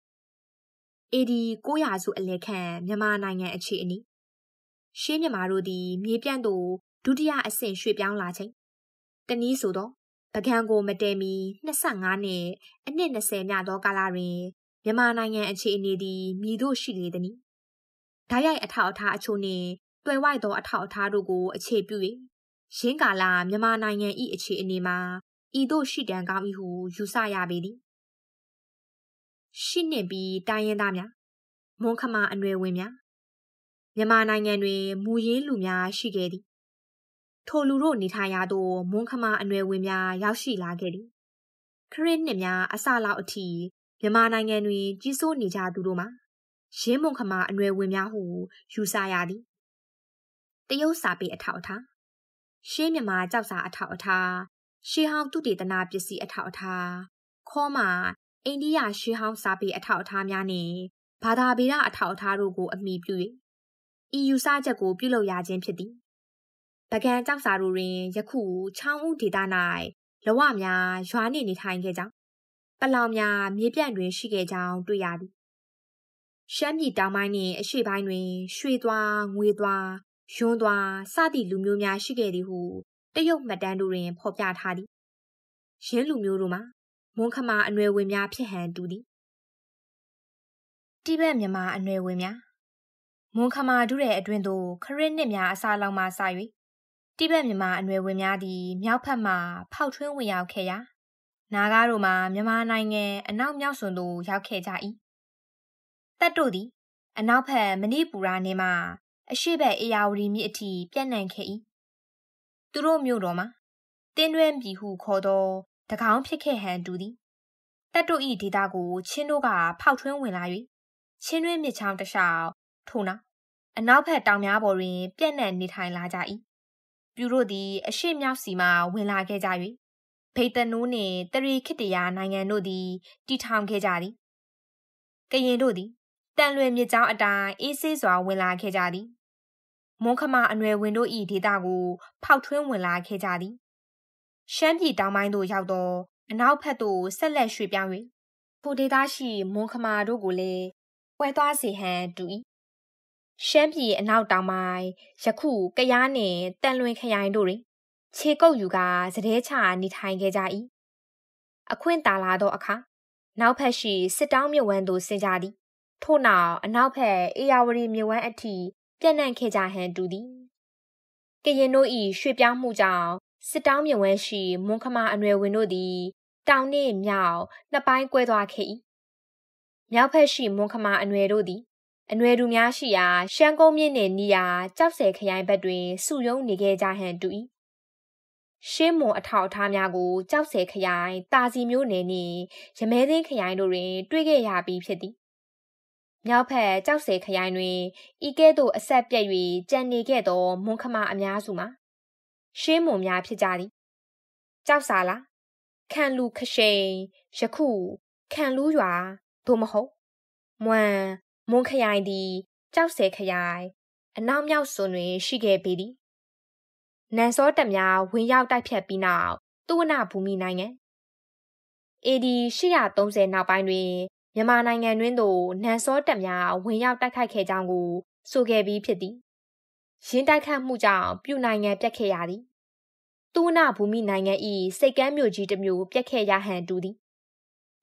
A D ကိုးရာစုအလယ်ခန့်မြန်မာနိုင်ငံအခြေအနေရှေးမြန်မာတို့သည်မြေပြန့်သို့ဒုတိယအဆင့်ရွှေ့ပြောင်းလာချိန်တနည်းဆိုသောပကံကိုမတည်မီနှစ်ဆယ့်ငါးနှစ်အနှစ်နှစ်ဆယ်မြသောကာလတွင်မြန်မာနိုင်ငံအခြေအနေသည်မြည်သို့ရှိလေသည်။ဓာတ်ရိုက်အထောက်အထားအချို့နှင့်တွယ်ဝိုက်သောအထောက်အထားတို့ကိုအခြေပြု၍ရင်းကာလမြန်မာနိုင်ငံ၏အခြေအနေမှာဤသို့ရှိတန်ကောင်း၏ဟုယူဆရပေသည်။ရှိနှင့်ပြီးတိုင်းရင်းသားများမွန်ခမာအနွယ်ဝင်များမြန်မာနိုင်ငံတွင်မူရင်းလူများရှိခဲ့သည်ထိုလူတို့နေထိုင်ရာသို့မွန်ခမာအနွယ်ဝင်များရောက်ရှိလာခဲ့သည်ခရစ်နှစ်များအစလောက်အထိမြန်မာနိုင်ငံတွင်ကြီးစိုးနေကြသူတို့မှာရင်းမွန်ခမာအနွယ်ဝင်များဟုယူဆရသည်တရုတ်စာပေအထောက်အထားရှေးမြန်မာကြောက်စာအထောက်အထားရှေးဟောင်းသုတေသနပစ္စည်းအထောက်အထားခေါ်မှာအိန္ဒိယရှေးဟောင်းစာပေအထောက်အထားများနှင့်ဘာသာဗေဒအထောက်အထားတို့ကိုအမိပြု၍ဤယူဆချက်ကိုပြုလုပ်ရခြင်းဖြစ်သည်ပကံကြောက်စာတို့တွင်ယခုချောင်းဦးဒေသ၌လဝများရွာနှင့်နေထိုင်ခဲ့ကြောင်းပလောင်များမြေပြန့်တွင်ရှိခဲ့ကြောင်းတွေ့ရသည်ရှမ်းပြည်တောင်ပိုင်းနှင့်အရှေ့ပိုင်းတွင်ရွှေသွားငွေသွားယွန်းသွားစသည့်လူမျိုးများရှိခဲ့သည်ဟုတရုတ်မှတ်တမ်းတို့တွင်ဖော်ပြထားသည်ရင်းလူမျိုးတို့မှာမွန်ခမာအနွယ်ဝင်များဖြစ်ဟန်တူသည်တိဘက်မြန်မာအနွယ်ဝင်များမွန်ခမာဒုရဲ့အတွင်သို့ခရစ်နှစ်များအစားလောက်မှစ၍တိဘက်မြန်မာအနွယ်ဝင်များသည်မြောက်ဘက်မှဖောက်ထွင်းဝင်ရောက်ခဲ့ရာနာဂါတို့မှာမြန်မာနိုင်ငံအနောက်မြောက်စွန်သို့ရောက်ခဲ့ကြ၏တပ်တို့သည်အနောက်ဘက်မဏိပူရနယ်မှအရှေ့ဘက်အေရဝတီမြစ်အထိပြန့်နှံ့ခဲ့၏သူတို့မြို့တော်မှာတင်းတွဲပြည်ဟုခေါ်သောတကောင်းဖြစ်ခဲ့ဟန်တူသည်တပ်တို့၏ဒေသကိုချင်းတို့ကဖောက်ထွင်းဝင်လာ၍ချင်းတွင်းမြစ်ချောင်းတစ်လျှောက်ထို့နောက်အနောက်ဘက်တောင်များပေါ်တွင်ပြန့်နှံ့နေထိုင်လာကြ၏ပြူတို့သည်အရှေ့မြောက်စီမှဝင်လာခဲ့ကြ၍ဗိတ္တနိုးနှင့်တရီခိတ္တရာနိုင်ငံတို့သည်တည်ထောင်ခဲ့ကြသည်ကရင်တို့သည်တန်လွင်မြစ်ကြောင်းအတိုင်းအေးဆေးစွာဝင်လာခဲ့ကြသည်မွန်ခမာအနွယ်ဝင်တို့၏ဒေသကိုဖောက်ထွင်းဝင်လာခဲ့ကြသည်ရှမ်းပြည်တောင်ပိုင်းသို့ရောက်သောအနောက်ဘက်သို့ဆက်လက်ရွှေ့ပြောင်း၍ထိုဒေသရှိမွန်ခမာတို့ကိုလည်းပွဲသွားစေဟန်တူ၏ရှမ်းပြည်အနောက်တောင်ပိုင်းယခုကယားနှင့်တန်လွင်ခရိုင်တို့တွင်ခြေကုပ်ယူကာစတဲချနေထိုင်ခဲ့ကြ၏အခွင့်တာလာသောအခါနောက်ဘက်ရှိစစ်တောင်းမြစ်ဝမ်းသို့ဆင်းကြသည်ထို့နောက်အနောက်ဘက်အေရဝတီမြစ်ဝမ်းအထိပြန့်နှံ့ခဲ့ကြဟန်တူသည်ကရင်တို့၏ရွှေ့ပြောင်းမှုကြောင့်စစ်တောင်းမြစ်ဝမ်းရှိမွန်ခမာအနွယ်ဝင်တို့သည်တောင်နှင့်မြောက်နှစ်ပိုင်းကွဲသွားခဲ့၏မြောက်ဘက်ရှိမွန်ခမာအနွယ်တို့သည်အနွယ်သူများရှိရာရှမ်းကုန်းမြစ်နှင့်နီးရာကြောက်ဆယ်ခရိုင်ဘက်တွင်စုရုံးနေခဲ့ကြဟန်တူ၏ရှေးမွန်အထောက်အထားများကိုကြောက်ဆယ်ခရိုင်တာစီမြို့နယ်နှင့်ရမဲသိန်းခရိုင်တို့တွင်တွေ့ခဲ့ရပြီးဖြစ်သည်မြောက်ဘက်ကြောက်ဆယ်ခရိုင်တွင်ဤကဲ့သို့အဆက်ပြတ်၍ကြံနေခဲ့သောမွန်ခမာအများစုမှာရှေးမွန်များဖြစ်ကြသည်ကြောက်စာလားခံလူခရှိန်ယခုခံလူရွာသို့မဟုတ်မွန်မွန်ခရိုင်သည်ကြောက်ဆယ်ခရိုင်အနောက်မြောက်စွန်တွင်ရှိခဲ့ပေသည်နန်စောတပ်များဝင်ရောက်တိုက်ဖြတ်ပြီးနောက်သုဝဏဘူမိနိုင်ငံအေဒီရှစ်ရာသုံးဆယ်နောက်ပိုင်းတွင်မြန်မာနိုင်ငံတွင်သို့နန်စောတပ်များဝင်ရောက်တိုက်ခိုက်ခဲ့ကြောင်းကိုဆိုခဲ့ပြီးဖြစ်သည်ရင်းတိုက်ခတ်မှုကြောင့်ပြူနိုင်ငံပြတ်ခဲ့ရသည်သုဝဏဘူမိနိုင်ငံ၏စိတ်ကမ်းမြို့ကြီးတစ်မြို့ပြတ်ခဲ့ရဟန်တူသည်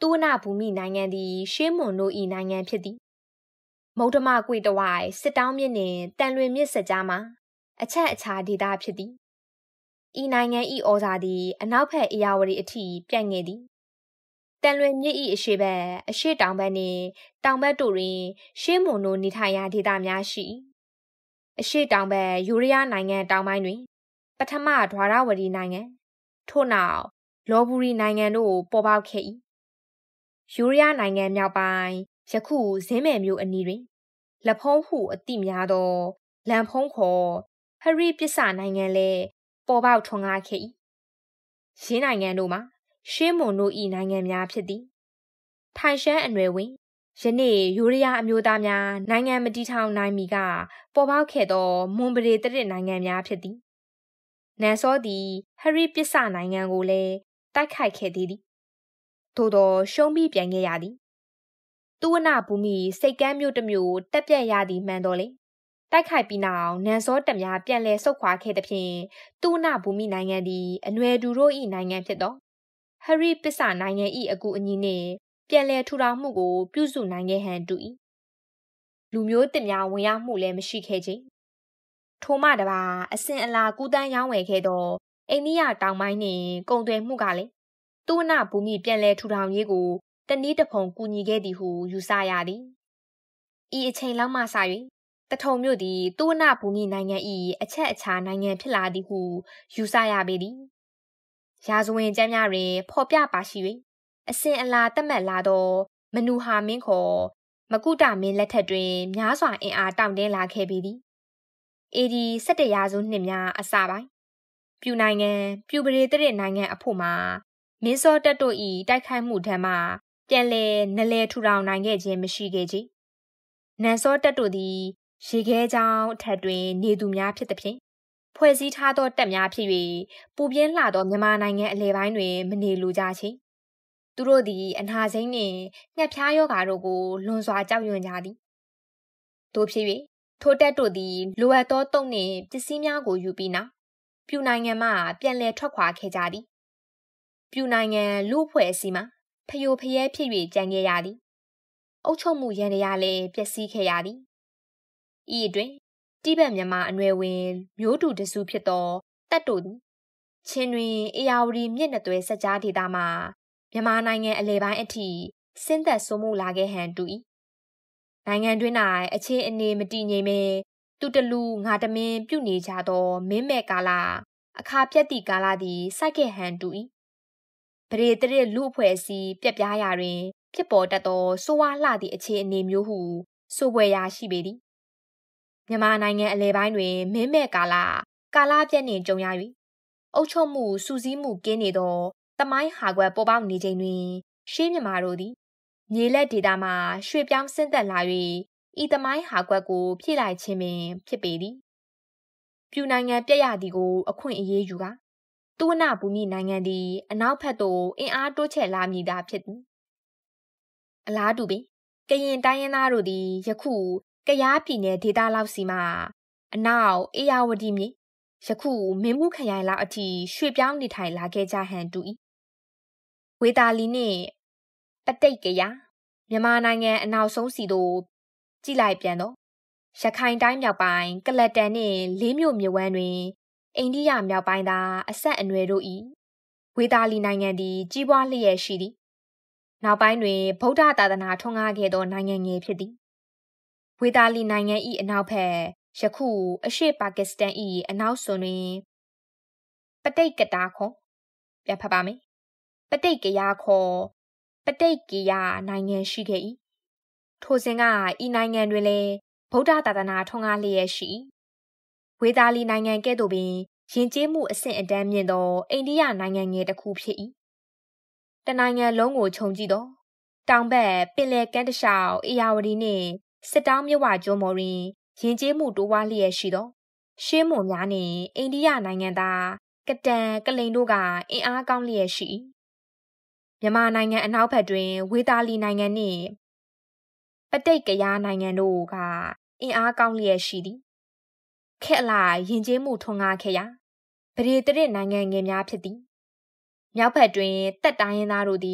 သူဝနဘူမိနိုင်ငံသည်ရှေးမွန်တို့၏နိုင်ငံဖြစ်သည်မုဒ္ဓမကွေတဝိုင်စစ်တောင်းမြစ်နှင့်တန်လွင်မြစ်ဆက်ကြားမှာအချက်အခြာဒေသဖြစ်သည်ဤနိုင်ငံ၏ဩဇာသည်အနောက်ဘက်အေရဝတီအထိပြန့်ငယ်သည်တန်လွင်မြစ်၏အရှေ့ဘက်အရှေ့တောင်ဘက်နှင့်တောင်ဘက်တို့တွင်ရှေးမွန်တို့နေထိုင်ရာဒေသများရှိအရှေ့တောင်ဘက်ယူရီးယားနိုင်ငံတောင်ပိုင်းတွင်ပထမဒွါရဝတီနိုင်ငံထို့နောက်လောဘူရီနိုင်ငံတို့ပေါ်ပေါက်ခဲ့၏ယူရီးယားနိုင်ငံမြောက်ပိုင်းယခုဇင်းမယ်မြို့အနီးတွင်လက်ဖုံးဟုအတိများသောလန်ဖုံးခေါ်ဟရိပစ္စနိုင်ငံလည်းပေါ်ပေါက်ထွန်းကားခဲ့၏ရင်းနိုင်ငံတို့မှာရှေးမွန်တို့၏နိုင်ငံများဖြစ်သည်ထိုင်ရှမ်းအနွယ်ဝင်ယနေ့ယူရီးယားအမျိုးသားများနိုင်ငံမတည်ထောင်နိုင်မီကပေါ်ပေါက်ခဲ့သောမွန်ပဒေတရစ်နိုင်ငံများဖြစ်သည်နန်စောသည်ဟရိပစ္စနိုင်ငံကိုလည်းတိုက်ခိုက်ခဲ့သေးသည်သို့သောရှုံးပြီးပြန်ခဲ့ရသည်သူဝနဘူမိစိတ်ကမ်းမြို့တစ်မြို့တက်ပြက်ရသည်မှန်တော်လေတိုက်ခိုက်ပြီးနောက်နန်စောတပ်များပြန်လည်ဆုတ်ခွာခဲ့သဖြင့်သူဝနဘူမိနိုင်ငံသည်အနွယ်တူတို့၏နိုင်ငံဖြစ်သောဟရိပစ္စနိုင်ငံ၏အကူအညီနှင့်ပြန်လည်ထူထောင်မှုကိုပြုစုနိုင်ခဲ့ဟန်တူ၏လူမျိုးတစ်များဝင်ရောက်မှုလည်းမရှိခဲ့ချေထိုမှတပါအစဉ်အလာကူးတန်းရောင်းဝယ်ခဲ့သောအိန္ဒိယတောင်ပိုင်းနှင့်ကုန်သွယ်မှုကလည်းသူဝနဘူမိပြန်လည်ထူထောင်ရေးကိုတနည်းတစ်ဖုံကူညီခဲ့သည်ဟုယူဆရသည်ဤအချိန်လောက်မှစ၍တထုံမြို့သည်သူဝနဘူမိနိုင်ငံ၏အချက်အခြာနိုင်ငံဖြစ်လာသည်ဟုယူဆရပေသည်ရာဇဝင်ကျမ်းများတွင်ဖော်ပြပါရှိ၍အစဉ်အလာသတ်မှတ်လာသောမနူဟာမင်းခေါ်မကုတမင်းလက်ထက်တွင်များစွာအင်အားတောင့်တင်းလာခဲ့ပေသည်အေဒီ၁၁ရာစုနှစ်များအစပိုင်းပြူနိုင်ငံပြူပဒေတရစ်နိုင်ငံအဖို့မှာမင်းစောတက်တို့၏တိုက်ခိုက်မှုထံမှပြန်လည်နလဲထူထောင်နိုင်ခဲ့ခြင်းမရှိခဲ့ချေနန်စောတက်တို့သည်ရေခဲချောင်းအထက်တွင်နေသူများဖြစ်သဖြင့်ဖွဲ့စည်းထားသောတပ်များဖြစ်၍ပူပြင်းလှသောမြန်မာနိုင်ငံအလယ်ပိုင်းတွင်မနေလိုကြချေသူတို့သည်အနာစိမ့်နှင့်ငှက်ဖျားယောဂါတို့ကိုလွန်စွာကြောက်ရွံ့ကြသည်တို့ဖြစ်၍ထိုတက်တို့သည်လိုအပ်သောတုံးနှင့်ပစ္စည်းများကိုယူပြီးနောက်ပြူနိုင်ငံမှပြန်လည်ထွက်ခွာခဲ့ကြသည်ပြူနိုင်ငံလူအဖွဲ့အစည်းမှဖယိုဖယဲဖြစ်၍ကြံခဲ့ရသည်အုပ်ချုပ်မှုရန်တရားလည်းပျက်စီးခဲ့ရသည်ဤအတွင်တိဘက်မြန်မာအနွယ်ဝင်မျိုးတူတစုဖြစ်သောတက်တို့သည်ချင်းတွင်အေယာဝတီမြစ်နှစ်သွဲစက်ကြားဒေသမှမြန်မာနိုင်ငံအလယ်ပိုင်းအထိဆင်းသက်ဆိုးမှုလာခဲ့ဟန်တူ၏နိုင်ငံတွင်၌အခြေအနေမတည်ငြိမ်မဲသူတလူငါတမင်းပြုနေကြသောမင်းမဲ့ကာလအခါပြတ်သည့်ကာလသည်စိုက်ခဲ့ဟန်တူ၏ပရိတရစ်လူအဖွဲ့အစည်းပြက်ပြားရာတွင်ဖြစ်ပေါ်တတ်သောဆိုးဝါးလှသည့်အခြေအနေမျိုးဟုဆိုပွဲရာရှိပေသည်မြန်မာနိုင်ငံအလယ်ပိုင်းတွင်မင်းမဲ့ကာလကာလပြည့်နှင့်ကြုံရ၍အုပ်ချုပ်မှုစူးစီးမှုကင်းနေသောတမိုင်းဟာကွက်ပေါ်ပေါက်နေချိန်တွင်ရှေးမြန်မာတို့သည်မြေလက်ဒေသမှရွှေ့ပြောင်းဆင်းသက်လာ၍ဤတမိုင်းဟာကွက်ကိုဖြည့်လိုက်ခြင်းပင်ဖြစ်ပေသည်ပြူနိုင်ငံပြက်ရသည်ကိုအခွင့်အရေးယူကာသူဝနဘူမိနိုင်ငံသည်အနောက်ဘက်သို့အင်အားတိုးချဲ့လာမည်သာဖြစ်သည်အလားတူပင်ကရင်တိုင်းရင်းသားတို့သည်ယခုကယားပြည်နယ်ဒေသလောက်စီမှအနောက်အေရဝတီမြစ်ယခုမင်းမှုခရိုင်လောက်အထိရွှေ့ပြောင်းနေထိုင်လာခဲ့ကြဟန်တူ၏ဝေတာလီနှင့်ပတိတ်ကရမြန်မာနိုင်ငံအနောက်ဆုံးစီသို့ကြည့်လိုက်ပြန်တော့ရခိုင်တိုင်းမြောက်ပိုင်းကလတ်တန်နှင့်လေးမြို့မြဝန်းတွင်အိန္ဒိယမြောက်ပိုင်းသားအဆက်အနွယ်တို့၏ဝေတာလီနိုင်ငံသည်ကြီးပွားလျက်ရှိသည်နောက်ပိုင်းတွင်ဗုဒ္ဓသာသနာထွန်းကားခဲ့သောနိုင်ငံငယ်ဖြစ်သည်ဝေတာလီနိုင်ငံ၏အနောက်ဘက်ယခုအရှေ့ပါကစ္စတန်၏အနောက်စွန်တွင်ပတိတ်ကတာခေါ်ပြန်ဖတ်ပါမယ်ပတိတ်ကရာခေါ်ပတိတ်ကရနိုင်ငံရှိခဲ့၏ထိုစဉ်ကဤနိုင်ငံတွင်လည်းဗုဒ္ဓသာသနာထွန်းကားလျက်ရှိဝေတာလီနိုင်ငံကဲ့သို့ပင်ယဉ်ကျေးမှုအဆင့်အတန်းမြင့်သောအိန္ဒိယနိုင်ငံငယ်တစ်ခုဖြစ်၏တနိုင်ငံလုံးကိုခြုံကြည့်သောတောင်ဘက်ပင်လယ်ကမ်းတစ်လျှောက်အေရဝတီနှင့်စစ်တောင်းမြစ်ဝကျွန်းပေါ်တွင်ယဉ်ကျေးမှုတိုးပွားလျက်ရှိသောရှေးမွန်များနှင့်အိန္ဒိယနိုင်ငံသားကတန်ကလိန်တို့ကအင်အားကောင်းလျက်ရှိမြန်မာနိုင်ငံအနောက်ဘက်တွင်ဝေတာလီနိုင်ငံနှင့်ပတိတ်ကရာနိုင်ငံတို့ကအင်အားကောင်းလျက်ရှိသည်ခက်လာယဉ်ကျေးမှုထွန်းကားခဲ့ရာပရိတရစ်နိုင်ငံငယ်များဖြစ်သည်မြောက်ဘက်တွင်တက်တိုင်းရင်းသားတို့သည်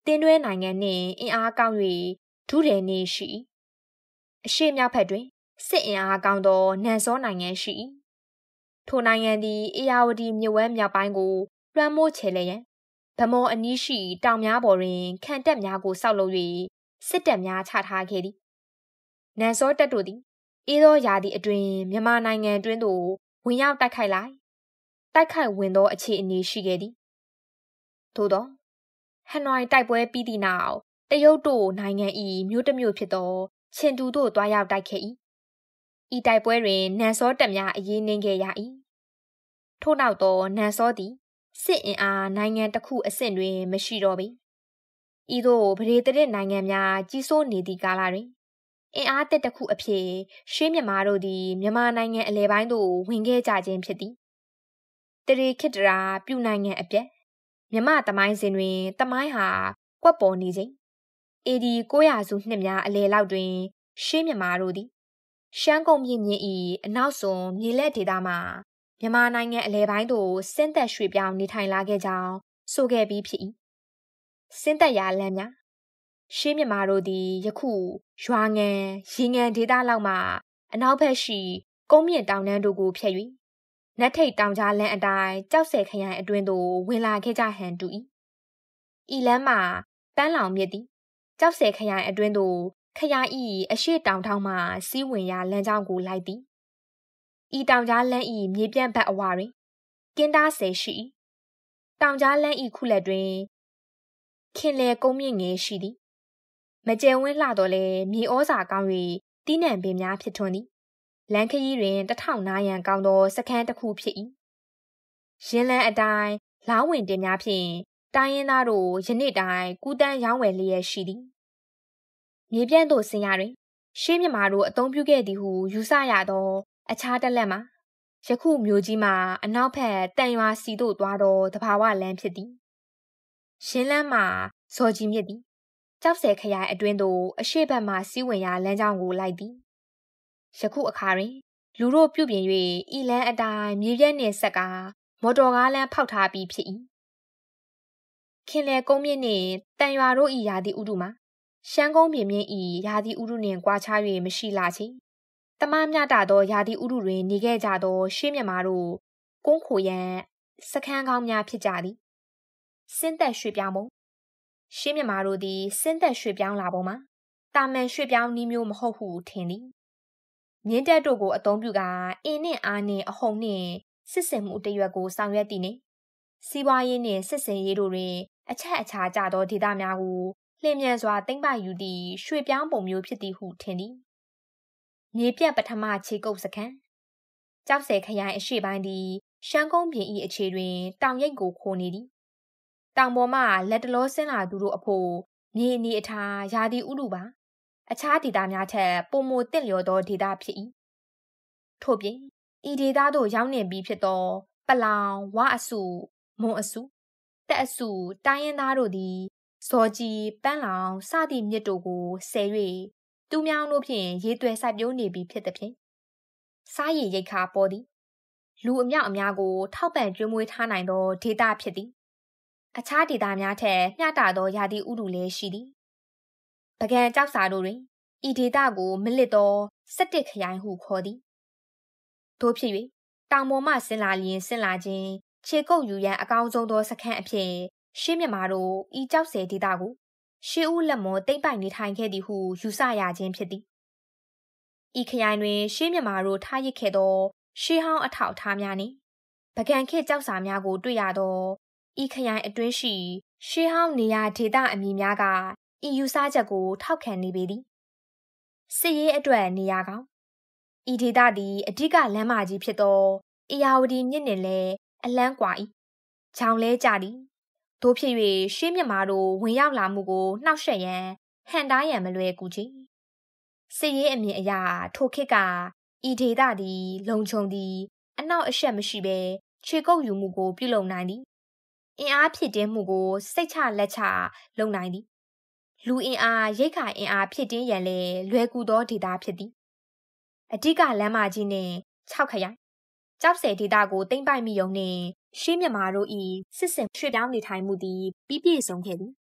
တင်းတွဲနိုင်ငံနှင့်အင်အားကောင်း၍ဒုရဲနေရှိအရှေ့မြောက်ဘက်တွင်စစ်အင်အားကောင်းသောနန်စောနိုင်ငံရှိထိုနိုင်ငံသည်အေယာဝတီမြစ်ဝဲမြောက်ပိုင်းကိုလွှမ်းမိုးချေလျက်ဗမော်အနီးရှိတောင်များပေါ်တွင်ခံတပ်များကိုစောက်လုပ်၍စစ်တပ်များချထားခဲ့သည်နန်စောတပ်တို့သည်အေးသောရာသီအတွင်းမြန်မာနိုင်ငံတွင်သို့ဝင်ရောက်တိုက်ခိုက်လိုက်တိုက်ခိုက်ဝင်သောအခြေအနေရှိခဲ့သည်သို့သောဟနွိုင်တိုက်ပွဲပြီးသည့်နောက်တရုတ်တို့နိုင်ငံ၏မြို့တစ်မြို့ဖြစ်သောချင်တူသို့တွားရောက်တိုက်ခဲ့၏ဤတိုက်ပွဲတွင်နန်စောတပ်များအရေးနှင်းခဲ့ရ၏ထို့နောက်သောနန်စောသည်စစ်အင်အားနိုင်ငံတစ်ခုအဆင့်တွင်မရှိတော့ပေဤသို့ဗရေတရစ်နိုင်ငံများကြီးစိုးနေသည့်ကာလတွင်အင်အားတစ်တစ်ခုအဖြစ်ရှေးမြန်မာတို့သည်မြန်မာနိုင်ငံအလယ်ပိုင်းသို့ဝင်ခဲ့ကြခြင်းဖြစ်သည်တရေခိတရာပြုနိုင်ငံအပြက်မြမသမိုင်းစဉ်တွင်သမိုင်းဟာကွက်ပေါ်နေခြင်းအေဒီ၉ရာစုနှစ်များအလယ်လောက်တွင်ရှေးမြန်မာတို့သည်ရှမ်းကုန်းမြင့်မြင့်၏အနောက်စွန်မြေလက်ဒေသမှမြန်မာနိုင်ငံအလယ်ပိုင်းသို့ဆင်းသက်ရွှေ့ပြောင်းနေထိုင်လာခဲ့ကြောင်းဆိုခဲ့ပြီးဖြစ်၏ဆင်းသက်ရာလမ်းများရှေးမြန်မာတို့သည်ယခုရွာငံရေငံဒေသလောက်မှအနောက်ဘက်ရှိကုန်းမြင့်တောင်တန်းတို့ကိုဖြတ်၍နတ်ထိတ်တောင်ကြားလမ်းအတိုင်းကြောက်ဆယ်ခရိုင်အတွင်းသို့ဝင်လာခဲ့ကြဟန်တူ၏ဤလမ်းမှာပန်းလောင်မြစ်သည်ကြောက်ဆယ်ခရိုင်အတွင်းသို့ခရိုင်၏အရှိတောင်ထောင်မှစီးဝင်ရာလမ်းကြောင်းကိုလိုက်သည်ဤတောင်ကြားလမ်း၏မြေပြန့်ဘက်အဝတွင်ကင်းသားဆယ်ရှိတောင်ကြားလမ်း၏ခုလက်တွင်ခင်လေကုန်းမြင့်ငယ်ရှိသည်မကျဲဝင်းလှတော်လဲမြေဩဇာကောင်း၍တီးနှံပင်များဖြစ်ထွန်းသည်လမ်းခရီးတွင်တထောင်နာရန်ကောင်းသောစခန်းတစ်ခုဖြစ်၏ရင်းလန်းအတိုင်းလောင်းဝင်တင်များဖြင့်တိုင်းရင်းသားတို့ယနေ့တိုင်ကူးတန်းရောင်းဝယ်လျက်ရှိသည်မြေပြန့်သို့ဆင်းရတွင်ရှေးမြန်မာတို့အသုံးပြုခဲ့သည်ဟုယူဆရသောအခြားတစ်လက်မှာယခုမြို့ကြီးမှာအနောက်ဘက်တန်ရွာစီသို့သွားသောတဘာဝလမ်းဖြစ်သည်ရင်းလန်းမှာဇော်ကြီးမြစ်သည်ကြောက်ဆယ်ခရိုင်အတွင်းသို့အရှိတ်ဘက်မှစီးဝင်ရာလမ်းကြောင်းကိုလိုက်သည်ယခုအခါတွင်လူတို့ပြုပြင်၍ဤလမ်းအတိုင်းမြေပြန့်နှင့်ဆက်ကမော်တော်ကားလမ်းဖောက်ထားပြီးဖြစ်၏ခင်လေကုန်းမြင့်နှင့်တန်ရွာတို့၏ရာသီဥတုမှာရှမ်းကုန်းပြင်မြင့်၏ရာသီဥတုနှင့်ကွာခြား၍မရှိလာချေတမမျှတသောရာသီဥတုတွင်နေခဲ့ကြသောရှေးမြန်မာတို့ကုန်းခိုရန်စခန်းကောင်းများဖြစ်ကြသည်ဆင်းသက်ရွှေ့ပြောင်းပုံရှေးမြန်မာတို့သည်ဆင်းသက်ရွှေ့ပြောင်းလာပုံမှာတာမန်ရွှေ့ပြောင်းနည်းမျိုးမဟုတ်ဟုထင်သည်မြင်းတက်တို့ကိုအသုံးပြုကာအင်းနှင့်အားနှင့်အဟုန်နှင့်စစ်စင်မှုတရွက်ကိုဆောင်ရွက်သည်နှင့်စီးပွားရေးနှင့်စစ်စင်ရေးတို့တွင်အချက်အခြာကျသောဒေသများကိုလျင်မြန်စွာသိမ်းပိုက်ယူသည့်ရွှေ့ပြောင်းပုံမျိုးဖြစ်သည်ဟုထင်သည်မြေပြတ်ပထမခြေကုပ်စခန်းကြောက်ဆယ်ခရိုင်အရှေ့ပိုင်းသည်ရှမ်းကုန်းပြင်၏အခြေတွင်တောင်ရိပ်ကိုခိုနေသည်တောင်ပေါ်မှလက်တလောဆင်းလာသူတို့အဖို့မြေအနေအထားရာသီဥတုပါအခြားဒေသများထက်ပိုမိုတင့်လျော်သောဒေသဖြစ်၏ထို့ပြင်ဤဒေသသို့ရောက်နေပြီးဖြစ်သောပလောင်ဝအစုမွန်အစုတက်အစုတိုင်းရင်းသားတို့သည်ဇော်ကြီးပန်းလောင်စသည့်မြစ်တို့ကိုဆယ်၍တူးမြောင်းတို့ဖြင့်ရေသွဲစိုက်ပျိုးနေပြီးဖြစ်သည်ဖြင့်စားရည်ရိတ်ခါပေါ်သည်လူအမြောက်အများကိုထောက်ပံ့ကျွေးမွေးထားနိုင်သောဒေသဖြစ်သည်အခြားဒေသများထက်မျှတသောရာသီဥတုလည်းရှိသည်ပကံကြောက်စာတို့တွင်ဤဒေသကိုမလစ်သောစက်တစ်ခရိုင်ဟုခေါ်သည်သို့ဖြစ်၍တောင်ပေါ်မှဆင်းလာလျင်ဆင်းလာခြင်းခြေကုပ်ယူရန်အကောင်းဆုံးသောစခန်းအဖြစ်ရှေးမြန်မာတို့ဤကြောက်ဆယ်ဒေသကိုရှေးဦးလက်မော်တိမ့်ပိုက်နေထိုင်ခဲ့သည်ဟုယူဆရခြင်းဖြစ်သည်ဤခရိုင်တွင်ရှေးမြန်မာတို့ထားရစ်ခဲ့သောရှေးဟောင်းအထောက်အထားများနှင့်ပကံခေတ်ကြောက်စာများကိုတွေ့ရသောဤခရိုင်အတွင်းရှိရှေးဟောင်းနေရာဒေသအမည်များကဤယူဆချက်ကိုထောက်ခံနေပေသည်စစ်ရေးအတွက်နေရာကောင်းဤဒေသသည်အဓိကလမ်းမကြီးဖြစ်သောအေယာဝတီမြစ်နှင့်လည်းအလန်းကွာ၏ချောင်လဲကြသည်သို့ဖြစ်၍ရှေးမြန်မာတို့ဝင်ရောက်လာမှုကိုနှောက်ယှက်ရန်ဟန်တားရန်မလွယ်ကူချေစစ်ရေးအမြင်အရထိုခေတ်ကဤဒေသသည်လုံခြုံသည်အနောက်အရှက်မရှိဘဲခြေကုပ်ယူမှုကိုပြုလုပ်နိုင်သည်အင်အားဖြစ်တင်းမှုကိုစိတ်ချလက်ချလုပ်နိုင်သည်လူအင်အားရိတ်ခါအင်အားဖြစ်တင်းရန်လည်းလွယ်ကူသောဒေသဖြစ်သည်အဓိကလမ်းမကြီးနှင့်၆ခရိုင်ကြောက်ဆယ်ဒေသကိုသိမ့်ပိုက်မိုံနှင့်ရှေးမြန်မာတို့၏စစ်စင်ရွှေ့ပြောင်းနေထိုင်မှုသည်ပြီးပြည့်စုံခဲ့သည်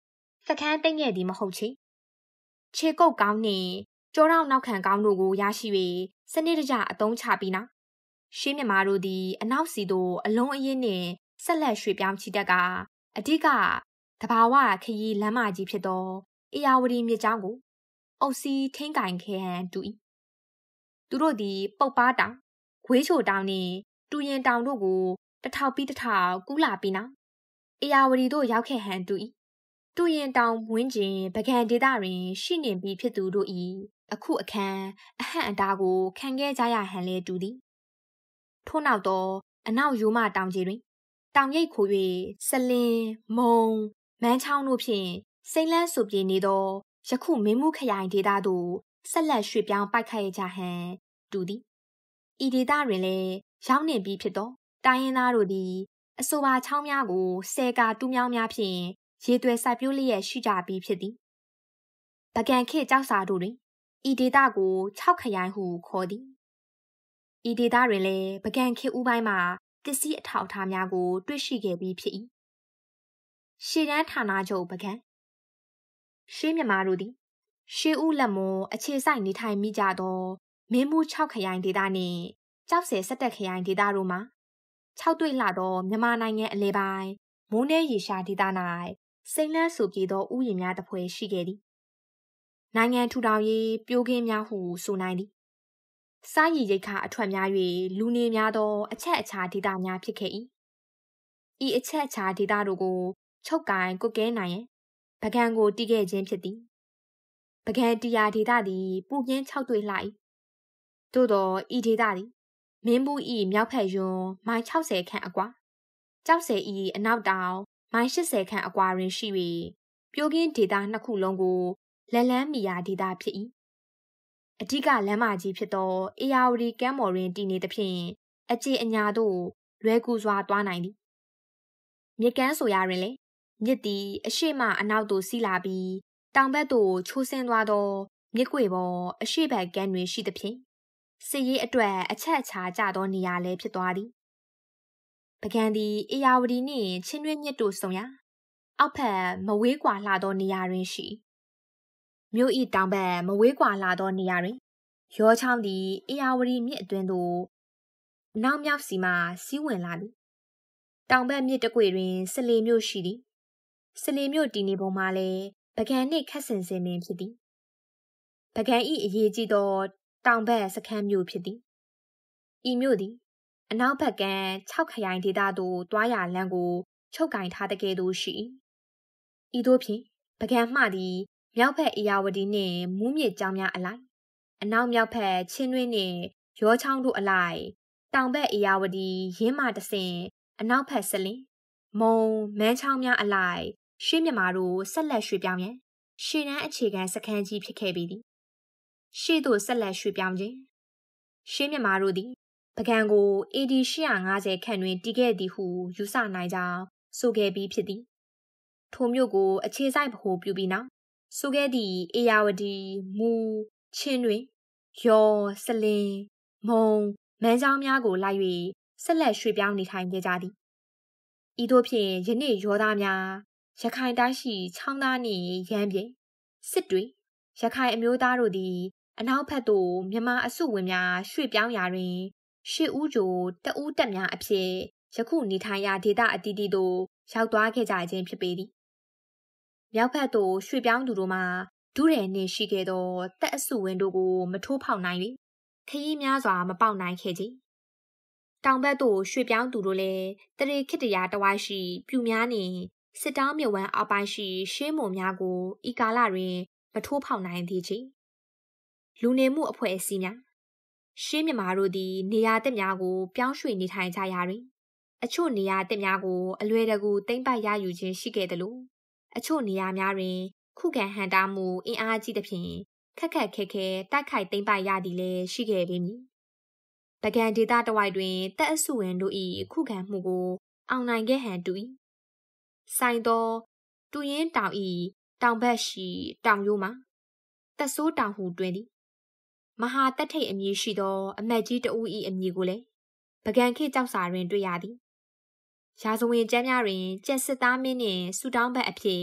စခန်းသိမ်းခဲ့သည်မဟုတ်ချေခြေကုပ်ကောင်းနှင့်ကြောတောင်နောက်ခံကောင်းတို့ကိုရရှိ၍စနစ်တကျအသုံးချပြီးနောက်ရှေးမြန်မာတို့သည်အနောက်စီသို့အလုံးအရင်နှင့်ဆက်လက်ရွှေ့ပြောင်းချီတက်ကအဓိကတဘာဝခရီးလမ်းမကြီးဖြစ်သောအေယာဝတီမြစ်ကြောင်းကိုအုပ်စီးထိန်းကင်ခဲ့ဟန်တူ၏သူတို့သည်ပုတ်ပါတောင်ဂွေးချိုတောင်နှင့်တူရင်တောင်တို့ကိုတထောက်ပြီးတထောက်ကူးလာပြီးနောက်အေယာဝတီတို့ရောက်ခဲ့ဟန်တူ၏တူရင်တောင်ဝင်းကျင်ပကံဒေသတွင်ရှိနေပြီးဖြစ်သူတို့၏အခုအခန်းအဟန့်အတားကိုခံခဲ့ကြရဟန်လဲတူသည်ထို့နောက်သောအနောက်ရိုးမတောင်ကြီးတွင်တောင်ရိပ်ခို၍စလင်းမုံမန်းချောင်းတို့ဖြင့်စိမ့်လန်းဆူပြေနေသောယခုမင်းမှုခရိုင်ဒေသသို့ဆက်လက်ရွှေ့ပြောင်းပိုက်ခတ်ရကြဟန်တူသည်ဤဒေသတွင်လည်းရောက်နေပြီးဖြစ်သောတိုင်းရင်းသားတို့သည်အဆိုပါချောင်းများကိုဆယ်ကာတူးမြောင်းများဖြင့်ရေသွဲစိုက်ပျိုးလျက်ရှိကြပြီးဖြစ်သည်ပကံခေတ်ကြောက်စာတို့တွင်ဤဒေသကို၆ခရိုင်ဟုခေါ်သည်ဤဒေသတွင်လည်းပကံခေတ်ဦးပိုင်းမှာပစ္စည်းအထောက်အထားများကိုတွေ့ရှိခဲ့ပြီးဖြစ်၏ရှေ့တန်းဌာနချုပ်ပကံရှေးမြန်မာတို့သည်ရှေးဦးလက်မွန်အခြေစိုက်နေထိုင်မိကြသောမင်းမှု၆ခရိုင်ဒေသနှင့်ကြောက်ဆယ်၁၁ခရိုင်ဒေသတို့မှာ၆တွေ့လှသောမြန်မာနိုင်ငံအလဲပိုင်းမိုးနဲရေရှာဒေသ၌စိမ့်လန်းဆူပြေသောဥယျာဉ်များတစ်ဖွဲ့ရှိခဲ့သည်နိုင်ငံထူထောင်ရေးပြိုးကင်းများဟုဆိုနိုင်သည်စားရည်ရိတ်ခအထွက်များ၍လူနေများသောအချက်အခြာဒေသများဖြစ်ခဲ့၏ဤအချက်အခြာဒေသတို့ကိုချုပ်ကိုင်ကွက်ကဲနိုင်ရန်ပကံကိုတီးခဲ့ခြင်းဖြစ်သည်ပကံတီယာဒေသသည်ပူပြင်း၆တွေ့လှ၏သို့သောဤဒေသသည်မင်းဘူးဤမြောက်ဖက်ယွန်းမိုင်၆၀ခန့်အကွာကြောက်ဆယ်ဤအနောက်တောင်မိုင်၈၀ခန့်အကွာတွင်ရှိ၍ပြိုးကင်းဒေသနှစ်ခုလုံးကိုလက်လန်းမီယာဒေသဖြစ်၏အဓိကလမ်းမကြီးဖြစ်သောအေယာဝတီကမ်းပေါ်တွင်တည်နေသဖြင့်အကျေအညာသို့လွယ်ကူစွာသွားနိုင်သည်မြစ်ကမ်းဆိုရာတွင်လည်းမြစ်သည်အရှိမအနောက်သို့စီးလာပြီးတောင်ဘက်သို့ချိုးဆင်းသွားသောမြစ်ကွေပေါ်အရှိဘက်ကမ်းတွင်ရှိသဖြင့်စစ်ရေးအတွက်အချက်အခြာကျသောနေရာလည်းဖြစ်သွားသည်ပကံသည်အေယာဝတီနှင့်ချင်းတွင်းမြစ်တို့ဆုံရာအောက်ဖက်မဝေးကွာလှသောနေရာတွင်ရှိမြို့၏တောင်ဘက်မဝေးကွာလှသောနေရာတွင်ရောချောင်းသည်အေယာဝတီမြစ်အတွင်းသို့နောက်မြောက်စီမှစီးဝင်လာသည်တောင်ဘက်မြစ်တကွေတွင်စလေမြို့ရှိသည်စလေမြို့တည်နေပုံမှာလည်းပကံနှင့်ခက်ဆင်ဆင်ပင်ဖြစ်သည်ပကံ၏အရေးကြီးသောတောင်ဘက်စခန်းမြို့ဖြစ်သည်ဤမြို့သည်အနောက်ဘက်ကမ်း၆ခရိုင်ဒေသသို့တွားရလမ်းကိုချုပ်ကင်ထားတဲ့ကဲ့သို့ရှိဤသို့ဖြင့်ပကံမှသည်မြောက်ဘက်အေယာဝတီနှင့်မူးမြစ်ကြောင်းများအလိုက်အနောက်မြောက်ဘက်ချင်းတွင်းနှင့်ရောချောင်းတို့အလိုက်တောင်ဘက်အေယာဝတီရင်းမှတဆင့်အနောက်ဘက်စလင်းမုံမန်းချောင်းများအလိုက်ရှေးမြန်မာတို့ဆက်လက်ရွှေ့ပြောင်းရန်ရှေ့တန်းအခြေခံစခန်းကြီးဖြစ်ခဲ့ပေသည်ရှေ့သို့ဆက်လက်ရွှေ့ပြောင်းခြင်းရှေးမြန်မာတို့သည်ပကံကို အေဒီ၈၅၀ခန့်တွင်တည်ခဲ့သည်ဟုယူဆနိုင်ကြောင်းဆိုခဲ့ပြီးဖြစ်သည်ထိုမြို့ကိုအခြေစိုက်ဗဟိုပြုပြီးနောက်ဆိုခဲ့သည့်အေယာဝတီမူချင်းတွင်ရောစလင်းမုံမန်းချောင်းများကိုလိုက်၍ဆက်လက်ရွှေ့ပြောင်းနေထိုင်ခဲ့ကြသည်ဤသို့ဖြင့်ယနေ့ရောသားများရခိုင်တိုင်းရှိချောင်းသားနှင့်ရမ်းပြေစစ်တွေရခိုင်အမျိုးသားတို့သည်အနောက်ဘက်သို့မြန်မာအစုဝင်များရွှေ့ပြောင်းရာတွင်ရှစ်ဦးကြိုတဦးတက်များအဖြစ်ယခုနေထိုင်ရာဒေသအသီးသီးသို့ရောက်သွားခဲ့ကြခြင်းဖြစ်ပေသည်မြောက်ဘက်သို့ရွှေ့ပြောင်းသူတို့မှာဒုရဲနှင့်ရှိခဲ့သောတက်အစုဝင်တို့ကိုမထိုးဖောက်နိုင်၍ခရီးများစွာမပေါက်နိုင်ခဲ့ကြတောင်ဘက်သို့ရွှေ့ပြောင်းသူတို့လည်းတရေခိတရာတဝိုက်ရှိပြူများနှင့်စစ်တောင်းမြဝန်းအောက်ပိုင်းရှိရှေးမုံများကိုဤကာလတွင်မထိုးဖောက်နိုင်သေးချေလူနေမှုအဖွဲ့အစည်းများရှေးမြန်မာတို့သည်နေရာသစ်များကိုပြောင်းရွှေ့နေထိုင်ကြရာတွင်အချို့နေရာသစ်များကိုအလွယ်တကူသိမ်းပိုက်ရယူခြင်းရှိခဲ့သလိုအချို့နေရာများတွင်ခုခံဟန်တားမှုအင်အားကြီးသဖြင့်ခက်ခက်ခဲခဲတိုက်ခိုက်သိမ်းပိုက်ရသည်လည်းရှိခဲ့ပေမည်ပကံဒေသတဝိုက်တွင်တပ်အစုဝင်တို့၏ခုခံမှုကိုအောင်နိုင်ခဲ့ဟန်တူ၏ဆိုင်သောတူရင်တောင်၏တောင်ဘက်ရှိတောင်ရိုးမှာတပ်ဆိုးတောင်ဟုတွင်သည်မဟာတက်ထိတ်အမည်ရှိသောအမတ်ကြီးတဦး၏အမည်ကိုလည်းပကံခေတ်ကြောက်စာတွင်တွေ့ရသည်ရာဇဝင်ကျမ်းများတွင်ကျက်စစ်သားမင်းနှင့်ဆူတောင်းဘက်အဖြစ်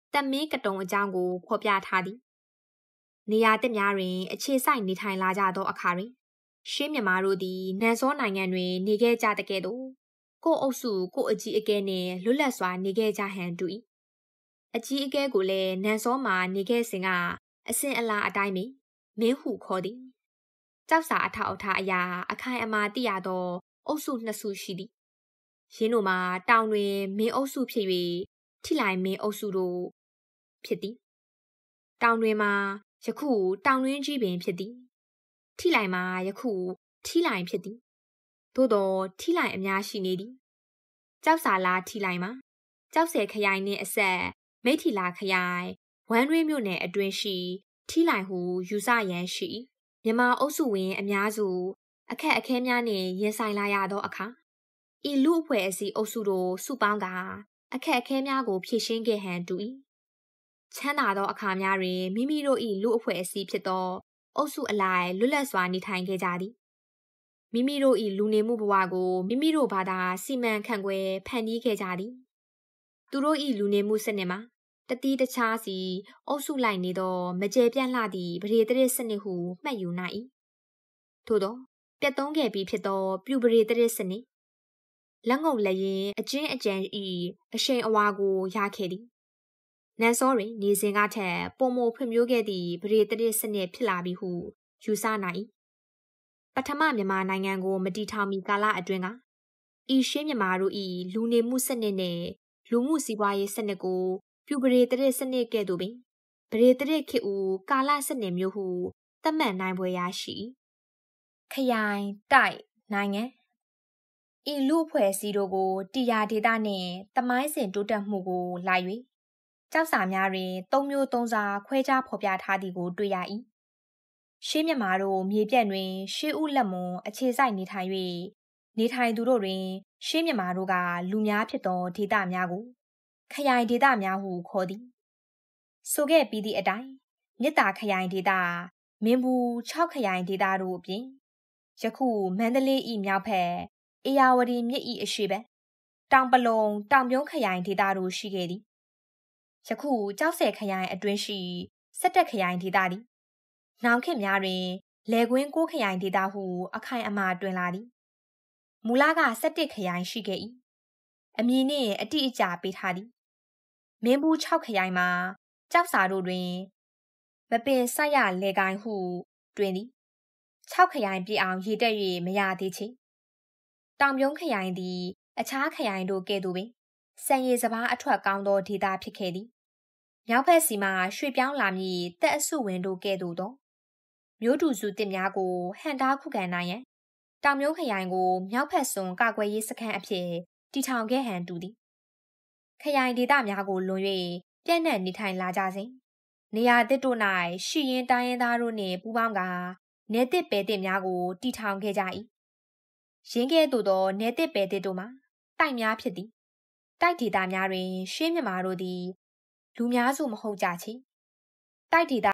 တက်မင်းကတုံအကြောင်းကိုဖော်ပြထားသည်နေရာတစ်များတွင်အခြေစိုက်နေထိုင်လာကြသောအခါတွင်ရှေးမြန်မာတို့သည်နန်စောနိုင်ငံတွင်နေခဲ့ကြတဲ့ကဲ့သို့ကိုအုပ်စုကိုအကြီးအကဲနှင့်လွတ်လပ်စွာနေခဲ့ကြဟန်တူ၏အကြီးအကဲကိုလည်းနန်စောမှာနေခဲ့စဉ်ကအစဉ်အလာအတိုင်းပင်မင်းဟုခေါ်သည်ကြောက်စာအထောက်အထားအရာအခိုင်အမာသိရသောအုပ်စုနှစ်စုရှိသည်ရင်းတို့မှာတောင်တွင်မင်းအုပ်စုဖြစ်၍ထိလိုင်မင်းအုပ်စုတို့ဖြစ်သည်တောင်တွင်မှာယခုတောင်တွင်းကြီးပင်ဖြစ်သည်ထိလိုင်မှာယခုထီလိုင်ဖြစ်သည်သို့သောထီလိုင်အများရှိနေသည်ကြောက်စာလားထီလိုင်မှာကြောက်ဆယ်ခရိုင်နှင့်အဆက်မိထီလာခရိုင်ဝမ်းတွင်းမြို့နယ်အတွင်းရှိထီလိုင်ဟုယူဆရန်ရှိမြန်မာအုပ်စုဝင်အများစုအခက်အခဲများနှင့်ရင်ဆိုင်လာရသောအခါဤလူအဖွဲ့အစည်းအုပ်စုတို့စုပေါင်းကအခက်အခဲများကိုဖြေရှင်းခဲ့ဟန်တူ၏ချမ်းသာသောအခါများတွင်မိမိတို့၏လူအဖွဲ့အစည်းဖြစ်သောအုပ်စုအလိုက်လွတ်လပ်စွာနေထိုင်ခဲ့ကြသည်မိမိတို့၏လူနေမှုဘဝကိုမိမိတို့ဘာသာစီမံခန့်ခွဲဖန်တီးခဲ့ကြသည်သူတို့၏လူနေမှုစနစ်မှာတတိတခြားစီအုပ်စုလိုက်နေသောမကျေပြန့်လှသည့်ဗရေတရစ်စနစ်ဟုမှတ်ယူနိုင်၏ထို့သောပြတ်သုံးခဲ့ပြီးဖြစ်သောပြူဗရေတရစ်စနစ်လက်ငုပ်လက်ရင်အကျဉ်းအကျန်၏အရှိန်အဝါကိုရခဲ့သည်နန်စောတွင်နေစဉ်ကထက်ပုံမဖွံ့ဖြိုးခဲ့သည့်ဗရေတရစ်စနစ်ဖြစ်လာပြီဟုယူဆနိုင်၏ပထမမြန်မာနိုင်ငံကိုမတည်ထောင်မီကာလအတွင်းကဤရှေးမြန်မာတို့၏လူနေမှုစနစ်နှင့်လူမှုစီးပွားရေးစနစ်ကိုပြူဗရေတရစ်စနစ်ကဲ့သို့ပင်ဗရေတရစ်ခေတ်ဦးကာလစနစ်မျိုးဟုသတ်မှတ်နိုင်ပွဲရရှိခရိုင်တိုက်နိုင်ငံဤလူအဖွဲ့အစည်းတို့ကိုတရားဒေသနှင့်တမိုင်းစဉ်တိုးတက်မှုကိုလိုက်၍ကျောက်စာများတွင်သုံးမျိုးသုံးစားခွဲခြားဖော်ပြထားသည်ကိုတွေ့ရ၏ရှေးမြန်မာတို့မြေပြန့်တွင်ရှေးဦးလက်မွန်အခြေစိုက်နေထိုင်၍နေထိုင်သူတို့တွင်ရှေးမြန်မာတို့ကလူများဖြစ်သောဒေသများကိုခရိုင်ဒေသများဟုခေါ်သည်ဆိုခဲ့ပြီးသည့်အတိုင်းမြစ်တာခရိုင်ဒေသမင်းဘူးခြောက်ခရိုင်ဒေသတို့အပြင်ယခုမန္တလေး၏မြောက်ဘက်အေရဝတီမြစ်၏အရှေ့ဘက်တောင်ပလုံတောင်ပြုံးခရိုင်ဒေသတို့ရှိခဲ့သည်ယခုကြောက်ဆယ်ခရိုင်အတွင်းရှိစက်တက်ခရိုင်ဒေသသည်နောင်ခေတ်များတွင်လေကွင်းကိုခရိုင်ဒေသဟုအခိုင်အမာတွင်လာသည်မူလကစက်တက်ခရိုင်ရှိခဲ့၏အမည်နှင့်အတိအကျပေးထားသည်မင်းဘူးခြောက်ခရိုင်မှာကြောက်စာတို့တွင်မပင်ဆက်ရလေကိုင်ဟုတွင်သည်ခြောက်ခရိုင်ပြည့်အောင်ရေတက်၍မရသေးချေတောင်ပြုံးခရိုင်သည်အခြားခရိုင်တို့ကဲ့သို့ပင်စံရည်စပါးအထွက်ကောင်းသောဒေသဖြစ်ခဲ့သည်မြောက်ဘက်စီမှရွှေ့ပြောင်းလာမည့်တက်အစုဝင်တို့ကဲ့သို့သောမျိုးတူစုတစ်များကိုဟန်တားခုခံနိုင်ရန်တောင်ပြုံးခရိုင်ကိုမြောက်ဘက်စွန်ကာကွယ်ရေးစခန်းအဖြစ်တည်ထောင်ခဲ့ဟန်တူသည်ခရိုင်ဒေသများကိုလွန်၍ပြန့်နှံ့နေထိုင်လာကြစဉ်နေရာသစ်တို့၌ရှိရင်တိုင်းရင်းသားတို့နှင့်ပူးပေါင်းကာနေသစ်ပယ်သစ်များကိုတည်ထောင်ခဲ့ကြ၏ရင်းကဲ့သို့သောနေသစ်ပယ်သစ်တို့မှာတိုက်များဖြစ်သည်တိုက်ဒေသများတွင်ရှေးမြန်မာတို့သည်လူများစုမဟုတ်ကြချေတိုက်ဒေသ